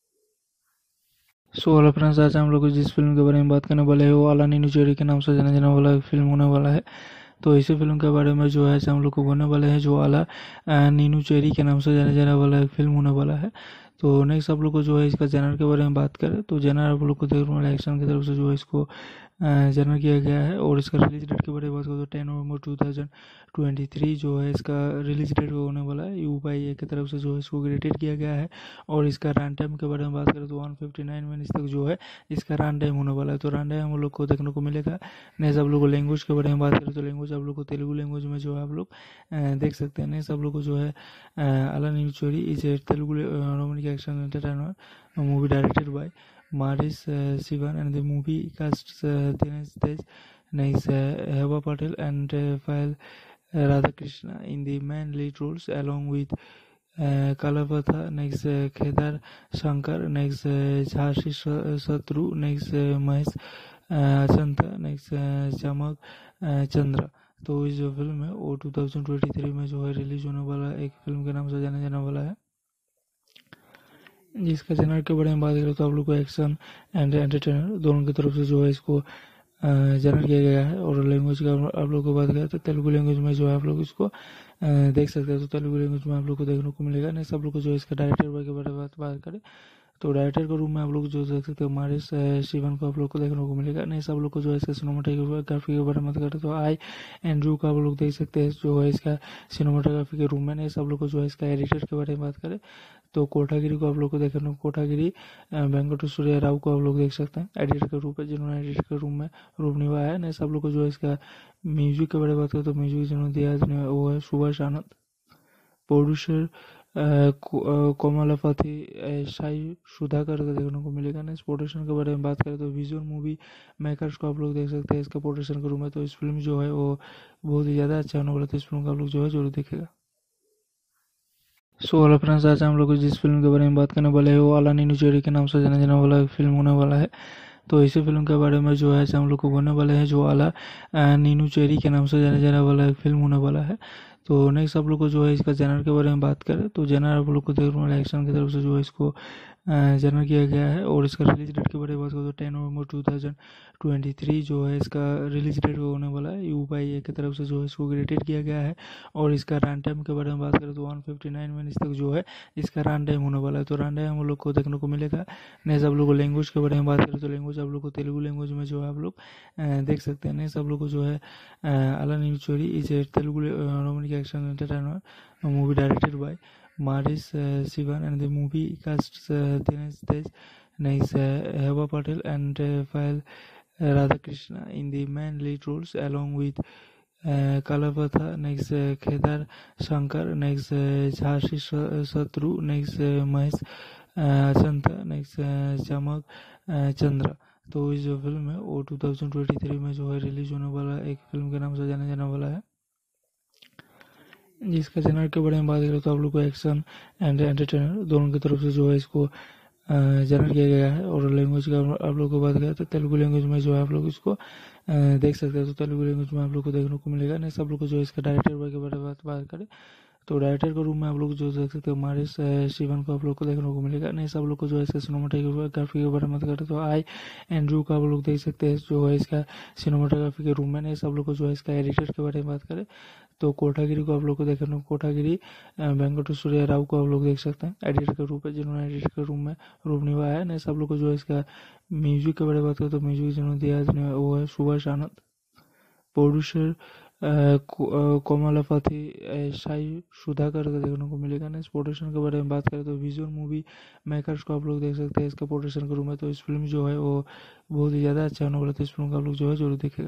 Speaker 1: सो हेलो फ्रेंड्स, आज हम लोग जिस फिल्म के बारे में बात करने वाले हैं वो आला नीनू चेरी के नाम से जाने जाने वाला फिल्म होने वाला है। तो इसी फिल्म के बारे में जो है हम लोग को बोलने वाले हैं जो आला नीनू चेरी के नाम से जाने जाने वाला फिल्म होने वाला है। तो नेक्स्ट आप लोग को जो है इसका जनर के बारे में बात करें तो जनर आप लोग को देखने वाला एक्शन की तरफ से जो है इसको जनर किया गया है। और इसका रिलीज डेट के बारे में बात करें तो 10 नवंबर 2023 जो है इसका रिलीज डेट होने वाला है। U/A की तरफ से जो है इसको ग्रेडेड किया गया है। और इसका रन टाइम के बारे में बात करें तो 159 मिनट्स तक जो है इसका रन टाइम होने वाला है। तो रन टाइम हम लोग को देखने को मिलेगा। नेक्स्ट आप लोग को लैंग्वेज के बारे में बात करें तो लैंग्वेज आप लोग को तेलुगु लैंग्वेज में जो है आप लोग देख सकते हैं। नेक्स्ट आप लोग को जो है आला Neenu Cheri is a Telugu romantic action entertainer movie directed by Maris Sivan, and the movie casts Dinesh Tej, next Heba Patel and Payal Radhakrishna in the main lead roles, along with Kalapatha, next Kedar Shankar, next Jhansi Satru, next Mahesh Achanta, next चमक चंद्र। तो इस जो film है वो 2023 में जो है release होने वाला एक फिल्म के नाम से जाना जाने वाला है। जिसका जनर के बारे में बात करें तो आप लोग को एक्शन एंड एंटरटेनर दोनों की तरफ से जो है इसको जनर किया गया है। और लैंग्वेज का आप लोग को बात करें तो तेलुगु लैंग्वेज में जो है आप लोग इसको देख सकते हैं। तो तेलुगु लैंग्वेज में आप लोग को देखने को मिलेगा। नहीं सब लोग को जो है इसका डायरेक्टर के बारे में बात करें तो डायरेक्टर के रूम में आप लोग जो देख सकते हो मारिस शिवन को आप लोग को देखने को मिलेगा। नहीं सब लोग को जो है इसका सिनेमाटोग्राफी के बारे में बात करें तो आई एंड्रू का आप लोग देख सकते हैं जो है इसका सिनेमाटोग्राफी के रूम में। नहीं सब लोग को जो है इसका एडिटर के बारे में बात करें तो कोटागिरी को आप लोग को देखने को कोटागिरी वेंकट सूर्य राव को आप लोग देख सकते हैं एडिटर के रूप में, जिन्होंने एडिटर के रूम में रूप निभाया है। नहीं सब लोग को जो है इसका म्यूजिक के बारे में बात करें तो म्यूजिक जिन्होंने दिया है वो है सुभाष आनंद। प्रोड्यूसर कोमलापति साई सुधाकर का देखने को मिलेगा। ना इस प्रोडक्शन के बारे में बात करें तो विजुअल मूवी मेकर्स को आप लोग देख सकते हैं इसका प्रोडक्शन के रूम में। तो इस फिल्म जो है वो बहुत ही ज़्यादा अच्छा होने वाला, तो इस फिल्म को आप लोग जो है जरूर देखेगा। सो हेलो फ्रेंड्स, आज हम लोग जिस फिल्म के बारे में बात करने वाले हैं वो आला नीनू चेरी के नाम से जाने जाने वाला फिल्म होने वाला है। तो इसी फिल्म के बारे में जो है हम लोग को बोलने वाले हैं जो आला नीनू चेरी के नाम से जाने जाने वाला फिल्म होने वाला है। तो नेक्स्ट आप लोग को जो है इसका जनर के बारे में बात करें तो जनर आप लोग को देखने वाला एक्शन की तरफ से जो है इसको जनर किया गया है। और इसका रिलीज डेट के बारे में बात करें तो 10 नवंबर 2023 जो है इसका रिलीज डेट होने वाला है। U/A की तरफ से जो है इसको ग्रेडेड किया गया है। और इसका रन टाइम के बारे में बात करें तो 159 मिनट्स तक जो है इसका रन टाइम होने वाला है। तो रन टाइम हम लोग को देखने को मिलेगा। नेक्स्ट आप लोग को लैंग्वेज के बारे में बात करें तो लैंग्वेज आप लोग को तेलुगु लैंग्वेज में जो है आप लोग देख सकते हैं। नेक्स्ट आप लोग को जो है आला Neenu Cheri is a Telugu romantic action entertainer movie directed by Maris Sivan, and the movie casts Dinesh Tej, Next Heba Patel, and File Radhakrishna in the main lead roles, along with Kalapatha, next Kedar Shankar, next Jhansi Satru, next Mahesh Achanta, next Chamak Chandra। तो इस जो film है वो 2023 में जो है release होने वाला एक फिल्म के नाम से जाना जाने वाला है, जिसका जनर के बारे में बात करें तो आप लोग को एक्शन एंड एंटरटेनर दोनों की तरफ से जो है इसको जनर किया गया है। और लैंग्वेज का आप लोग को बात करें तो तेलुगु लैंग्वेज में जो है आप लोग इसको देख सकते हैं। तो तेलुगु लैंग्वेज में आप लोग को देखने को मिलेगा। नेक्स्ट आप लोग को जो है इसका डायरेक्टर के बारे में बात करें तो डायरेक्टर के रूम में आप लोग जो देख सकते हो मारिस शिवन को आप लोग को देखने को मिलेगा। नहीं सब लोग को जो है इसका सिनेमाटोग्राफी के बारे में बात करें तो आई एंड्रू का आप लोग देख सकते हैं जो है इसका सिनेमाटोग्राफी के रूम में। नहीं सब लोग को जो है इसका एडिटर के बारे में बात करें तो कोटागिरी को आप लोग को देखने कोटागिरी वेंकट सूर्य राव को आप लोग देख सकते हैं एडिटर के रूप में, जिन्होंने एडिटर के रूम में रूप निभाया है। नहीं सब लोग को जो है इसका म्यूजिक के बारे में बात करें तो म्यूजिक जिन्होंने दिया है वो है सुभाष आनंद। प्रोड्यूसर कोमलापति साई सुधाकर का देखने को मिलेगा। ना इस प्रोडक्शन के बारे में बात करें तो विजुअल मूवी मेकर्स को आप लोग देख सकते हैं इसका प्रोडक्शन के रूम में। तो इस फिल्म जो है वो बहुत ही ज़्यादा अच्छा होने वाला, तो इस फिल्म को आप लोग जो है जरूर देखेगा।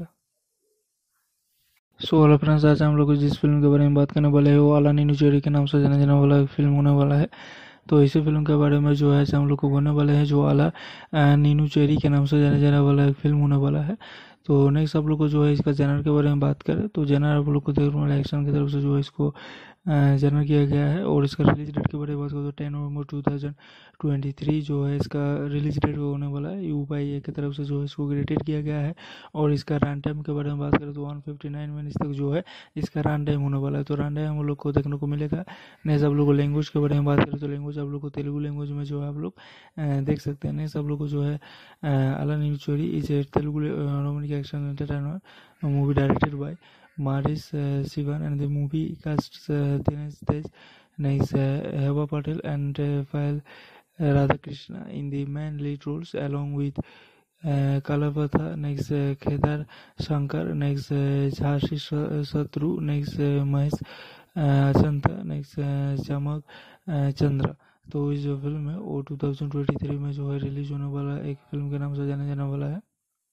Speaker 1: सो हेलो फ्रेंड्स, आज हम लोग जिस फिल्म के बारे में बात करने वाले हैं वो आला नीनू चेरी के नाम से जाने जाने वाला फिल्म होने वाला है। तो इसी फिल्म के बारे में जो है हम लोग को बोलने वाले हैं जो आला नीनू चेरी के नाम से जाने जाने वाला फिल्म होने वाला है। तो नेक्स्ट आप लोग को जो है इसका जनर के बारे में बात करें तो जनर आप लोग को देखने वाला एक्शन की तरफ से जो है इसको जनर किया गया है। और इसका रिलीज डेट के बारे में बात करें तो 10 नवंबर 2023 जो है इसका रिलीज डेट होने वाला है। U/A की तरफ से जो है इसको ग्रेडेड किया गया है। और इसका रन टाइम के बारे में बात करें तो 159 मिनट्स तक जो है इसका रन टाइम होने वाला है। तो रन टाइम हम लोग को देखने को मिलेगा। नेक्स्ट आप लोग को लैंग्वेज के बारे में बात करें तो लैंग्वेज आप लोग को तेलुगु लैंग्वेज में जो है आप लोग देख सकते हैं। नेक्स्ट आप लोग को जो है आला Neenu Cheri is a Telugu romantic action entertainer movie directed by Maris Sivan, and the movie casts Dinesh Tej, Next Heba Patel, and File Radhakrishna in the main lead roles, along with Kalapatha, next Kedar Shankar, next Jhansi Satru, next Mahesh Achanta, next Chamak Chandra। तो इस जो film है वो 2023 में जो है release होने वाला एक फिल्म के नाम से जाना जाने वाला है,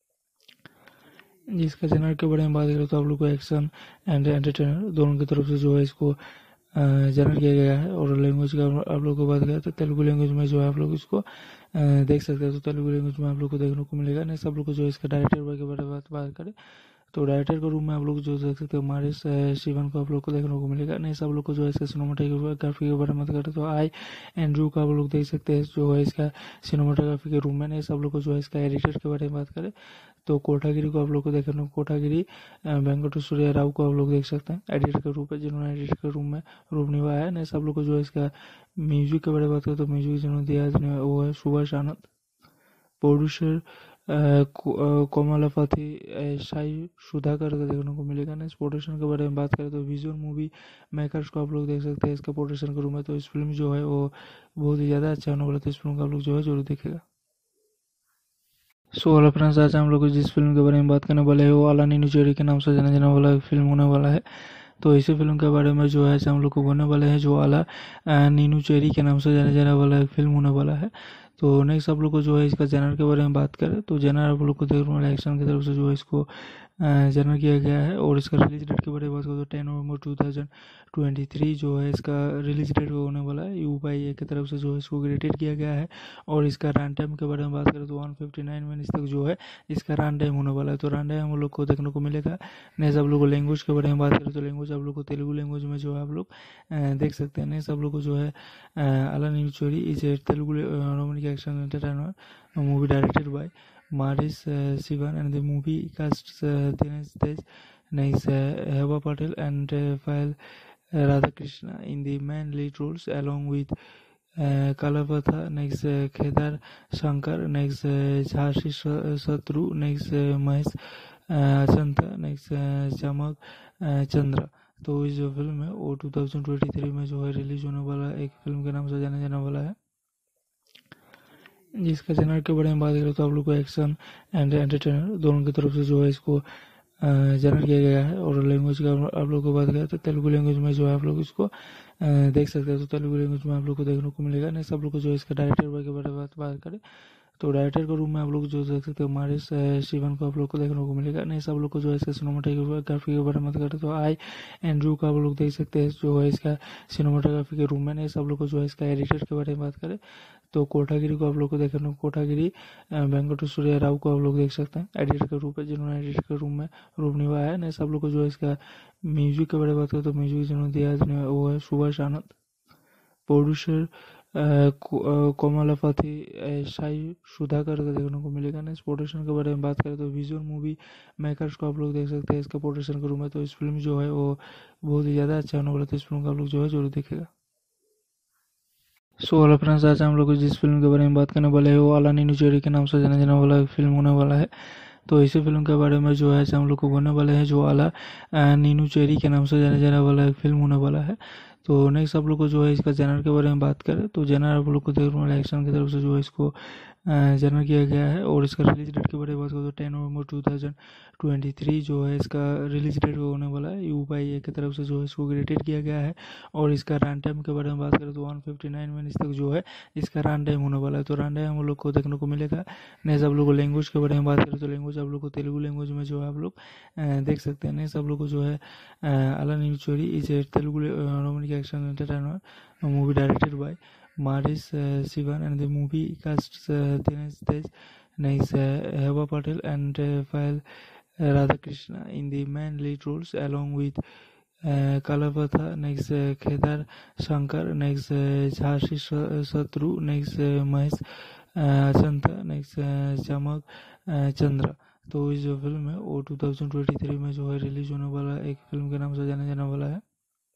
Speaker 1: जिसका जनर के बारे में बात करें तो आप लोग को एक्शन एंड एंटरटेनर दोनों की तरफ से जो है इसको जनर किया गया है। और लैंग्वेज का आप लोग को बात करें तो तेलुगु लैंग्वेज में जो है आप लोग इसको देख सकते हैं। तो तेलुगु लैंग्वेज में आप लोग को देखने को मिलेगा। नेक्स्ट आप लोग को जो है इसका डायरेक्टर के बारे में बात करें तो डायरेक्टर के रूम में आप लोग जो देख सकते हो मारिस शिवन को आप लोग को देखने को मिलेगा। नहीं सब लोग को जो है इसका सिनेमाटोग्राफी के बारे में बात करें तो आई एंड्रू का आप लोग देख सकते हैं जो है इसका सिनेमाटोग्राफी के रूम में। नहीं सब लोग को जो है इसका एडिटर के बारे में बात करें तो कोटागिरी को आप लोग को देखने कोटागिरी वेंकट सूर्य राव को आप लोग देख सकते हैं एडिटर के रूप में, जिन्होंने एडिटर के रूम में रूप निभाया है। नहीं सब लोग को जो है इसका म्यूजिक के बारे में बात करें तो म्यूजिक जिन्होंने दिया है वो है सुभाष आनंद। प्रोड्यूसर कोमलापति साई सुधाकर का देखने को मिलेगा। नेक्स्ट पोर्ट्रेशन के बारे में बात करें तो विजुअल मूवी मेकर्स को आप लोग देख सकते हैं इसका पोर्ट्रेशन के रूम में। तो इस फिल्म जो है वो बहुत ही ज़्यादा अच्छा होने वाला है, तो इस फिल्म को आप लोग जो है जरूर देखेगा। सो हेलो फ्रेंड्स, आज हम लोग जिस फिल्म के बारे में बात करने वाले हैं वो आला नीनू चेरी के नाम से जाने जाने वाला फिल्म होने वाला है। तो इसी फिल्म के बारे में जो है हम लोग को बोलने वाले हैं जो आला नीनू चेरी के नाम से जाने जाने वाला फिल्म होने वाला है। तो नेक्स्ट आप लोग को जो है इसका जनर के बारे में बात करें तो जनर आप लोग को देखने वाला एक्शन की तरफ से जो है इसको जनर किया गया है। और इसका रिलीज डेट के बारे में बात करें तो 10 नवंबर 2023 जो है इसका रिलीज डेट होने वाला है। UPI की तरफ से जो है इसको ग्रेडेड किया गया है। और इसका रन टाइम के बारे में बात करें तो 159 मिनट्स तक जो है इसका रन टाइम होने वाला है। तो रन टाइम हम लोग को देखने को मिलेगा। नेक्स्ट आप लोग को लैंग्वेज के बारे में बात करें तो लैंग्वेज आप लोग को तेलुगु लैंग्वेज में जो है आप लोग देख सकते हैं। नेक्स्ट आप लोग को जो है आला Neenu Cheri is a Telugu romantic action entertainer movie directed by Maris Sivan, and the movie casts Dinesh Tej, next Heba Patel and Payal Radhakrishna in the main lead roles along with Kalapatha, next Kedar Shankar, next Jhansi Satru, next Mahesh Achanta, next Chamak Chandra। तो इस जो film है वो 2023 में जो है release होने वाला एक फिल्म के नाम से जाने जाने वाला है, जिसका जनर के बारे में बात करें तो आप लोग को एक्शन एंड एंटरटेनर दोनों की तरफ से जो है इसको जनर किया गया है। और लैंग्वेज का आप लोग को बात करें तो तेलुगु लैंग्वेज में जो है आप लोग इसको देख सकते हैं। तो तेलुगु लैंग्वेज में आप लोग को देखने को मिलेगा। नेक्स्ट आप लोग को जो इसका डायरेक्टर के बारे में बात करें तो डायरेक्टर के रूम में आप लोग जो देख सकते हो मारिस शिवन को आप लोग को देखने को मिलेगा। नेक्स्ट आप लोग को जो है इसका सिनेमाटोग्राफी के बारे में बात करें तो आई एंड्रू का आप लोग देख सकते हैं जो है इसका सिनेमाटोग्राफी के रूम में। नेक्स्ट आप लोग को जो है इसका एडिटर के बारे में बात करें तो कोटागिरी को आप लोग को देखने को कोटागिरी वेंकटेश्वर राव को आप लोग देख सकते हैं एडिटर के रूप में, जिन्होंने एडिटर के रूम में रूप निभाया है। नेक्स्ट आप लोग को जो है इसका म्यूजिक के बारे में बात करें तो म्यूजिक जिन्होंने दिया है वो है सुभाष आनंद। प्रोड्यूसर कोमलापति साई सुधाकर का देखने को मिलेगा। नेक्स्ट पोर्ट्रेशन के बारे में बात करें तो विजुअल मूवी मेकर्स को आप लोग देख सकते हैं इसका पोर्ट्रेशन के रूम में। तो इस फिल्म जो है वो बहुत ही ज़्यादा अच्छा होने वाला है, तो इस फिल्म को आप लोग जो है जरूर देखेगा। सो हेलो फ्रेंड्स, आज हम लोग जिस फिल्म के बारे में बात करने वाले हैं वो आला नीनू चेरी के नाम से जाने जाने वाला फिल्म होने वाला है। तो इसी फिल्म के बारे में जो है हम लोग को बोलने वाले हैं जो आला नीनू चेरी के नाम से जाने जाने वाला फिल्म होने वाला है। तो नेक्स्ट आप लोग को जो है इसका जनर के बारे में बात करें तो जनर आप लोग को देखने वाला एक्शन की तरफ से जो है इसको जनर किया गया है। और इसका रिलीज डेट के बारे में बात करें तो 10 नवंबर 2023 जो है इसका रिलीज डेट होने वाला है। UPI की तरफ से जो है इसको ग्रेडेड किया गया है। और इसका रन टाइम के बारे में बात करें तो 159 मिनट्स तक जो है इसका रन टाइम होने वाला है। तो रन टाइम हम लोग को देखने को मिलेगा। नेक्स्ट आप लोग को लैंग्वेज के बारे में बात करें तो लैंग्वेज आप लोग को तेलुगु लैंग्वेज में जो है आप लोग देख सकते हैं। नेक्स्ट आप लोग को जो है आला Neenu Cheri is a Telugu romantic action entertainer movie directed by Maris Sivan, and the movie casts Dinesh Tej, next Heba Patel and Payal Radhakrishna in the main lead roles along with Kalapatha, next Kedar Shankar, next Jhansi Satru, next Mahesh Achanta, next Chamak Chandra। तो इस जो film है वो 2023 में जो है release होने वाला एक फिल्म के नाम से जाने जाने वाला है,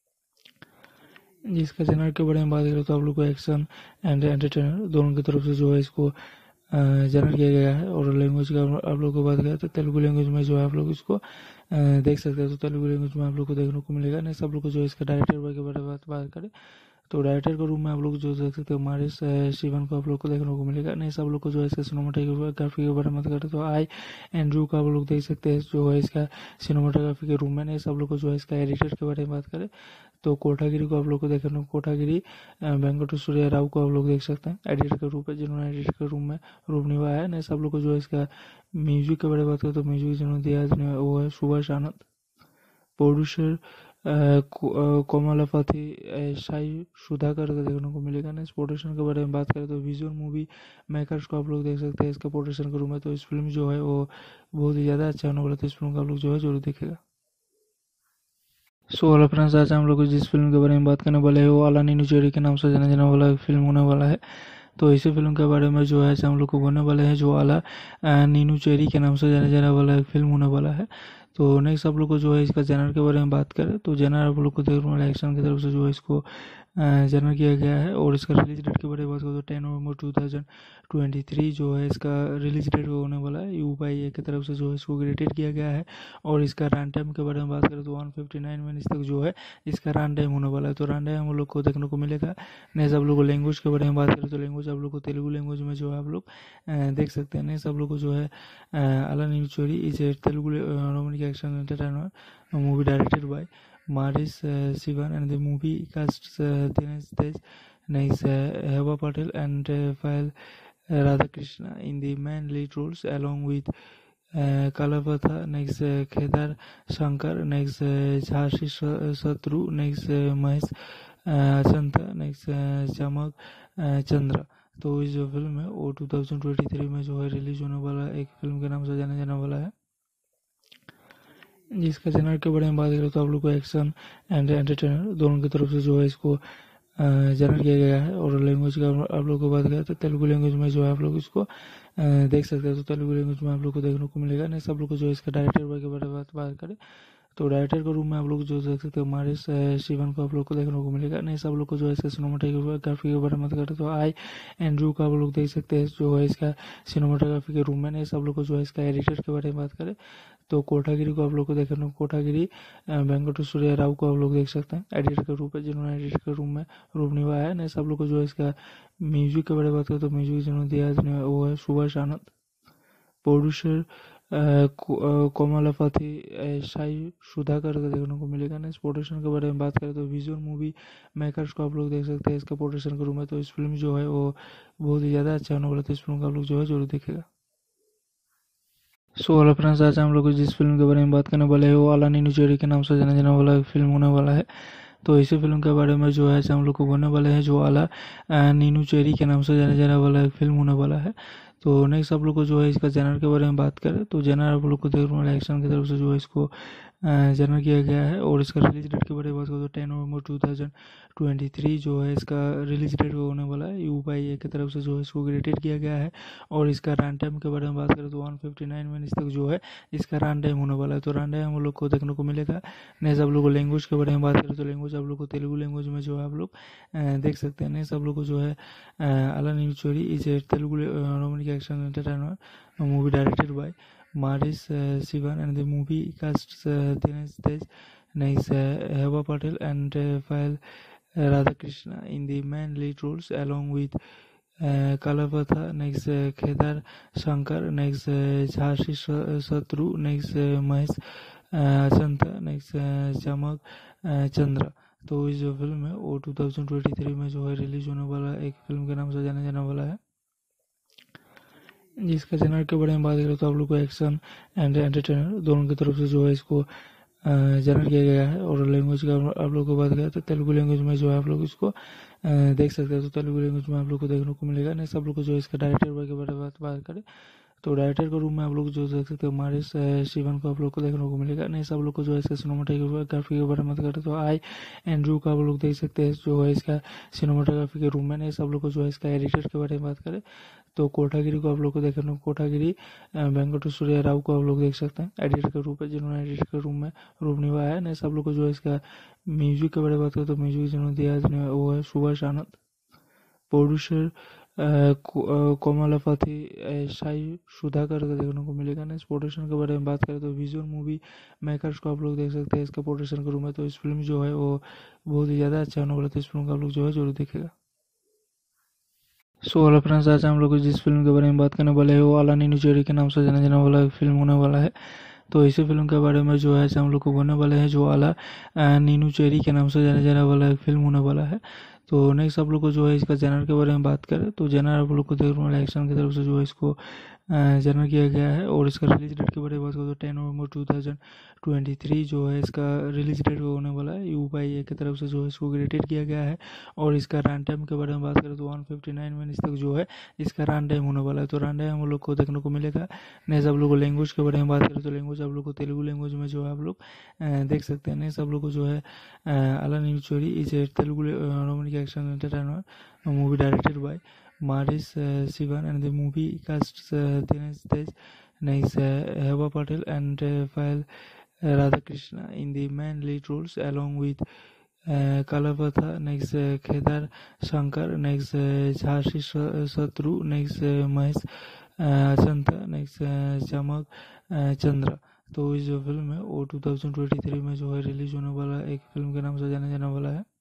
Speaker 1: जिसका जनर के बारे में बात करें तो आप लोग को एक्शन एंड एंटरटेनर दोनों की तरफ से जो है इसको जनर किया गया है। और लैंग्वेज का आप लोग को बात करें तो तेलुगु लैंग्वेज में जो है आप लोग इसको देख सकते हैं। तो तेलुगु लैंग्वेज में आप लोग को देखने को मिलेगा। नेक्स्ट आप लोग को जो है इसका डायरेक्टर के बारे में बात करें तो डायरेक्टर के रूम में आप लोग जो देख सकते हो मारिस शिवन को आप लोग को देखने को मिलेगा। नेक्स्ट आप लोग को जो है इसका सिनेमाटोग्राफी के बारे में बात करें तो आई एंड्रू का आप लोग देख सकते हैं जो है इसका सिनेमाटोग्राफी के रूम में। नेक्स्ट आप लोग को जो है इसका एडिटर के बारे में बात करें तो कोटागिरी को आप लोग को देखने कोटागिरी वेंकटेश्वर राव को आप लोग देख सकते हैं एडिटर के रूप में, जिन्होंने एडिटर के रूम में रूप निभाया है। नेक्स्ट आप लोग को जो है इसका म्यूजिक के बारे में बात करें तो म्यूजिक जिन्होंने दिया है वो है सुभाष आनंद। प्रोड्यूसर कोमलापति साई सुधाकर का देखने को मिलेगा। नेक्स्ट पोर्ट्रेशन के बारे में बात करें तो विजुअल मूवी मेकर्स को आप लोग देख सकते हैं इसका पोर्ट्रेशन के रूम में। तो इस फिल्म जो है वो बहुत ही ज़्यादा अच्छा होने वाला है, तो इस फिल्म को आप लोग जो है जरूर देखेगा। सो हेलो फ्रेंड्स, आज हम लोग जिस फिल्म के बारे में बात करने वाले हैं वो आला नीनू चेरी के नाम से जाने जाने वाला फिल्म होने वाला है। तो इसी फिल्म के बारे में जो है हम लोग को बोलने वाले हैं जो आला नीनू चेरी के नाम से जाने जाने वाला फिल्म होने वाला है। तो नेक्स्ट आप लोग को जो है इसका जनर के बारे में बात करें तो जनर आप लोग को देखने वाला एक्शन की तरफ से जो है इसको जनरल किया गया है। और इसका रिलीज डेट के बारे में बात करें तो 10 नवंबर 2023 जो है इसका रिलीज डेट होने वाला है। UPI की तरफ से जो है इसको ग्रेडेड किया गया है। और इसका रन टाइम के बारे में बात करें तो 159 मिनट्स तक जो है इसका रन टाइम होने वाला है। तो रन टाइम हम लोग को देखने को मिलेगा। नेक्स्ट आप लोग को लैंग्वेज के बारे में बात करें तो लैंग्वेज आप लोग को तेलुगु लैंग्वेज में जो है आप लोग देख सकते हैं। नेक्स्ट आप लोग को जो है Ala Ninnu Cheri is a Telugu romantic action entertainer movie directed by Maris Sivan, and the movie casts Dinesh Tej, next Heba Patel, and Payal Radhakrishna in the main lead roles, along with Kalavatha, next Kedar Shankar, next Jhashi Satru, next Mahesh Chanta, next Chamak Chandra। तो इस जो film है वो 2023 में जो है release होने वाला एक फिल्म के नाम से जाना जाने वाला है। जिसका जनर के बारे में बात करें तो आप लोग को एक्शन एंड एंटरटेनर दोनों की तरफ से जो है इसको जनर किया गया है। और लैंग्वेज का आप लोग को बात करें तो तेलुगु लैंग्वेज में जो है आप लोग इसको देख सकते हैं। तो तेलुगु लैंग्वेज में आप लोग को देखने को मिलेगा। नेक्स्ट आप लोग को जो है इसका डायरेक्टर के बारे में बात करें तो डायरेक्टर के रूम में आप लोग जो देख सकते हैं मारिस शिवन को आप लोग को देखने को मिलेगा। नेक्स्ट आप लोग को जो है इसका सिनेमाटोग्राफी के बारे में बात करें तो आई एंड्रू का आप लोग देख सकते हैं जो है इसका सिनेमाटोग्राफी के रूम में। नेक्स्ट आप लोग को जो है इसका एडिटर के बारे में बात करें तो कोटागिरी को आप लोग को देखने को कोटागिरी वेंकटेश्वर राव को आप लोग देख सकते हैं एडिटर के रूप में, जिन्होंने एडिटर के रूम में रूप निभाया है। नेक्स्ट आप लोग को जो है इसका म्यूजिक के बारे में बात करें तो म्यूजिक जिन्होंने दिया है वो है सुभाष आनंद। प्रोड्यूसर कोमलापति साई सुधाकर का देखने को मिलेगा। नेक्स्ट प्रोडक्शन के बारे में बात करें तो विजुअल मूवी मेकर्स को आप लोग देख सकते हैं इसका प्रोडक्शन के रूम में। तो इस फिल्म जो है वो बहुत ही ज़्यादा अच्छा होने वाला है। तो इस फिल्म को आप लोग जो है जरूर देखेगा। सो हेलो फ्रेंड्स, आज हम लोग जिस फिल्म के बारे में बात करने वाले हैं वो अला नीनू चेरी के नाम से जाने जाने वाला फिल्म होने वाला है। तो इसी फिल्म के बारे में जो है हम लोग को बोलने वाले हैं जो अला नीनू चेरी के नाम से जाने जाने वाला फिल्म होने वाला है। तो नेक्स्ट आप लोग को जो है इसका जनर के बारे में बात करें तो जनर आप लोग को देखने वाला एक्शन की तरफ से जो है इसको जनर किया गया है। और इसका रिलीज डेट के बारे में बात करें तो 10 नवंबर 2023 जो है इसका रिलीज डेट होने वाला है। UPI की तरफ से जो है इसको ग्रेडेड किया गया है। और इसका रन टाइम के बारे में बात करें तो 159 मिनट्स तक जो है इसका रन टाइम होने वाला है। तो रन टाइम हम लोग को देखने को मिलेगा। नेक्स्ट आप लोग को लैंग्वेज के बारे में बात करें तो लैंग्वेज आप लोग को तेलुगु लैंग्वेज में जो है आप लोग देख सकते हैं। नेक्स्ट आप लोग को जो है Ala Ninnu Cheri is a Telugu romantic action entertainer movie directed by Maris Sivan, and the movie casts Dinesh Tej, next Heba Patel, and Payal Radhakrishna in the main lead roles, along with Kalavatha, next Kedar Shankar, next Jhashi Satru, next Mahesh Chanta, next Chamak Chandra। तो इस जो film है वो 2023 में जो है release होने वाला एक फिल्म के नाम से जाना जाने वाला है। जिसका जनर के बारे में बात करें तो आप लोग को एक्शन एंड एंटरटेनर दोनों की तरफ से जो है इसको जनर किया गया है। और लैंग्वेज का आप लोग को बात करें तो तेलुगु लैंग्वेज में जो है आप लोग इसको देख सकते हैं। तो तेलुगु लैंग्वेज में आप लोग को देखने को मिलेगा। नेक्स्ट आप लोग को जो है इसका डायरेक्टर के बारे में बात करें तो डायरेक्टर के रूम में आप लोग जो देख सकते हैं मारिस शिवन को आप लोग को देखने को मिलेगा। नेक्स्ट आप लोग को जो है इसका सिनेमाटोग्राफी के बारे में बात करें तो आई एंड्रू का आप लोग देख सकते हैं जो है इसका सिनेमाटोग्राफी के रूम में। नेक्स्ट आप लोग को जो है इसका एडिटर के बारे में बात करें तो कोटागिरी को आप लोग को देखने कोटागिरी वेंकटेश्वर राव को आप लोग देख सकते हैं एडिटर के रूप में, जिन्होंने एडिटर के रूम में रूप निभाया है। नेक्स्ट आप लोग को जो है इसका म्यूजिक के बारे में बात करें तो म्यूजिक जिन्होंने दिया है वो है सुभाष आनंद। प्रोड्यूसर कोमलापति साई सुधाकर का देखने को मिलेगा। नेक्स्ट प्रोडक्शन के बारे में बात करें तो विजुअल मूवी मेकर्स को आप लोग देख सकते हैं इसका प्रोडक्शन के रूम में। तो इस फिल्म जो है वो बहुत ही ज़्यादा अच्छा होने वाला है। तो इस फिल्म को आप लोग जो है जरूर देखेगा। सो हेलो फ्रेंड्स, आज हम लोग जिस फिल्म के बारे में बात करने वाले हैं वो अला नीनू चेरी के नाम से जाने जाने वाला फिल्म होने वाला है। तो इसी फिल्म के बारे में जो है हम लोग को बोलने वाले हैं जो अला नीनू चेरी के नाम से जाने जाने वाला फिल्म होने वाला है। तो नेक्स्ट आप लोग को जो है इसका जनर के बारे में बात करें तो जनर आप लोग को देखने वाला एक्शन की तरफ से जो है इसको जनर किया गया है। और इसका रिलीज डेट के बारे में बात करें तो 10 नवंबर 2023 जो है इसका रिलीज डेट होने वाला है। UPI की तरफ से जो है इसको ग्रेडेड किया गया है। और इसका रन टाइम के बारे में बात करें तो 159 मिनट्स तक जो है इसका रन टाइम होने वाला है। तो रन टाइम हम लोग को देखने को मिलेगा। नेक्स्ट आप लोग को लैंग्वेज के बारे में बात करें तो लैंग्वेज आप लोग को तेलुगु लैंग्वेज में जो है आप लोग देख सकते हैं। नेक्स्ट आप लोग को जो है अला नीनू चोरी is a Telugu romantic action entertainer movie directed by Maris Sivan, and the movie casts Dinesh Tej, next Heba Patel, and Payal Radhakrishna in the main lead roles, along with Kalapatha, next Kedar Shankar, next Jhansi Shatru, next Mahesh Achanta, next चमक चंद्र। तो इस जो film है वो 2023 में जो है release होने वाला एक फिल्म के नाम से जाना जाने वाला है।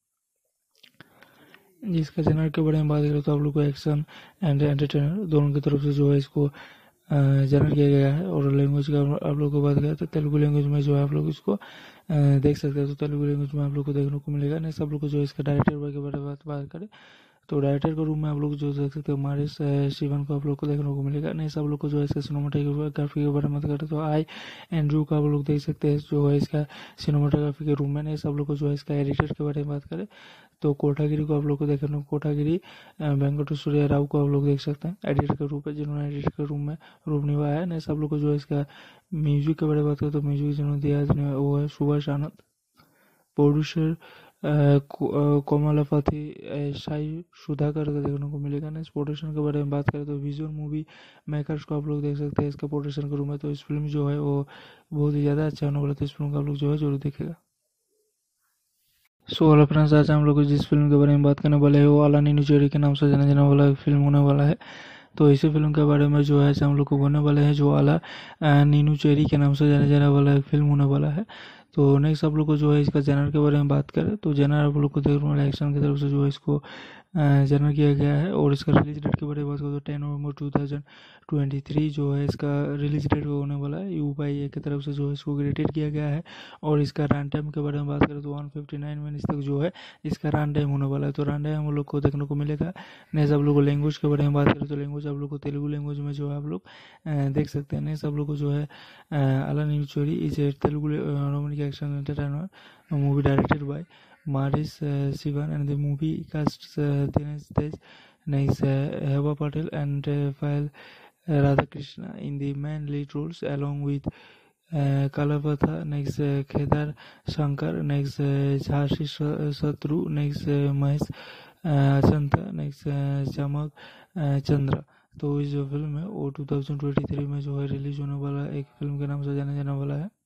Speaker 1: जिसका जनर के बारे में बात करें तो आप लोग को एक्शन एंड एंटरटेनर दोनों की तरफ से जो है इसको जनर किया गया है। और लैंग्वेज का आप लोग को बात करें तो तेलुगु लैंग्वेज में जो है आप लोग इसको देख सकते हैं। तो तेलुगु लैंग्वेज में आप लोग को देखने को मिलेगा। नेक्स्ट आप लोग को जो है इसका डायरेक्टर के बारे में बात करें तो डायरेक्टर के रूम में आप लोग जो देख सकते हो मारिस शिवन को आप लोग को देखने को मिलेगा। नहीं सब लोग को जो है इसका सिनेमाटोग्राफी के बारे में बात करें तो आई एंड्रू का आप लोग देख सकते हैं जो है इसका सिनेमाटोग्राफी के रूम में। नहीं सब लोग को जो है इसका एडिटर के बारे में बात करें तो कोठागिरी को आप लोग को देखने को कोठागिरी वेंकट सूर्य राव को आप लोग देख सकते हैं एडिटर के रूप में, जिन्होंने एडिटर के रूम में रूप निभाया है। नहीं सब लोग को जो है इसका म्यूजिक के बारे में बात करें तो म्यूजिक जिन्होंने दिया है वो है सुभाष आनंद। प्रोड्यूसर कोमलापति साई सुधाकर का देखने को मिलेगा। नेक्स्ट प्रोडक्शन के बारे में बात करें तो विजुअल मूवी मेकर्स को आप लोग देख सकते हैं इसका प्रोडक्शन के रूम में। तो इस फिल्म जो है वो बहुत ही ज़्यादा अच्छा होने वाला है, तो इस फिल्म का आप लोग जो है जरूर देखेगा। सो हेलो फ्रेंड्स, आज हम लोग जिस फिल्म के बारे में बात करने वाले हैं वो आला नीनू चेरी के नाम से जाने जाने वाला फिल्म होने वाला है। तो इसी फिल्म के बारे में जो है हम लोग को बोलने वाले हैं जो आला नीनू चेरी के नाम से जाने जाने वाला फिल्म होने वाला है। तो नेक्स्ट आप लोग को जो है इसका जनर के बारे में बात करें तो जनर आप लोग को देखने वाला एक्शन की तरफ से जो है इसको जनर किया गया है। और इसका रिलीज डेट के बारे में बात करें तो 10 नवंबर 2023 जो है इसका रिलीज डेट होने वाला है। UPI की तरफ से जो है इसको ग्रेडेड किया गया है। और इसका रन टाइम के बारे में बात करें तो 159 मिनट्स तक जो है इसका रन टाइम होने वाला है। तो रन टाइम हम लोग को देखने को मिलेगा। नेक्स्ट आप लोग को लैंग्वेज के बारे में बात करें तो लैंग्वेज आप लोग को तेलुगु लैंग्वेज में जो है आप लोग देख सकते हैं। नेक्स्ट आप लोग को जो है आला Neenu Cheri is a Telugu romantic action entertainer movie directed by Maris Sivan, and the movie casts Dinesh Tej, next Heba Patel and Payal Radhakrishna in the main lead roles along with Kalapatha, next Kedar Shankar, next Jhansi Satru, next Mahesh Achanta, next चमक चंद्र। तो इस जो film है वो 2023 में जो है release होने वाला एक फिल्म के नाम से जाना जाने वाला है।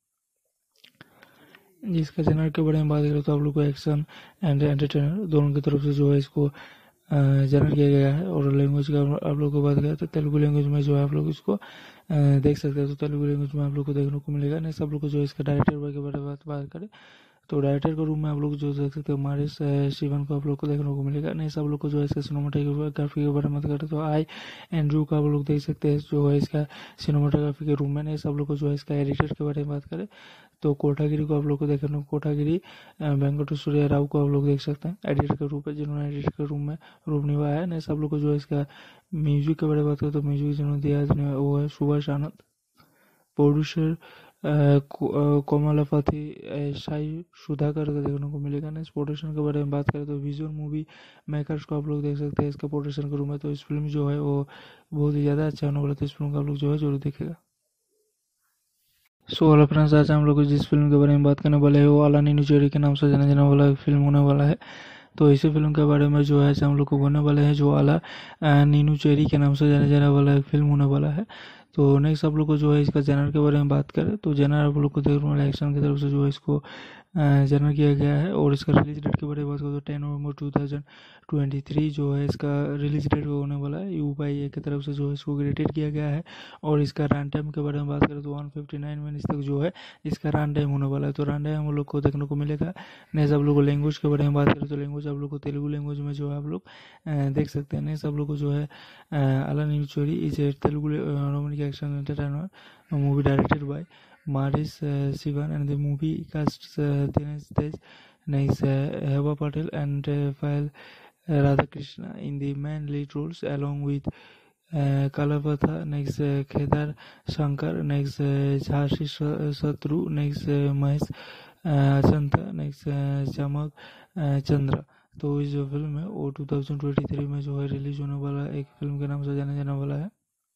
Speaker 1: जिसका जनर के बारे में बात करें तो आप लोग को एक्शन एंड एंटरटेनर दोनों की तरफ से जो है इसको जनर किया गया है। और लैंग्वेज का आप लोग को बात करें तो तेलुगु लैंग्वेज में जो है आप लोग इसको देख सकते हैं। तो तेलुगु लैंग्वेज में आप लोग को देखने को मिलेगा। नहीं सब लोग को जो है इसका डायरेक्टर के बारे में बात करें तो डायरेक्टर के रूम में आप लोग जो देख सकते हो मारिस शिवन को आप लोग को देखने को मिलेगा। नहीं सब लोग को जो है इसका सिनेमाटोग्राफी के बारे में बात करें तो आई एंड्रू का आप लोग देख सकते हैं जो है इसका सिनेमाटोग्राफी के रूम में। नहीं सब लोग को जो है इसका एडिटर के बारे में बात करें तो कोठागिरी को आप लोग को देखने को कोठागिरी वेंकट सूर्य राव को आप लोग देख सकते हैं एडिटर के रूप में, जिन्होंने एडिटर के रूम में रूप निभाया है। नहीं सब लोग को जो है इसका म्यूजिक के बारे में बात करें तो म्यूजिक जिन्होंने दिया है वो है सुभाष आनंद। प्रोड्यूसर कोमलापति साई सुधाकर का देखने को मिलेगा। नेक्स्ट प्रोडक्शन के बारे में बात करें तो विजुअल मूवी मेकर्स को आप लोग देख सकते हैं इसका प्रोडक्शन के रूम में। तो इस फिल्म जो है वो बहुत ही ज़्यादा अच्छा होने वाला है, तो इस फिल्म का आप लोग जो है जरूर देखेगा। सो हेलो फ्रेंड्स, आज हम लोग जिस फिल्म के बारे में बात करने वाले हैं वो आला नीनू चेरी के नाम से जाने जाने वाला फिल्म होने वाला है। तो इसी फिल्म के बारे में जो है हम लोग को बोलने वाले हैं जो आला नीनू चेरी के नाम से जाने जाने वाला फिल्म होने वाला है। तो नेक्स्ट आप लोग को जो है इसका जनर के बारे में बात करें तो जनर आप लोग को देखने वाला एक्शन की तरफ से जो है इसको जनर किया गया है। और इसका रिलीज डेट के बारे में बात करें तो 10 नवंबर 2023 जो है इसका रिलीज डेट होने वाला है। UPI की तरफ से जो है इसको ग्रेडेड किया गया है। और इसका रन टाइम के बारे में बात करें तो 159 मिनट्स तक जो है इसका रन टाइम होने वाला है। तो रन टाइम हम लोग को देखने को मिलेगा। नेक्स्ट आप लोग को लैंग्वेज के बारे में बात करें तो लैंग्वेज आप लोग को तेलुगु लैंग्वेज में जो है आप लोग देख सकते हैं। नेक्स्ट आप लोग को जो है आला Neenu Cheri is a Telugu romantic action entertainer movie directed by Maris Sivan, and the movie casts Dinesh Tej, next Heba Patel and Payal Radhakrishna in the main lead roles along with Kalapatha, next Kedar Shankar, next Jhansi Satru, next Mahesh Achanta, next चमक चंद्र। तो इस जो film है वो 2023 में जो है release होने वाला एक फिल्म के नाम से जाना जाने वाला है।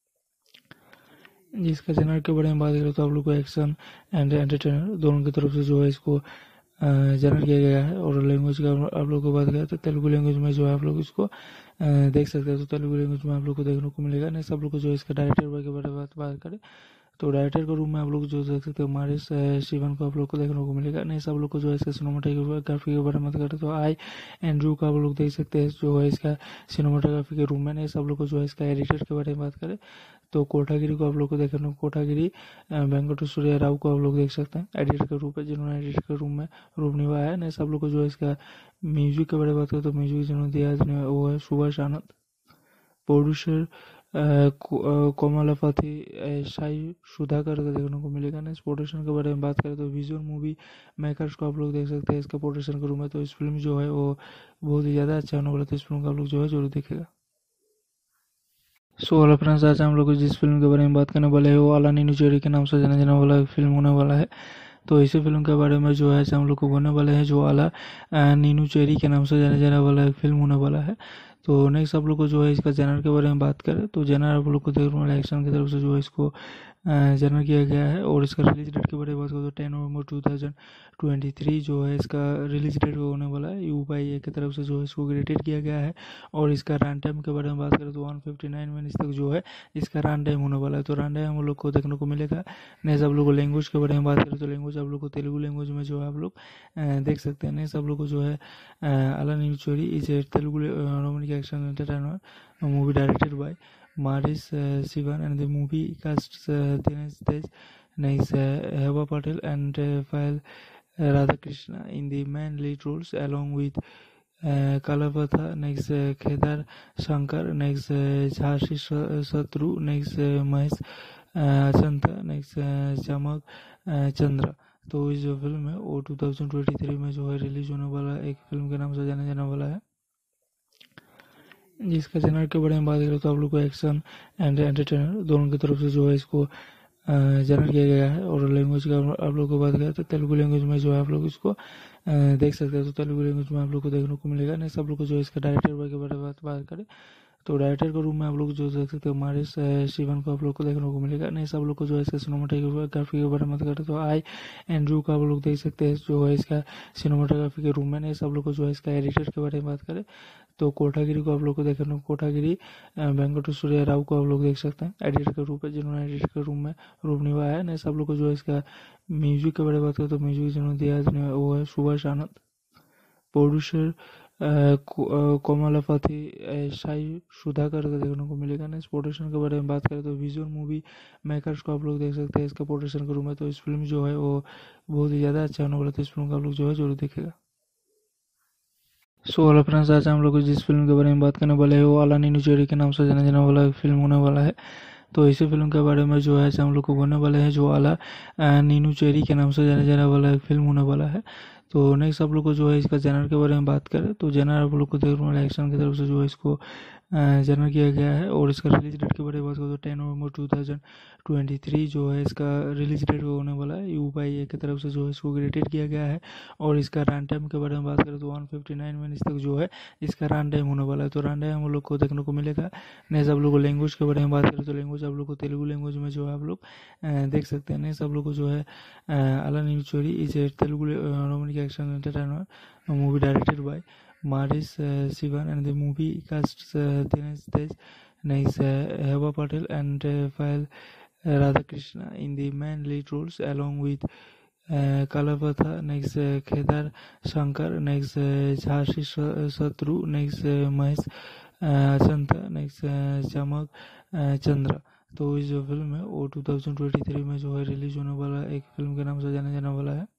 Speaker 1: जिसका जनर के बारे में बात करें तो आप लोग को एक्शन एंड एंटरटेनर दोनों की तरफ से जो है इसको जनर किया गया है। और लैंग्वेज का आप लोग को बात करें तो तेलुगु लैंग्वेज में जो है आप लोग इसको देख सकते हैं। तो तेलुगु लैंग्वेज में आप लोग को देखने को मिलेगा। नहीं सब लोग को जो है इसका डायरेक्टर के बारे में बात करें तो डायरेक्टर के रूम में आप लोग जो देख सकते हो मारिस शिवन को आप लोग को देखने को मिलेगा। नहीं सब लोग को जो है इसका सिनेमाटोग्राफी के बारे में बात करें तो आई एंड्रू का आप लोग देख सकते हैं जो है इसका सिनेमाटोग्राफी के रूम में। नहीं सब लोग को जो है इसका एडिटर के बारे में बात करें तो कोटागिरी को आप लोग को देखने को कोटागिरी वेंकट सूर्य राव को आप लोग देख सकते हैं एडिटर के रूप में, जिन्होंने एडिटर के रूम में रूप निभाया है। नहीं सब लोग को जो है इसका म्यूजिक के बारे में बात करें तो म्यूजिक जिन्होंने दिया है वो है सुभाष आनंद। प्रोड्यूसर कोमलापति साई सुधाकर का देखने को मिलेगा। ना इस प्रोडक्शन के बारे में बात करें तो विजुअल मूवी मेकर्स को आप लोग देख सकते हैं इसका प्रोडक्शन के रूम में। तो इस फिल्म जो है वो बहुत ही ज़्यादा अच्छा होने वाला है, तो इस फिल्म का आप लोग जो है जरूर देखेगा। सो हेलो फ्रेंड्स, आज हम लोग जिस फिल्म के बारे में बात करने वाले हैं वो आला नीनू चेरी के नाम से जाने जाने वाला फिल्म होने वाला है। तो इसी फिल्म के बारे में जो है हम लोग को बोलने वाले हैं जो आला नीनू चेरी के नाम से जाने जाने वाला फिल्म होने वाला है। तो नेक्स्ट आप लोग को जो है इसका जनर के बारे में बात करें तो जनर आप लोग को देखने वाला एक्शन की तरफ से जो है इसको जनर किया गया है। और इसका रिलीज डेट के बारे में बात करें तो 10 नवंबर 2023 जो है इसका रिलीज डेट होने वाला है। UPI की तरफ से जो है इसको ग्रेडेड किया गया है। और इसका रन टाइम के बारे में बात करें तो 159 मिनट्स तक जो है इसका रन टाइम होने वाला है। तो रन टाइम हम लोग को देखने को मिलेगा। नेक्स्ट आप लोग को लैंग्वेज के बारे में बात करें तो लैंग्वेज आप लोग को तेलुगु लैंग्वेज में जो है आप लोग देख सकते हैं। नेक्स्ट आप लोग को जो है आला Neenu Cheri is a Telugu romantic action entertainer movie directed by Maris Sivan, and the movie casts Dinesh Tej, next Heba Patel and Payal Radhakrishna in the main lead roles, along with Kalapatha, next Kedar Shankar, next Jhansi Satru, next Mahesh Achanta, next Chamak Chandra। तो इस जो film है वो 2023 में जो है release होने वाला एक फिल्म के नाम से जाना जाने वाला है, जिसका जनर के बारे में बात करें तो आप लोग को एक्शन एंड एंटरटेनर दोनों की तरफ से जो है इसको जनर किया गया है। और लैंग्वेज का आप लोग को बात करें तो तेलुगु लैंग्वेज में जो है आप लोग इसको देख सकते हैं। तो तेलुगु लैंग्वेज में आप लोग को देखने को मिलेगा। नहीं सब लोग को जो है इसका डायरेक्टर के बारे में बात करें तो डायरेक्टर के रूम में आप लोग जो देख सकते हो मारिस शिवन को आप लोग को देखने को मिलेगा। नहीं सब लोग को जो है इसका सिनेमाटोग्राफी के बारे में बात करें तो आई एंड्रू का आप लोग देख सकते हैं जो है इसका सिनेमाटोग्राफी के रूम में। नहीं सब लोग को जो है इसका एडिटर के बारे में बात करें तो कोटागिरी को आप लोग को देखने कोटागिरी वेंकट सूर्य राव को आप लोग देख सकते हैं एडिटर के रूप में, जिन्होंने एडिटर के रूम में रूप निभाया है। नहीं सब लोग को जो है इसका म्यूजिक के बारे में बात करें तो म्यूजिक जिन्होंने दिया है वो है सुभाष आनंद। प्रोड्यूसर कोमलापति साई सुधाकर का देखने को मिलेगा। ना इस प्रोडक्शन के बारे में बात करें तो विजुअल मूवी मेकर्स को आप लोग देख सकते हैं इसका प्रोडक्शन के रूम में। तो इस फिल्म जो है वो बहुत ही ज़्यादा अच्छा होने वाला है, तो इस फिल्म का आप लोग जो है जरूर देखेगा। सो हेलो फ्रेंड्स, आज हम लोग जिस फिल्म के बारे में बात करने वाले हैं वो आला नीनू चेरी के नाम से जाने जाने वाला फिल्म होने वाला है। तो इसी फिल्म के बारे में जो है हम लोग को बोलने वाले हैं जो आला नीनू चेरी के नाम से जाने जाने वाला फिल्म होने वाला है। तो नेक्स्ट आप लोग को जो है इसका जनर के बारे में बात करें तो जनर आप लोग को देखने वाला एक्शन की तरफ से जो है इसको जनर किया गया है। और इसका रिलीज डेट के बारे में बात करें तो 10 नवंबर 2023 जो है इसका रिलीज डेट होने वाला है। UPI की तरफ से जो है इसको ग्रेडेड किया गया है। और इसका रन टाइम के बारे में बात करें तो 159 मिनट्स तक जो है इसका रन टाइम होने वाला है। तो रन टाइम हम लोग को देखने को मिलेगा। नेक्स्ट आप लोग को लैंग्वेज के बारे में बात करें तो लैंग्वेज आप लोग को तेलुगु लैंग्वेज में जो है आप लोग देख सकते हैं। नेक्स्ट आप लोग को जो है आला Neenu Cheri is a Telugu romantic action entertainer movie directed by Maris Sivan, and the movie casts Dinesh Tej, next Heba Patel and Payal Radhakrishna in the main lead roles, along with Kalapatha, next Kedar Shankar, next Jhansi Satru, next Mahesh Achanta, next Chamak Chandra। तो इस जो film है वो 2023 में जो है release होने वाला एक फिल्म के नाम से जाना जाने वाला है,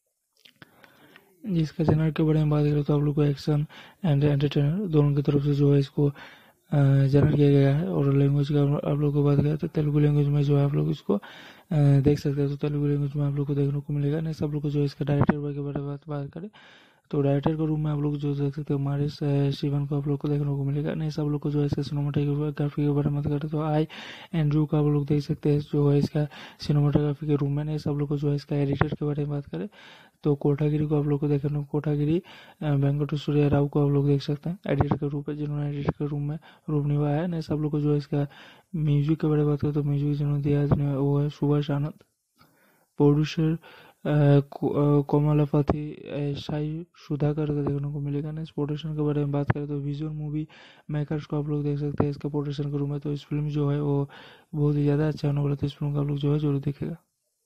Speaker 1: जिसका जनर के बारे में बात करें तो आप लोग को एक्शन एंड एंटरटेनर दोनों की तरफ से जो है इसको जनर किया गया है। और लैंग्वेज का आप लोग को बात करें तो तेलुगु लैंग्वेज में जो है आप लोग इसको देख सकते हैं। तो तेलुगु लैंग्वेज में आप लोग को देखने को मिलेगा। नहीं सब लोग को जो है इसका डायरेक्टर के बारे में बात करें तो डायरेक्टर के रूम में आप लोग जो देख सकते हो मारिस शिवन को आप लोग को देखने को मिलेगा। नहीं सब लोग को जो है इसका सिनेमाटोग्राफी के बारे में बात करें तो आई एंड्रू का आप लोग देख सकते हैं जो है इसका सिनेमाटोग्राफी के रूम में। नहीं सब लोग को जो है इसका एडिटर के बारे में बात करें तो कोटागिरी को आप लोग को देखने कोटागिरी वेंकट सूर्य राव को आप लोग देख सकते हैं एडिटर के रूप में, जिन्होंने एडिटर के रूम में रूप निभाया है। नहीं सब लोग को जो है इसका म्यूजिक के बारे में बात करें तो म्यूजिक जिन्होंने दिया है वो है सुभाष आनंद। प्रोड्यूसर कोमला पाथी, साई सुधाकर का देखने को मिलेगा ना। इस पोर्ट्रेशन के बारे में बात करें तो विजुअल मूवी मेकर्स को आप लोग देख सकते हैं इसका पोर्ट्रेशन के रूम में। तो इस फिल्म जो है वो बहुत ही ज़्यादा अच्छा होने वाला है, तो इस फिल्म को आप लोग जो है जरूर देखेगा।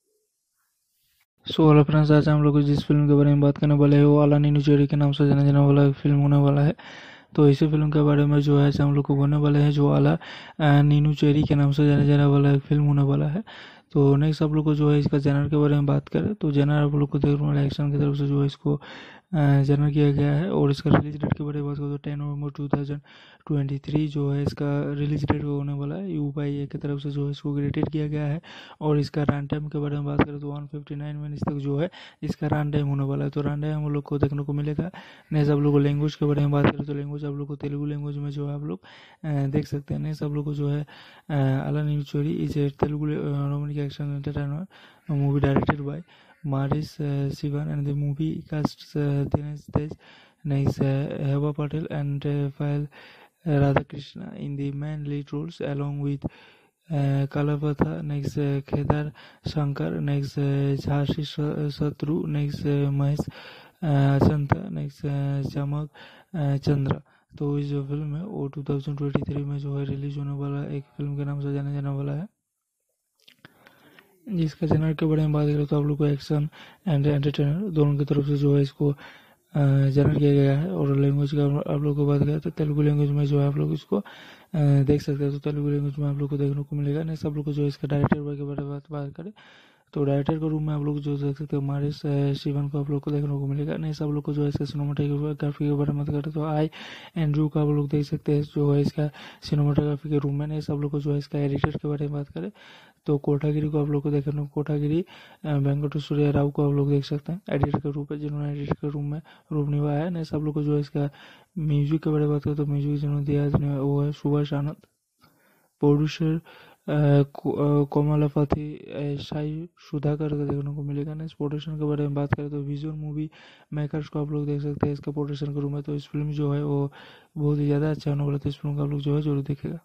Speaker 1: सो हेलो फ्रेंड्स, आज हम लोग जिस फिल्म के बारे में बात करने वाले हैं वो आला नीनू चेरी के नाम से जाने जाने वाला फिल्म होने वाला है। तो इसी फिल्म के बारे में जो है हम लोग को बोलने वाले हैं, जो आला नीनू चेरी के नाम से जाने जाने वाला फिल्म होने वाला है। तो नेक्स्ट आप लोग को जो है इसका जनर के बारे में बात करें तो जनर आप लोग को देखने वाला एक्शन की तरफ से जो है इसको जनर किया गया है। और इसका रिलीज डेट के बारे में बात करें तो 10 नवंबर 2023 जो है इसका रिलीज डेट होने वाला है। UPI की तरफ से जो है इसको ग्रेडेड किया गया है। और इसका रन टाइम के बारे में बात करें तो 159 मिनट्स तक जो है इसका रन टाइम होने वाला है। तो रन टाइम हम लोग को देखने को मिलेगा। नेक्स्ट आप लोग को लैंग्वेज के बारे में बात करें तो लैंग्वेज आप लोग को तेलुगु लैंग्वेज में जो है आप लोग देख सकते हैं। नेक्स्ट आप लोग को जो है आला Neenu Cheri is a Telugu romantic action entertainer movie directed by Maris Sivan, and the movie casts Dinesh Tej, next Heba Patel and Payal Radhakrishna in the main lead roles, along with Kalapatha, next Kedar Shankar, next Jhansi Satru, next Mahesh Achanta, next Chamak Chandra। तो इस जो film है वो 2023 में जो है release होने वाला एक फिल्म के नाम से जाने जाने वाला है, जिसका जनर के बारे में बात करें तो आप लोग को एक्शन एंड एंटरटेनर दोनों की तरफ से जो है इसको जनर किया गया है। और लैंग्वेज का आप लोग को बात करें तो तेलुगु लैंग्वेज में जो है आप लोग इसको देख सकते हैं। तो तेलुगु लैंग्वेज में आप लोग को देखने को मिलेगा। नेक्स्ट आप लोग को जो है इसका डायरेक्टर के बारे में बात करें तो डायरेक्टर के रूम में आप लोग जो देख सकते हो मारिस शिवन को आप लोग को देखने को मिलेगा। नेक्स्ट आप लोग को जो है इसका सिनेमाटोग्राफी के बारे में बात करें तो आई एंड्रू का आप लोग देख सकते हैं जो है इसका सिनेमाटोग्राफी के रूम में। नेक्स्ट आप लोग को जो है इसका एडिटर के बारे में बात करें तो कोटागिरी को आप लोग को देखने को कोटागिरी वेंकटेश्वर राव को आप लोग देख सकते हैं एडिटर के रूप में, जिन्होंने एडिटर के रूम में रूप निभाया है। नेक्स्ट आप लोग को जो है इसका म्यूजिक के बारे में बात करें तो म्यूजिक जिन्होंने दिया है वो है सुभाष आनंद। प्रोड्यूसर कोमला पाथी, साई सुधाकर का देखने को मिलेगा ना। इस पोर्ट्रेशन के बारे में बात करें तो विजुअल मूवी मेकर्स को आप लोग देख सकते हैं इसका पोर्ट्रेशन के रूम में। तो इस फिल्म जो है वो बहुत ही ज़्यादा अच्छा होने वाला है, तो इस फिल्म को आप लोग जो है जरूर देखेगा।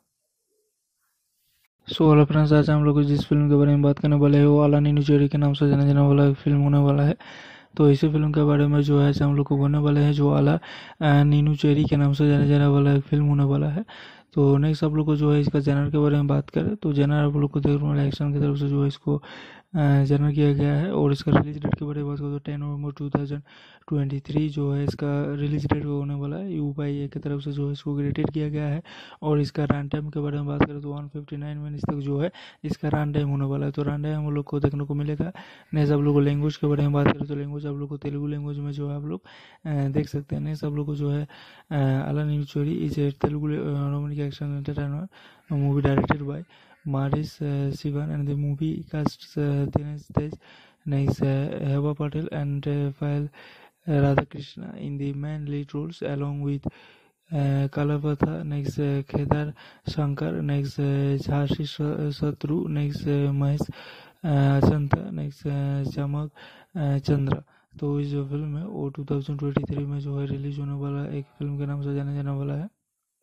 Speaker 1: सो हेलो फ्रेंड्स, आज हम लोग जिस फिल्म के बारे में बात करने वाले हैं वो आला नीनू चेरी के नाम से जाने जाने वाला फिल्म होने वाला है। तो इसी फिल्म के बारे में जो है हम लोग को बोलने वाले हैं, जो आला नीनू चेरी के नाम से जाने जाने वाला फिल्म होने वाला है। तो नेक्स्ट आप लोग को जो है इसका जनर के बारे में बात करें तो जनर आप लोग को देखने वाला एक्शन की तरफ से जो है इसको जनर किया गया है। और इसका रिलीज डेट के बारे में बात करें तो 10 नवंबर 2023 जो है इसका रिलीज डेट होने वाला है। UPI की तरफ से जो है इसको ग्रेडेड किया गया है। और इसका रन टाइम के बारे में बात करें तो 159 मिनट्स तक जो है इसका रन टाइम होने वाला है। तो रन टाइम हम लोग को देखने को मिलेगा। नेक्स्ट आप लोग को लैंग्वेज के बारे में बात करें तो लैंग्वेज आप लोग को तेलुगु लैंग्वेज में जो है आप लोग देख सकते हैं। नेक्स्ट आप लोग को जो है आला Neenu Cheri is a Telugu romantic action entertainer movie directed by Maris Sivan, and the movie casts Dinesh Tej, next Heba Patel and Payal Radhakrishna in the main lead roles, along with Kalapatha, next Kedar Shankar, next Jhansi Satru, next Mahesh Achanta, next Chamak Chandra। तो इस जो film है वो 2023 में जो है release होने वाला एक फिल्म के नाम से जाने जाने वाला है,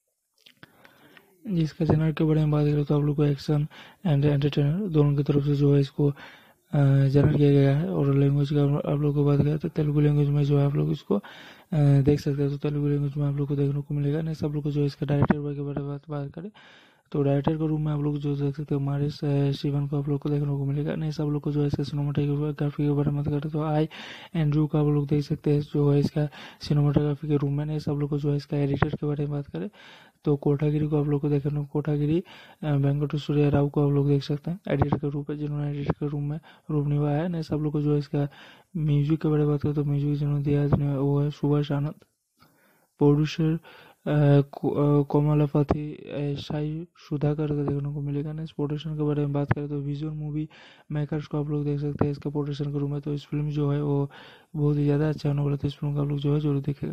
Speaker 1: जिसका जनर के बारे में बात करें तो आप लोग को एक्शन एंड एंटरटेनर दोनों की तरफ से जो है इसको जनर किया गया है। और लैंग्वेज का आप लोग को बात करें तो तेलुगु लैंग्वेज में जो है आप लोग इसको देख सकते हैं। तो तेलुगु लैंग्वेज में आप लोग को देखने को मिलेगा। नेक्स्ट आप लोग को जो है इसका डायरेक्टर के बारे में बात करें तो डायरेक्टर के रूम में आप लोग जो देख सकते हो मारिस शिवन को आप लोग को देखने को मिलेगा। नेक्स्ट आप लोग को जो है इसका सिनेमाटोग्राफी के बारे में बात करें तो आई एंड्रू का आप लोग देख सकते हैं जो है इसका सिनेमाटोग्राफी के रूम में। नेक्स्ट आप लोग को जो है इसका एडिटर के बारे में बात करें तो कोटागिरी को आप लोग को देखने कोटागिरी वेंकटेश्वर राव को आप लोग देख सकते हैं एडिटर के रूप में, जिन्होंने एडिटर के रूम में रूप निभाया है। नेक्स्ट आप लोग को जो है इसका म्यूजिक के बारे में बात करें तो म्यूजिक जिन्होंने दिया है वो है सुभाष आनंद। प्रोड्यूसर कोमला पाथी, साई सुधाकर का देखने को मिलेगा ना। इस पोर्ट्रेशन के बारे में बात करें तो विजुअल मूवी मेकर्स को आप लोग देख सकते हैं इसका पोर्ट्रेशन के रूम में। तो इस फिल्म जो है वो बहुत ही ज़्यादा अच्छा होने वाला है, तो इस फिल्म को आप लोग जो है जरूर देखेगा।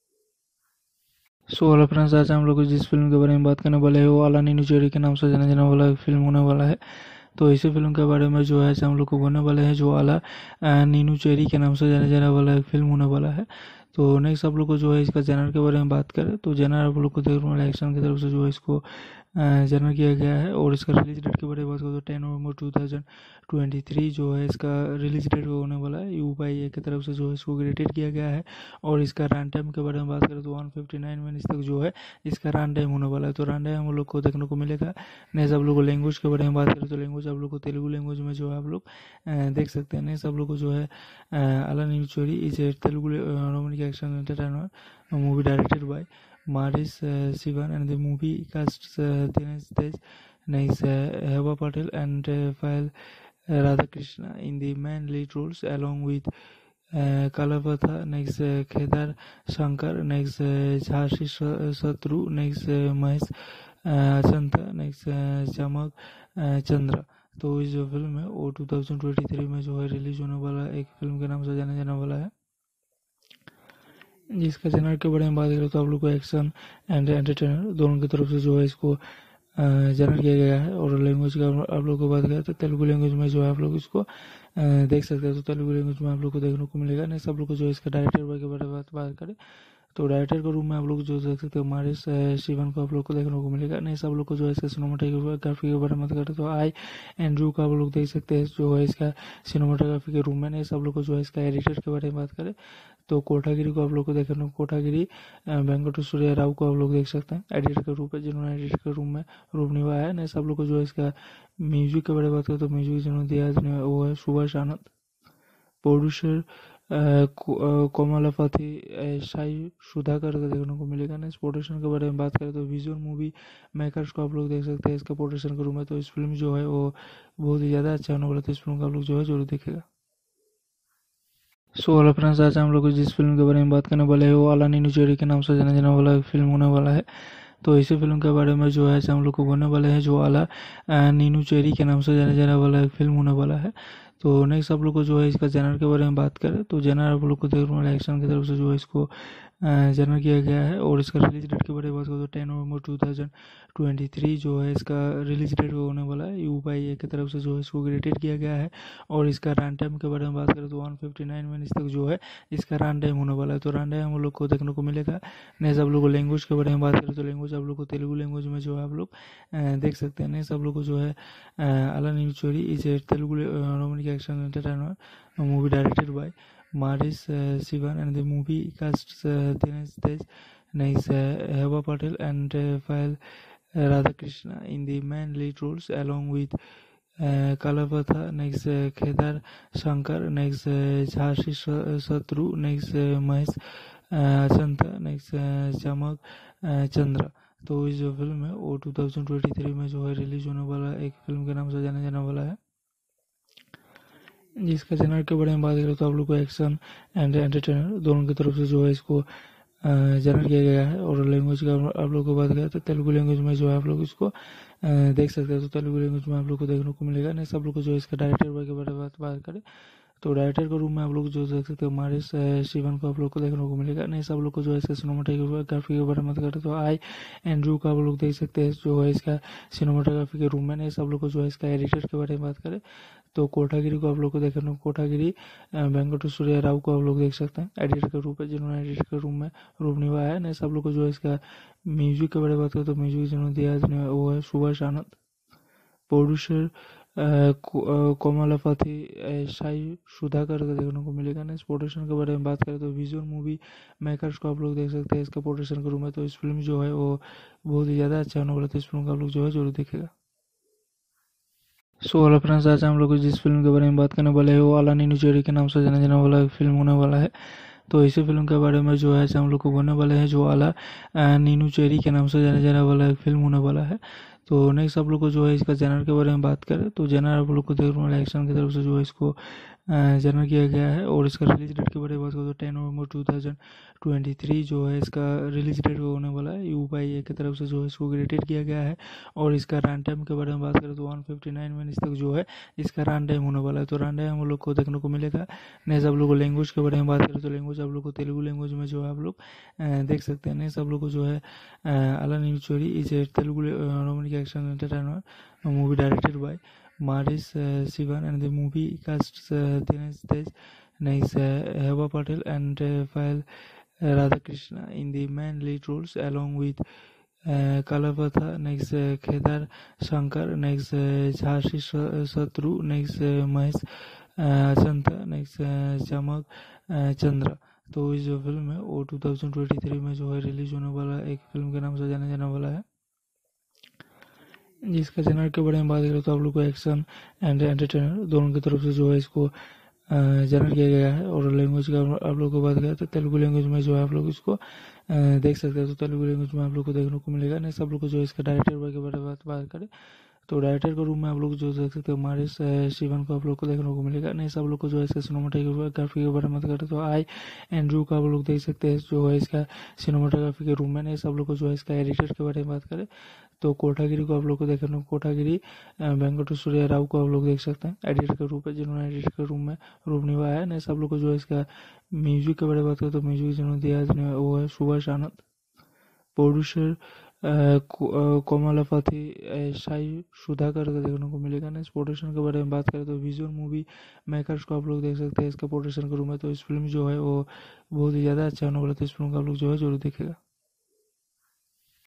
Speaker 1: सो हेलो फ्रेंड्स, आज हम लोग जिस फिल्म के बारे में बात करने वाले हैं वो आला नीनू चेरी के नाम से जाने जाने वाला फिल्म होने वाला है। तो इसी फिल्म के बारे में जो है हम लोग को बोलने वाले हैं, जो आला नीनू चेरी के नाम से जाने जाने वाला फिल्म होने वाला है। तो नेक्स्ट आप लोग को जो है इसका जनर के बारे में बात करें तो जनर आप लोग को देखने वाला एक्शन की तरफ से जो है इसको जनरल किया गया है। और इसका रिलीज डेट के बारे में बात करें तो 10 नवंबर 2023 जो है इसका रिलीज डेट होने वाला है। U/A की तरफ से जो है इसको ग्रेडेड किया गया है। और इसका रन टाइम के बारे में बात करें तो 159 मिनट्स तक जो है इसका रन टाइम होने वाला है। तो रन टाइम हम लोग को देखने को मिलेगा। नेक्स्ट आप लोग को लैंग्वेज के बारे में बात करें तो लैंग्वेज आप लोग को तेलुगु लैंग्वेज में जो है आप लोग देख सकते हैं। नेक्स्ट आप लोग को जो है Ala Ninnu Cheri is a Telugu romantic action entertainer movie directed by Maris Sivan, and the movie casts Dinesh Tej, next Heba Patel, and Payal Radhakrishna in the main lead roles, along with Kalavatha, next Kedar Shankar, next Jhansi Satru, next Mahesh Achanta, next Chamak Chandra। तो इस जो film है वो 2023 में जो है release होने वाला एक फिल्म के नाम से जाना जाने वाला है। जिसका जनर के बारे में बात करें तो आप लोग को एक्शन एंड एंटरटेनर दोनों की तरफ से जो है इसको जनर किया गया है। और लैंग्वेज का आप लोग को बात करें तो तेलुगु लैंग्वेज में जो है आप लोग इसको देख सकते हैं। तो तेलुगु लैंग्वेज में आप लोग को देखने को मिलेगा। नेक्स्ट आप लोग को जो है इसका डायरेक्टर के बारे में बात करें तो डायरेक्टर के रूम में आप लोग जो देख सकते हैं मारिस शिवन को आप लोग को देखने को मिलेगा। नेक्स्ट आप लोग को जो है इसका सिनेमाटोग्राफी के बारे में बात करें तो आई एंड्रू का आप लोग देख सकते हैं जो है इसका सिनेमाटोग्राफी के रूम में। नेक्स्ट आप लोग को जो है इसका एडिटर के बारे में बात करें तो कोटागिरी को आप लोग को देखने को कोटागिरी वेंकटेश्वर राव को आप लोग देख सकते हैं एडिटर के रूप में, जिन्होंने एडिटर के रूम में रूप निभाया है। नेक्स्ट आप लोग को जो है इसका म्यूजिक के बारे में बात करें तो म्यूजिक जिन्होंने दिया है वो है सुभाष आनंद। प्रोड्यूसर कोमलापति साई सुधाकर का देखने को मिलेगा। नेक्स्ट प्रोडक्शन के बारे में बात करें तो विजुअल मूवी मेकर्स को आप लोग देख सकते हैं इसका प्रोडक्शन के रूम में। तो इस फिल्म जो है वो बहुत ही ज़्यादा अच्छा होने वाला है। तो इस फिल्म को आप लोग जो है जरूर देखेगा। सो हेलो फ्रेंड्स, आज हम लोग जिस फिल्म के बारे में बात करने वाले हैं वो अला नीनू चेरी के नाम से जाने जाने वाला फिल्म होने वाला है। तो इसी फिल्म के बारे में जो है हम लोग को बोलने वाले हैं जो अला नीनू चेरी के नाम से जाने जाने वाला फिल्म होने वाला है। तो नेक्स्ट आप लोग को जो है इसका जनर के बारे में बात करें तो जनर आप लोग को देखने वाला एक्शन की तरफ से जो है इसको जनर किया गया है। और इसका रिलीज डेट के बारे में बात करें तो 10 नवंबर 2023 जो है इसका रिलीज डेट होने वाला है। U/A की तरफ से जो है इसको ग्रेडेड किया गया है। और इसका रन टाइम के बारे में बात करें तो 159 मिनट्स तक जो है इसका रन टाइम होने वाला है। तो रन टाइम हम लोग को देखने को मिलेगा। नेक्स्ट आप लोग को लैंग्वेज के बारे में बात करें तो लैंग्वेज आप लोग को तेलुगु लैंग्वेज में जो है आप लोग देख सकते हैं। नेक्स्ट आप लोग को जो है Ala Ninnu Cheri is a Telugu romantic action entertainer movie directed by Maris Sivan, and the movie casts Dinesh Tej, next Heba Patel, and Payal Radhakrishna in the main lead roles, along with Kalavatha, next Kedar Shankar, next Jhansi Satru, next Mahesh Achanta, next Chamak Chandra। तो इस जो film है वो 2023 में जो है release होने वाला एक फिल्म के नाम से जाना जाने वाला है। जिसका जनर के बारे में बात करें तो आप लोग को एक्शन एंड एंटरटेनर दोनों की तरफ से जो है इसको जनर किया गया है। और लैंग्वेज का आप लोग को बात करें तो तेलुगु लैंग्वेज में जो है आप लोग इसको देख सकते हैं। तो तेलुगु लैंग्वेज में आप लोग को देखने को मिलेगा। नेक्स्ट आप लोग को जो है इसका डायरेक्टर के बारे में बात करें तो डायरेक्टर के रूम में आप लोग जो देख सकते हैं मारिस शिवन को आप लोग को देखने को मिलेगा। नेक्स्ट आप लोग को जो है इसका सिनेमाटोग्राफी के बारे में बात करें तो आई एंड्रू का आप लोग देख सकते हैं जो है इसका सिनेमाटोग्राफी के रूम में। नेक्स्ट आप लोग को जो है इसका एडिटर के बारे में बात करें तो कोटागिरी को आप लोग को देखने कोटागिरी वेंकटेश्वर राव को आप लोग देख सकते हैं एडिटर के रूप में, जिन्होंने एडिटर के रूम में रूप निभाया है। नेक्स्ट आप लोग को जो है इसका म्यूजिक के बारे में बात करें तो म्यूजिक जिन्होंने दिया है वो है सुभाष आनंद। प्रोड्यूसर कोमलापति साई सुधाकर का देखने को मिलेगा। नेक्स्ट प्रोडक्शन के बारे में बात करें तो विजुअल मूवी मेकर्स को आप लोग देख सकते हैं इसका प्रोडक्शन के रूम में। तो इस फिल्म जो है वो बहुत ही ज़्यादा अच्छा होने वाला है। तो इस फिल्म को आप लोग जो है जरूर देखेगा। सो हेलो फ्रेंड्स, आज हम लोग जिस फिल्म के बारे में बात करने वाले हैं वो अला नीनू चेरी के नाम से जाने जाने वाला फिल्म होने वाला है। तो इसी फिल्म के बारे में जो है हम लोग को बोलने वाले हैं जो अला नीनू चेरी के नाम से जाने जाने वाला फिल्म होने वाला है। तो नेक्स्ट आप लोग को जो है इसका जनर के बारे में बात करें तो जनर आप लोग को देखने वाला एक्शन की तरफ से जो है इसको जनर किया गया है। और इसका रिलीज डेट के बारे में बात करें तो 10 नवंबर 2023 जो है इसका रिलीज डेट होने वाला है। U/A की तरफ से जो है इसको ग्रेडेड किया गया है। और इसका रन टाइम के बारे में बात करें तो 159 मिनट्स तक जो है इसका रन टाइम होने वाला है। तो रन टाइम हम लोग को देखने को मिलेगा। नेक्स्ट आप लोग को लैंग्वेज के बारे में बात करें तो लैंग्वेज आप लोग को तेलुगु लैंग्वेज में जो है आप लोग देख सकते हैं। नेक्स्ट आप लोग को जो है अला नीनू चोरी is a Telugu romantic action entertainer movie directed by Maris Sivan, and the movie casts Dinesh Tej, next Heba Patel, and Payal Radhakrishna in the main lead roles, along with Kalapatha, next Kedar Shankar, next Jhansi Shatru, next Mahesh Chand, next चमक चंद्र। तो इस जो film है वो 2023 में जो है release होने वाला एक फिल्म के नाम से जाना जाने वाला है। जिसका जनर के बारे में बात करें तो आप लोग को एक्शन एंड एंटरटेनर दोनों की तरफ से जो है इसको जनरल किया गया है। और लैंग्वेज का आप लोग को बात करें तो तेलुगु लैंग्वेज में जो है आप लोग इसको देख सकते हैं। तो तेलुगु लैंग्वेज में आप लोग को देखने को मिलेगा। नेक्स्ट आप लोग को जो है इसका डायरेक्टर के बारे में बात करें तो डायरेक्टर के रूम में आप लोग जो देख सकते हो मारिस शिवन को आप लोग को देखने को मिलेगा। नहीं सब लोग को जो है इसका सिनेमाटोग्राफी के बारे में बात करें तो आई एंड्रू का आप लोग देख सकते हैं जो है इसका सिनेमाटोग्राफी के रूम में। नहीं सब लोग को जो है इसका एडिटर के बारे में बात करें तो कोठागिरी को आप लोग को देखने को कोठागिरी वेंकट सूर्य राव को आप लोग देख सकते हैं एडिटर के रूप में, जिन्होंने एडिटर के रूम में रूप निभाया है। नहीं सब लोग को जो है इसका म्यूजिक के बारे में बात करें तो म्यूजिक जिन्होंने दिया है वो है सुभाष आनंद। प्रोड्यूसर कोमलापति साई सुधाकर का देखने को मिलेगा। ना इस प्रोडक्शन के बारे में बात करें तो विजुअल मूवी मेकर्स को आप लोग देख सकते हैं इसका प्रोडक्शन के रूम में। तो इस फिल्म जो है वो बहुत ही ज़्यादा अच्छा होने वाला है। तो इस फिल्म को आप लोग जो है जरूर देखेगा।